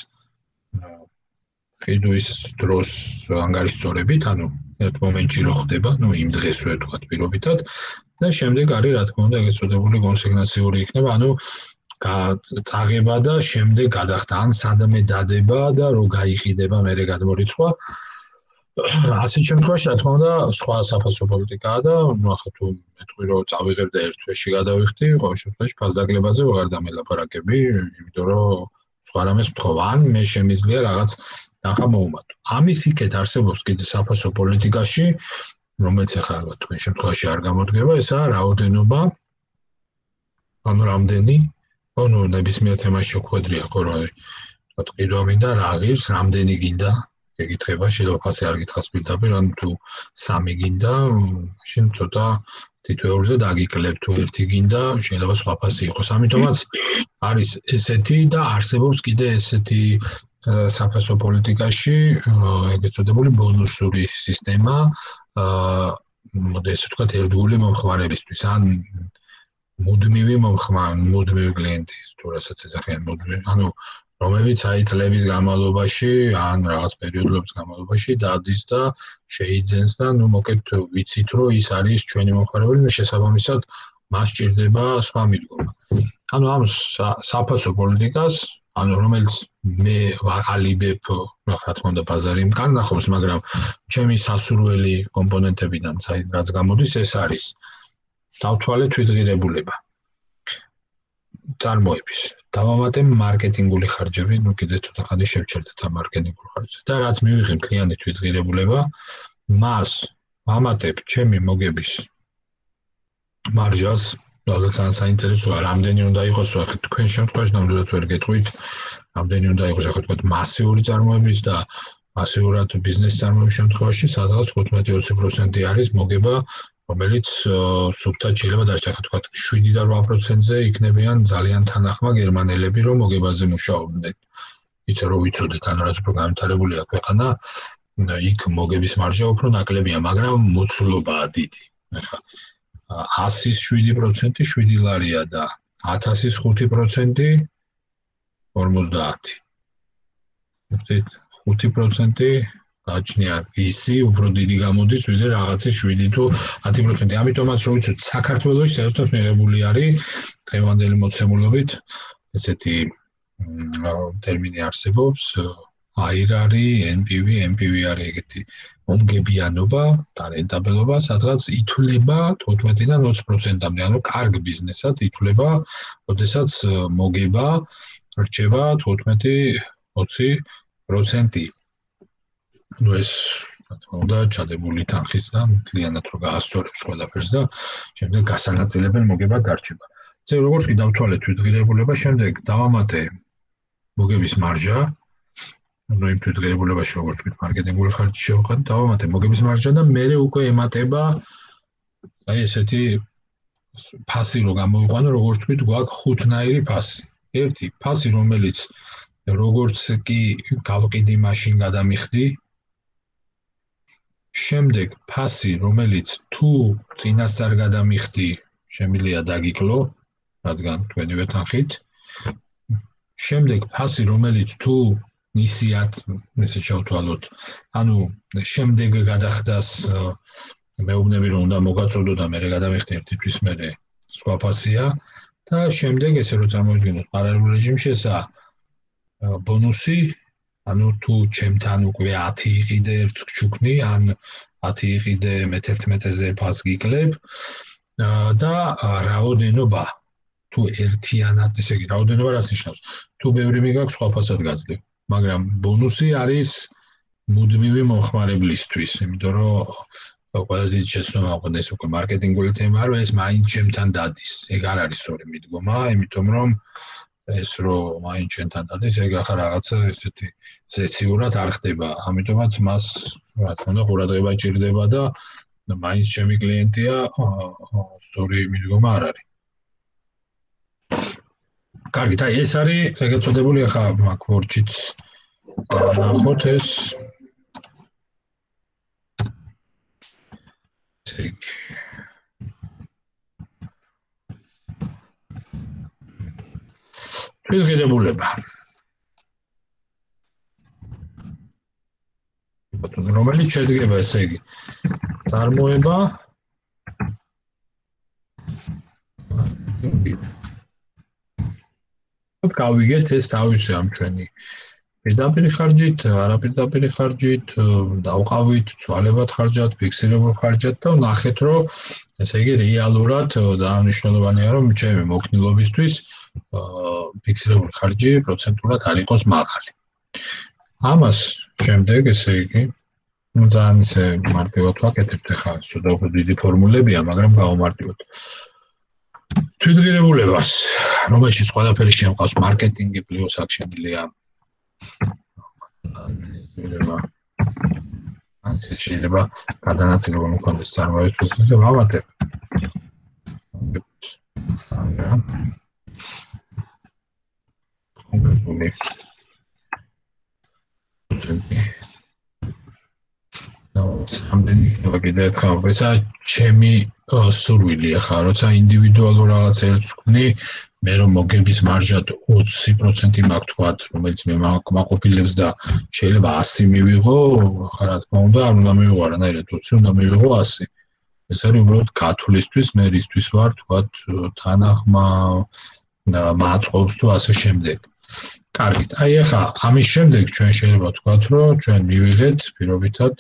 ყიდვის დროს ანგარიშწორებით, ანუ ერთ მომენტში რო ხდება, იმ დღესვე თქვათ პირობითად და შემდეგ არის რა თქმა უნდა ეგრეთ წოდებული კონსიგნაციური იქნება, ანუ წაღება და შემდეგ გადახდა ან სადმე დადება და რო გაიყიდება მერე გადმორიცხვა. ასეთ შემთხვევაში რა თქმა უნდა სხვა საფასო პოლიტიკაა და ახლა თუ მეტყვი რომ წავიღებ და ერთ თვეში გადავიხდი, ყოველ შემთხვევაში ფასდაგლებაზე ვეღარ დამელაპარაკები, იმიტომ რომ სხვა რამეს მთხოვა, ან მე შემიძლია რაღაც ახლა მოუმატო. ამის იქეთ არსებობს კიდე საფასო პოლიტიკაში, რომელიც ახლა თქვენ შემთხვევაში არ გამოდგება, ესაა რაოდენობა, ანუ რამდენი, ნებისმიერ თემაში შეხვედრია ხო რა, თქვათ ყიდვა მინდა, რა ღირს, რამდენი გინდა, ეკითხება, შეიძლება ფასი არ გითხას პირდაპირ, ან თუ 3 გინდა, მაშინ ცოტა თითოეულზე დაგიკლებ, თუ 1 გინდა, შეიძლება სხვა ფასი იყოს. ამიტომაც არის ესეთი და არსებობს კიდე ესეთი საფასო პოლიტიკაში ეგრეთ წოდებული ბონუსური სისტემა, ესე ვთქვათ, ერთგული მომხმარებისთვის, ან მუდმივი მუდმივი klienti, თუ რასაც ეძახიან მუდმივი, ანუ რომლებიც წლების განმავლობაში, ან რაღაც პერიოდების განმავლობაში დადის და შეიძენს და მოკეთ ვიცით, რომ ის არის ჩვენი მომხმარებელი, შესაბამისად მას სჭირდება სხვა მიდგომა. ანუ ამ საფასო პოლიტიკას, რომელიც მე ვაყალიბებ, რა თქმა უნდა, ბაზარი მკარნახობს, მაგრამ ჩემი სასურველი კომპონენტებიდან, რაც გამოდის, ეს არის დავთვალე თვითღირებულება. წარმოების. დავამატებ მარკეტინგული ხარჯები, კიდე ცოტა ხანი შევჩერდეთ ამ მარკეტინგულ ხარჯებს. და რაც მივიღებ კლიანტი თვითღირებულება, მას ვამატებ ჩემი მოგების მარჟას, რადგან საინტერესოა, რამდენი უნდა იყოს, ახლა თქვენ შემთხვევაში ნამდვილად ვერ გეტყვით, რამდენი უნდა იყოს, ახლა თქვათ მასიური წარმოების და მასიურად ბიზნეს წარმოების შემთხვევაში, სადღაც 15-20% არის მოგება, რომელიც სუფთად შეიძლება დაიჭრა, ახლა თქვათ 7 და 8%-ზე იქნებიან ძალიან თანახმა გერმანელები, რომ მოგებაზე მუშაობდნენ. იცი რომ ვიცოდეთ, ანუ რაც უფრო განვითარებულია ქვეყანა, იქ მოგების მარჟა უფრო ნაკლებია, მაგრამ მოცულობაა დიდი. ახლა 100-ის 7% 7 ლარია და 1000-ის 5% 50. ვთქვით 5% გაჩნია ისი უფრო დიდი გამოდის, ვიდრე რაღაცის 7 თუ 10%. ამიტომაც რო ვიცით, საქართველოში საერთოდ მიღებული არის დღევანდელი მოცემულობით ესეთი ტერმინი არსებობს, AIR არის, NPV არის ეგეთი მომგებიანობა და რენტაბელობა, სადღაც ითვლება 15-დან 20%-მდე, ანუ კარგ ბიზნესად ითვლება, როდესაც მოგება რჩება 15-20%. ეს რა თქმა უნდა ჩადებული თანხის და მთლიანად რო გაასწორებს ყველაფერს და შემდეგ გასანაწილებელ მოგება დარჩება. ესე როგორც კი დავთვალეთ თვითღირებულება, შემდეგ დავამატე მოგების მარჟა, ანუ იმ თვითღირებულებაში როგორც ვთქვით, მარკეტინგული ხარჯი შევყავ, დავამატე მოგების მარჟა და მერე უკვე ემატება ესეთი ფასი რო გამოვიყვანო, როგორც ვთქვით, გვაქვს 5-ნაირი ფასი. ერთი ფასი, რომელიც როგორც კი გავყიდი, მაშინ გადამიხდი. შემდეგ ფასი, რომელიც თუ წინასწარ გადამიხდი, შემიძლია დაგიკლო, რადგან თქვენივე თანხით. შემდეგ ფასი, რომელიც თუ ნისიათ, ესე შევთვალოთ, ანუ შემდეგ გადახდას მეუბნები რომ უნდა მოგაწოდო და მერე გადამიხდი ერთისთვის მერე სხვა ფასია და შემდეგ ესე რომ წარმოვიდგინოთ პარალელურ რეჟიმში ესაა ბონუსი, ანუ თუ ჩემთან უკვე 10 იყიდე ერთ ჩუქნი, ან 10 იყიდე მე-11-ზე ფას გიკლებ და რაოდენობა თუ ერთიანად, ესე იგი, რაოდენობა რას ნიშნავს? თუ ბევრი მიგაქვს, სხვა ფასად გაძლევ. მაგრამ ბონუსი არის მუდმივი მომხმარებლისთვის, იმიტომ რომ ყველაზე დიდი შეცდომა ეს უკვე მარკეტინგული თემაა, რომ ეს მაინც ჩემთან დადის. ეგ არ არის სწორი მიდგომა, იმიტომ რომ ეს რომ მაინც ჩემთან დადის, ეგ ახლა რაღაცა ესეთი ზეციურად არ ხდება. ამიტომაც მას რა თქმა უნდა ყურადღება ჭირდება და მაინც ჩემი კლიენტია, სწორი მიდგომა არ არის. კარგი, და ეს არის ეგრეთ წოდებული ახლა მაგ ვორდშიც ნახოთ ეს ესე იგი თვითღირებულება რომელიც შედგება ესე იგი წარმოება გავიგეთ ეს თავისი ამ ჩვენი პირდაპირ ხარჯით, არაპირდაპირ ხარჯით, დავყავით, ცვალებად ხარჯად, ფიქსირებულ ხარჯად და ნახეთ რომ ესე იგი რეალურად ძალიან მნიშვნელოვანია რომ ჩემი მოქნილობისთვის ფიქსირებული ხარჯი პროცენტულად არ იყოს მაღალი. ამას შემდეგ ესე იგი ძალიან ისე მარტივად ვაკეთებთ ახლა ცოტა უფრო დიდი ფორმულებია, მაგრამ გავამარტივოთ. თვითღირებულებას, რომელშიც ყველაფერი შემყავს მარკეტინგი პლუს აქ შემიძლია შეიძლება გადანაწილება მოხდეს წარმოების პროცესზე ვამატებ. კონკრეტული ამდენი იქნება კიდე ერთხელ, ესა ჩემი სურვილი ახლა, როცა ინდივიდუალურ რაღაცებს ვქნი, მე რომ მოგების მარჟად 20% მაქვს თქვათ, რომელიც მე მაყოფილებს და შეიძლება 100 მივიღო, ახლა რა თქმა უნდა, არ უნდა მივიღო არანაირად 20, უნდა მივიღო 100. ეს არის უბრალოდ გათვლისთვის, მე რისთვის ვარ, თქვათ, თანახმა მაწყობს თუ ასე შემდეგ. კარგით, აი ახლა ამის შემდეგ ჩვენ შეიძლება ვთქვათ, რომ ჩვენ მივიღეთ პირობითად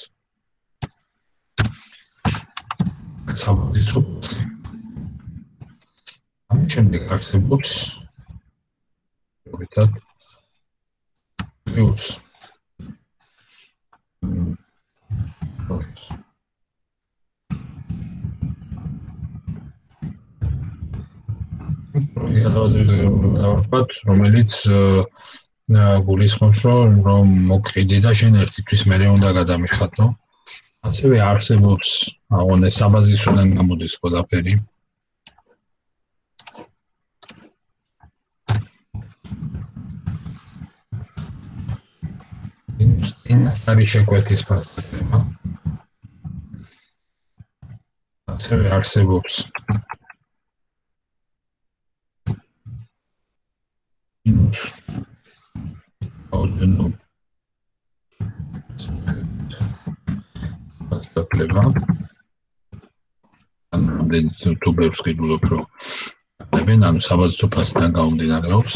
საბაზისო ამის შემდეგ არსებობს პირობითად პლუს რომელიც გულისხმობს რომ მოგყიდი და შენ ერთი თვის მერე უნდა გადამიხატო. ასევე არსებობს აღონე საბაზისოდან გამოდის ყველაფერი. ინასტარი შეკვეთის ფასება. ასევე არსებობს პასტაკლება ამდენი თუ ბევრს გიდულობ რომ ნებენ ანუ საბაზისო ფასიდან გამომდინარეობს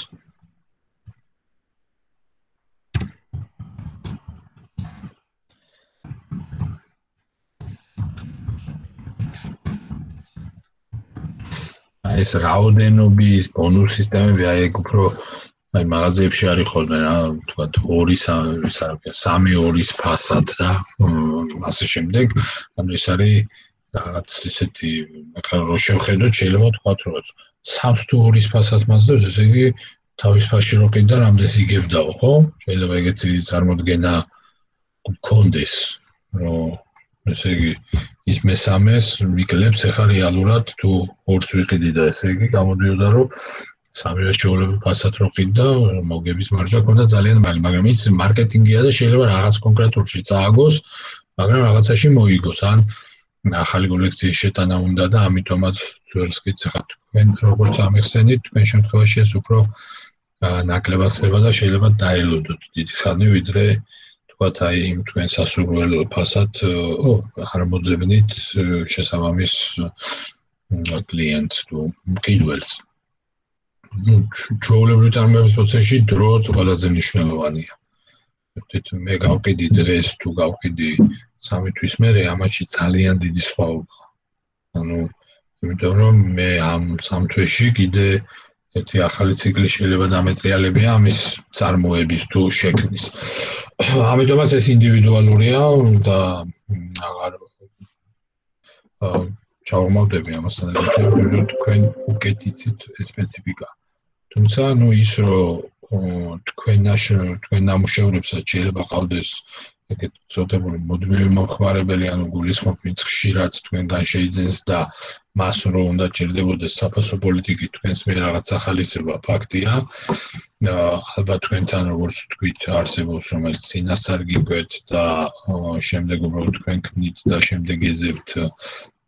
ეს რაოდენობის ბონუს სისტემები აი ეგ უფრო აი მაღაზიებში არის ხოლმე რა თქვა 2-3-2-ის ფასად და ასე შემდეგ ანუ ეს არის რაღაც ისეთი ახლა რო შევხედოთ შეიძლება თქვა რომ 3 თუ 2-ის ფასად მაძლევს ესე იგი თავის ფასში რო ყიდდა რამდენს იგებდაო ხო შეიძლება ეგეთი წარმოდგენა გქონდეს რომ ესე იგი ის მესამეს მიკლებს ახლა რეალურად თუ 2-ს ვიყიდი და ესე იგი გამოდიოდა რომ სამივე შეუძლებელი ფასად რო ყიდდა მოგების მარჟა ქონდა ძალიან მაღალი მაგრამ ის მარკეტინგია და შეიძლება რაღაც კონკრეტულში წააგოს მაგრამ რაღაცაში მოიგოს ან ახალი კოლექციის შეტანა უნდა და ამიტომაც ძველს გიცხრათ თქვენ როგორც ამიხსენით თქვენ შემთხვევაში ეს უფრო ნაკლებად ხდება და შეიძლება დაელოდოთ დიდი ხანი ვიდრე თქვათ აი იმ თქვენ სასურველ ფასად არ მოძებნით შესაბამის კლიენტს თუ მყიდველს ჩვეულებრივი წარმოების პროცესში დრო ყველაზე მნიშვნელოვანია. მე გავყიდი დღეს თუ გავყიდი 3 თვის მერე ამაში ძალიან დიდი სხვაობა. ანუ იმიტომ რომ მე ამ 3 თვეში კიდე ერთი ახალი ციკლი შეიძლება დამეტრიალებია ამის წარმოების თუ შექმნის. ამიტომაც ეს ინდივიდუალურია და აღარ ჩავმოვდები ამასთან ერთად თქვენ უკეთიცით სპეციფიკა. თუმცა ნუ ის რომ თქვენ ნამუშევრებსაც შეიძლება ყავდეს ეგეთ წოდებული მოდმივი მომხმარებელი ანუ გულისხმობთ ხშირად თქვენგან შეიძენს და მას რო უნდა ჭირდებოდეს საფასო პოლიტიკით თქვენს მიერ რაღაც ახალისება ფაქტია ალბათ თქვენთან როგორც თქვით არსებობს რომელიც წინასწარ გიგვეთ და შემდეგ უბრალოდ თქვენ ქმნით და შემდეგ ეძებთ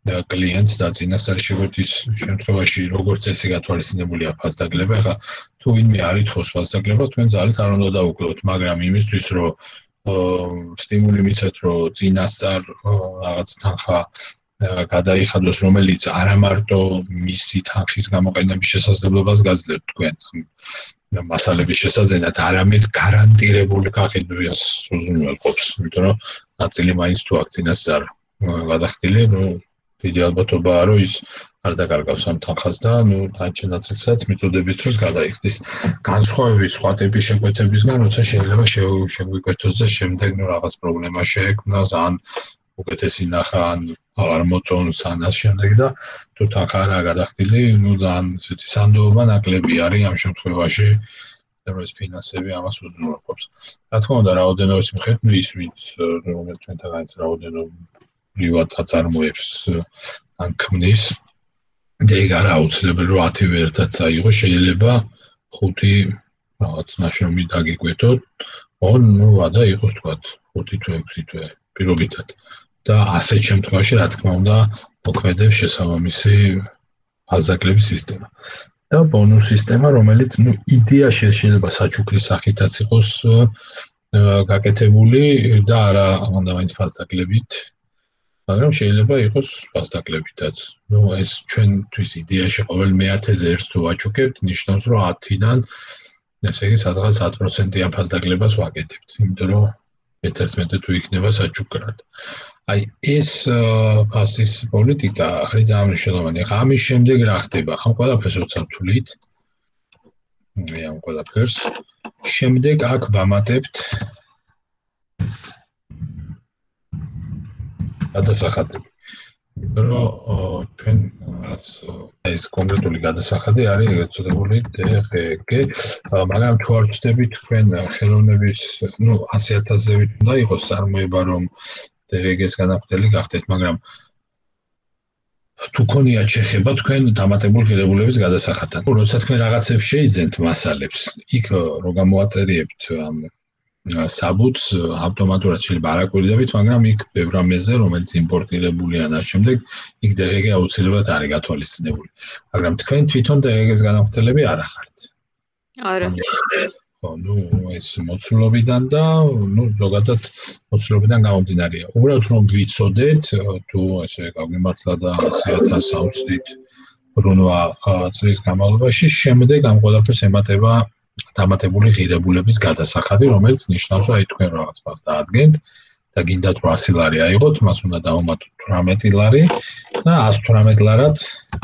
კლიენტს და წინასწარ შეგვეთის შემთხვევაში როგორც წესი გათვალისწინებულია ფასდაკლება, ეხლა თუ ვინმე არ ითხოვს ფასდაკლებას, თქვენ ძალით არ უნდა დაუკლოთ, მაგრამ იმისთვის რომ სტიმული მიცეთ, რომ წინასწარ რაღაც თანხა გადაიხადოს, რომელიც არა მარტო მისი თანხის გამოყენების შესაძლებლობას გაძლევთ თქვენ მასალების შესაძენად, არამედ გარანტირებული გაყიდვას უზრუნველყოფს, იმიტომ რომ ნაწილი მაინც თუ აქ წინასწარ გადახდილი, დიდი ალბათობაა, რომ ის არ დაკარგავს ამ თანხას და თანჩა ნაწილსაც მიწოდების დროს გადაიხდის. განსხვავებით სხვა ტიპის შეკვეთებისგან, როცა შეიძლება შეგვიკვეთოს და შემდეგ რაღაც პრობლემა შეექმნას, ან უკეთესი ნახა, ან აღარ მოწონს, ან ამ შემდეგ და თუ თანხა არაა გადახდილი, ძალიან ესეთი სანდოობა ნაკლები არის ამ შემთხვევაში, რომ ეს ფინანსები ამას უზრუნველყოფს. რა თქმა უნდა, რაოდენობის მიხედვით ის ვინც რომელიც ჩვენთანაც რაოდენობრივად აწარმოებს ან ქმნის და ეგ არა აუცილებელი რომ 10 ერთად წაიღო, შეიძლება 5 რაღაც ნაშრომი დაგიკვეთოთ, და იყოს თქვა 5 თუ 6 თვე პირობითად. და ასეთ შემთხვევაში რა თქმა უნდა მოქმედებს შესაბამისი ფასდაკლების სისტემა. და ბონუს სისტემა, რომელიც იდეაში შეიძლება საჩუქრის სახითაც იყოს გაკეთებული და არა უნდა მაინც ფასდაკლებით, მაგრამ შეიძლება იყოს ფასდაკლებითაც. ეს ჩვენთვის იდეაში ყოველ მე-1000-ზე ერთს თუ ვაჩუქებთ, ნიშნავს რომ 10-დან ესე იგი სადღაც 10%-იან ფასდაკლებას ვაკეთებთ, იმიტომ რომ 11 თუ იქნება საჩუქრად. აი ეს ფასის პოლიტიკა არის ძალიან მნიშვნელოვანი. ახლა ამის შემდეგ რა ხდება? ამ ყველაფერს როცა ვთვლით, ამ ყველაფერს შემდეგ აქ ვამატებთ გადასახადები. რომ ჩვენ ეს კონკრეტული გადასახადი არის ეგრეთ წოდებული DGG, მაგრამ თუ არ ვწდებით თქვენ ხელოვნების 100,000-ზე უნდა იყოს წარმოება რომ DGG-ს განახვდელი გახდეთ, მაგრამ თუ ქონიათ შეხება თქვენ დამატებულ ღირებულების გადასახადთან. როცა თქვენ რაღაცებს შეიძენთ მასალებს, იქ რო გამოაწერიებთ ამ საბუთს ავტომატურად შეიძლება არ აკვირდებით, მაგრამ იქ ბევრ რამეზე, რომელიც იმპორტირებულია და შემდეგ იქ DGG აუცილებლად არის გათვალისწინებული. მაგრამ თქვენ თვითონ DGG-ს განახვდელები არ ახართ. არა. ეს მოცულობიდან და ზოგადად მოცულობიდან გამომდინარეა. უბრალოდ რომ ვიცოდეთ, თუ ესე გაგვიმართლა და 100,000 აუცდით 8 წლის განმავლობაში, შემდეგ ამ ყველაფერს ემატება დამატებული ღირებულების გადასახადი, რომელიც ნიშნავს, რომ აი თქვენ რაღაც მას დაადგენთ და გინდათ 100 ლარი აიღოთ, მას უნდა დავუმატოთ 18 ლარი და 118 ლარად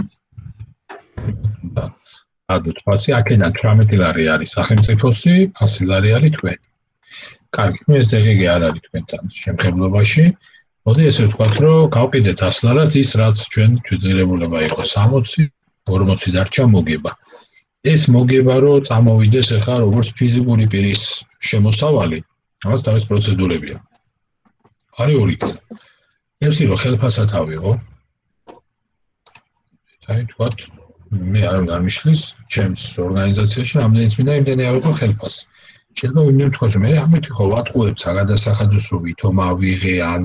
ადოთ ფასი, აქედან 18 ლარი არის სახელმწიფოსი, 100 ლარი არის თქვენი. კარგი, ეს DGG არ არის თქვენთან შემხებლობაში. მოდი ესე ვთქვათ, რომ გავყიდეთ 100 ლარად ის, რაც ჩვენ თვითძირებულება იყო 60, 40 დარჩა მოგება. ეს მოგება რომ წამოვიდეს ახლა როგორც ფიზიკური პირის შემოსავალი, ამას თავის პროცედურები აქვს. არის ორი გზა. ერთი რომ ხელფასად ავიღო. აი თქვათ, მე არ მიშლის ჩემს ორგანიზაციაში რამდენიც მინდა იმდენი ავიღო ხელფასი. შეიძლება ვინმე თქვას, მე ამით ხო ვატყუებ საგადასახადოს რომ ვითომ ავიღე ან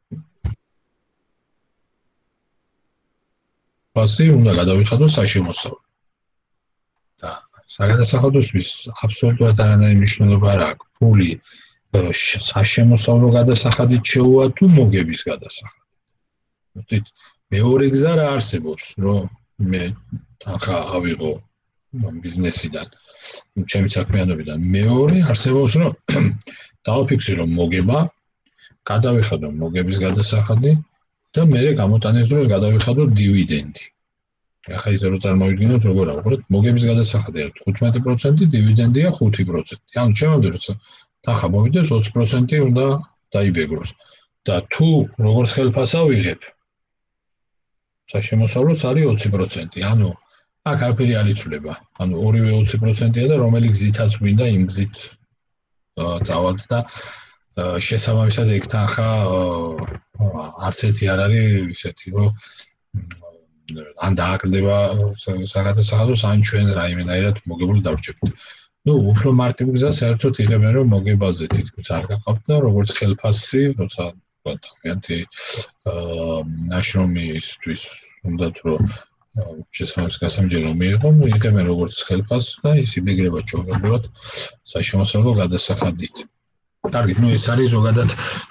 ფასი უნდა გადავიხადო საშემოსავლო. საგადასახადოსთვის აბსოლუტურად არანაირი მნიშვნელობა არ აქვს. ფული საშემოსავლო გადასახადით შეუვა თუ მოგების გადასახადით. ვთქვით, მეორე გზა რა არსებობს, რომ მე თანხა ავიღო ბიზნესიდან, ჩემი საქმიანობიდან. მეორე არსებობს, რომ დავაფიქსირო მოგება, გადავიხადო მოგების გადასახადი და მე გამოტანის დროს გადავიხადო დივიდენდი. ახლა ისე რომ წარმოვიდგინოთ როგორ აღვყრეთ, მოგების გადასახადი არის 15%, დივიდენდია 5%. ანუ შემოვიდეთ, როცა თანხა მოვიდეს 20% უნდა დაიბეგროს. და თუ როგორც ხელფასს ავიღებ, საშემოსავლოც არის 20%. ანუ აქ არაფერი არ იცვლება. ანუ ორივე 20%-ია და რომელი გზითაც გვინდა იმ გზით წავალთ და შესაბამისად ეგ თანხა არც ერთი არ არის ისეთი, რომ ან დააკლდება საგადასახადოს, ან ჩვენ რაიმენაირად მოგებული დავრჩებთ. უფრო მარტივ გზას საერთოდ იღებენ, რომ მოგებაზე თითქოს არ გაყავთ და როგორც ხელფასი, როცა ადამიანთი ნაშრომისთვის უნდათ რომ შესაბამის გასამჯერო მიიღონ, იღებენ როგორც ხელფასს და ის იბეგრება ჩვეულებრივად საშემოსავლო გადასახადით. კარგი, ეს არის ზოგადად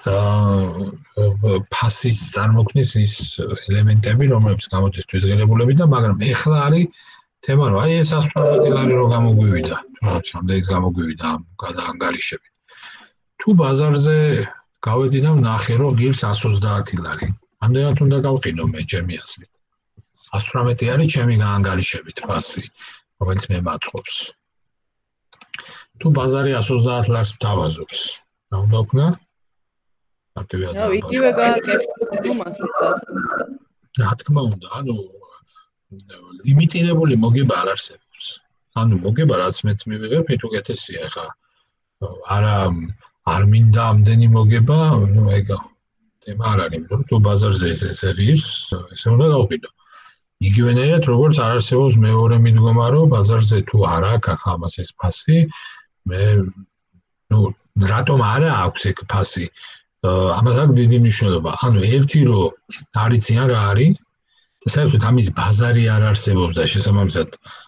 ფასის წარმოქმნის ის ელემენტები, რომლებიც გამოდის თვითღირებულებით და მაგრამ ეხლა არის თემა, რომ აი ეს 150 ლარი რო გამოგვივიდა, თუნდაც რამდენიც გამოგვივიდა ამ გადაანგარიშებით. თუ ბაზარზე გავედი და ვნახე, რომ ღირს 130 ლარი. ამდენად უნდა გავყიდო მე ჩემი აზრით. 118 არის ჩემი გაანგარიშებით ფასი, რომელიც მე მაწყობს. თუ ბაზარი 130 ლარს ვთავაზობს, რა უნდა ვქნა? მარტივი აზრი. იგივე გააკეთოთ მასლად. რა თქმა უნდა, ანუ ლიმიტირებული მოგება არ არსებობს. ანუ მოგება რაც მეც მივიღებ, მით უკეთესია ხა. არ მინდა ამდენი მოგება, ნუ ეგ თემა არ არის, რომ თუ ბაზარზე ესე ღირს, ესე უნდა გავყიდო. იგივენაირად როგორც არ არსებობს მეორე მიდგომა, რომ ბაზარზე თუ არ აქვს ამას ეს ფასი, მე ნუ რატომ არა აქვს ეგ ფასი? ამას აქვს დიდი მნიშვნელობა. ანუ ერთი რომ არიციან რა არის და საერთოდ ამის ბაზარი არ არსებობს და შესაბამისად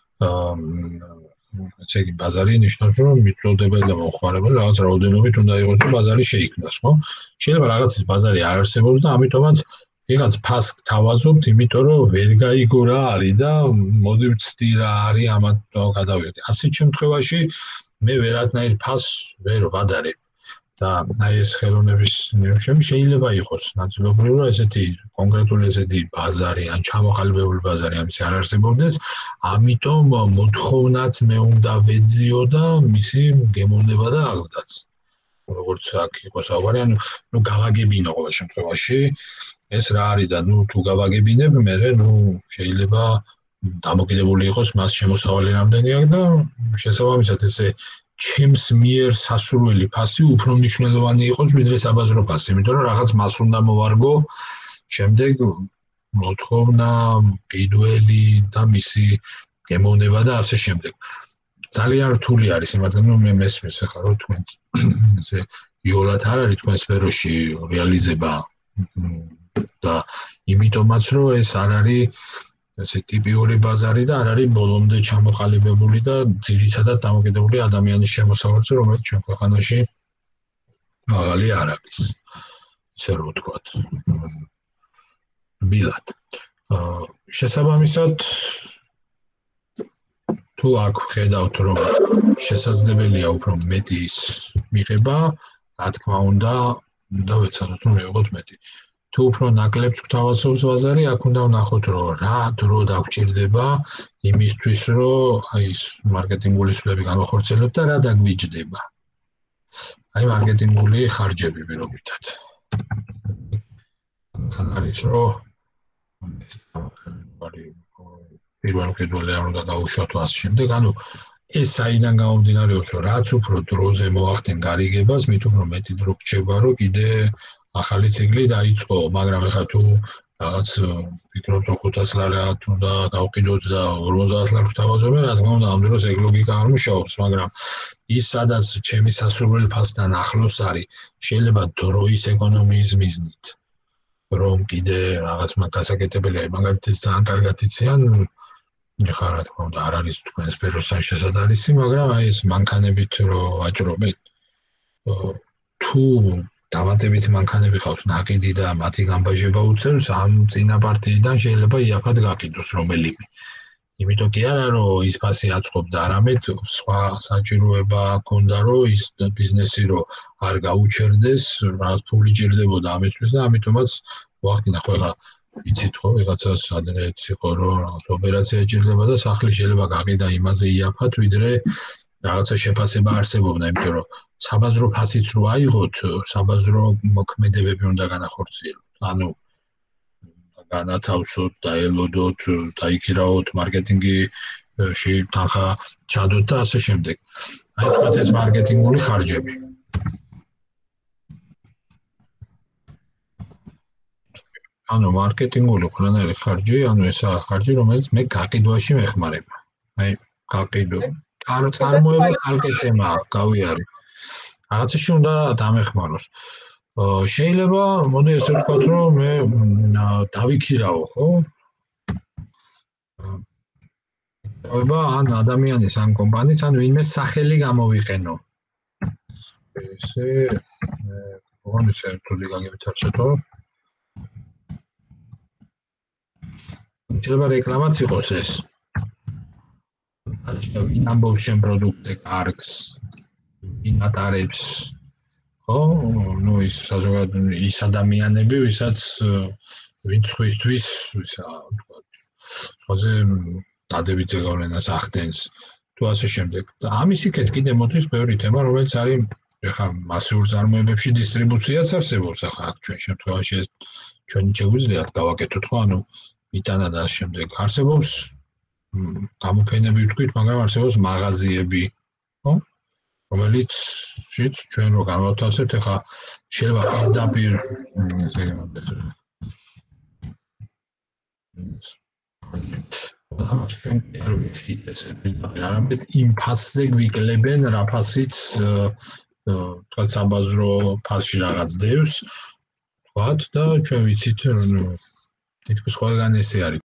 ესე იგი ბაზარი ნიშნავს რომ მიწოდებელი და მოხმარებელი რაღაც რაოდენობით უნდა იყოს რომ ბაზარი შეიქმნას, ხო? შეიძლება რაღაცის ბაზარი არ არსებობს და ამიტომაც ვიღაც ფასს გთავაზობთ, იმიტომ რომ ვერ გაიგო რა არის და მოდი ვცდი რა არის ამათ გადავიღე. ასეთ შემთხვევაში მე ვერანაირ ფასს ვერ ვადარებ. და აი ეს ხელოვნების ნიმუშები შეიძლება იყოს ნაწილობრივ ესეთი კონკრეტული ესეთი ბაზარი ან ჩამოყალიბებული ბაზარი ამის არ არსებობდეს, ამიტომ მოთხოვნაც მე უნდა ვეძიო და მისი გემოვნება და აღზრდაც. როგორც აქ იყო საუბარი, ანუ გავაგებინო ყოველ შემთხვევაში ეს რა არის და თუ გავაგებინებ, მე შეიძლება დამოკიდებული იყოს მას შემოსავალი რამდენი აქვს და შესაბამისად ესე ჩემს მიერ სასურველი ფასი უფრო მნიშვნელოვანი იყოს ვიდრე საბაზრო ფასი, იმიტომ რომ რაღაც მას უნდა მოვარგო შემდეგ მოთხოვნა, კიდველი და მისი გემოვნება და ასე შემდეგ. ძალიან რთული არის, მაგრამ მე მესმის ახლა რომ თქვენ ესე იოლად არ არის თქვენ სფეროში რეალიზება და იმიტომაც რომ ეს არ არის ესე ტიპიური ბაზარი და არ არის ბოლომდე ჩამოყალიბებული და ძირითადად დამოკიდებული ადამიანის შემოსავალზე, რომელიც ჩვენ ქვეყანაში მაღალი არ არის. ისე რომ ვთქვათ. ბილად. შესაბამისად თუ აქ ხედავთ რომ შესაძლებელია უფრო მეტი ის მიღება, რა თქმა უნდა ვეცადოთ რომ მივიღოთ მეტი. თუ უფრო ნაკლებს გვთავაზობს ბაზარი, აქ უნდა ვნახოთ რომ რა დრო დაგვჭირდება იმისთვის რომ აი ეს მარკეტინგული სვლები განვახორციელოთ და რა დაგვიჯდება. აი მარკეტინგული ხარჯები პირობითად. არის რომ პირველ კიდევ არ უნდა დაუშვათ ასე შემდეგ, ანუ ეს საიდან გამომდინარეობს რომ რაც უფრო დროზე მოახდენ გარიგებას, მით უფრო მეტი დრო გრჩება რომ კიდე ახალი ციკლი დაიწყო, მაგრამ ეხლა თუ რაღაც ფიქრობთ 500 ლარი უნდა გავყიდოთ და 50 ლარი ვთავაზობ, რა თქმა უნდა ამ დროს ეგ ლოგიკა არ მუშაობს, მაგრამ ის სადაც ჩემი სასურველი ფასთან ახლოს არის, შეიძლება დროის ეკონომიის მიზნით რომ კიდე რაღაც გასაკეთებელია, მაგალითად ძალიან კარგად იციან, ეხლა რა თქმა უნდა არ არის თქვენ სფეროსთან შესაძლისი, მაგრამ აი ეს მანქანებით რომ ვაჭრობთ, თუ დამატებით მანქანები ყავს ნაკიდი და მათი გამბაჟება უწევს, ამ წინა პარტიიდან შეიძლება იაფად გაყიდოს რომელიმე. იმიტომ კი არა რომ ის ფასი აწყობდა, არამედ სხვა საჭიროება ჰქონდა რომ ის ბიზნესი რომ არ გაუჩერდეს, რაღაც ფული ჭირდებოდა ამისთვის და ამიტომაც ვახდინა ხო ეხლა იცით ხო ვიღაცას ადრეც იყო რომ ოპერაცია ჭირდება და სახლი შეიძლება გაყიდა იმაზე იაფად ვიდრე რაღაცა შეფასება არსებობდა, იმიტომ რომ საბაზრო ფასიც რო აიღოთ, საბაზრო მოქმედებები უნდა განახორციელოთ. ანუ განათავსოთ, დაელოდოთ, დაიქირავოთ, მარკეტინგში თანხა ჩადოთ და ასე შემდეგ. აი თქვათ ეს მარკეტინგული ხარჯები. ანუ მარკეტინგული ყველანაირი ხარჯი, ანუ ესა ხარჯი, რომელიც მე გაყიდვაში მეხმარება. აი გაყიდო. წარმოება კალკეთემა გავიარე. რაღაცაში უნდა დამეხმაროს. შეიძლება მოდი ესე ვთქვათ, რომ მე დავიქირავო, ხო? ან ადამიანის, ან კომპანიის, ან ვინმე სახელი გამოვიყენო. ესე ოღონდ თუ გაგებით არცეთო. შეიძლება რეკლამაც იყოს ეს. ვინ ამბობს შენ პროდუქტზე კარგს, ვინ ატარებს, ხო? ნუ ის საზოგადოება, ის ადამიანები, ვისაც ვინც ხისთვის, ისა ვთქვათ, ხოზე დადებითი გავლენას ახდენს, თუ ასე შემდეგ. და ამის იქეთ კიდე მოდის ბევრი თემა, რომელიც არის ეხლა მასიურ წარმოებებში დისტრიბუციაც არსებობს, ახლა აქ ჩვენ შემთხვევაში ეს ჩვენი შეგვიძლიათ გავაკეთოთ, ხო? ანუ იტანა და ამ შემდეგ არსებობს გამოფენები ვთქვით, მაგრამ არსებობს მაღაზიები, ხო? რომელიც ჩვენ რო განვათავსებთ, ეხლა შეიძლება პირდაპირ ესე არამედ იმ ფასზე გვიკლებენ, რა ფასიც თქვა საბაზრო ფასში რაღაც დევს, თქვათ და ჩვენ ვიცით, რომ თითქოს ყველგან ესე არის.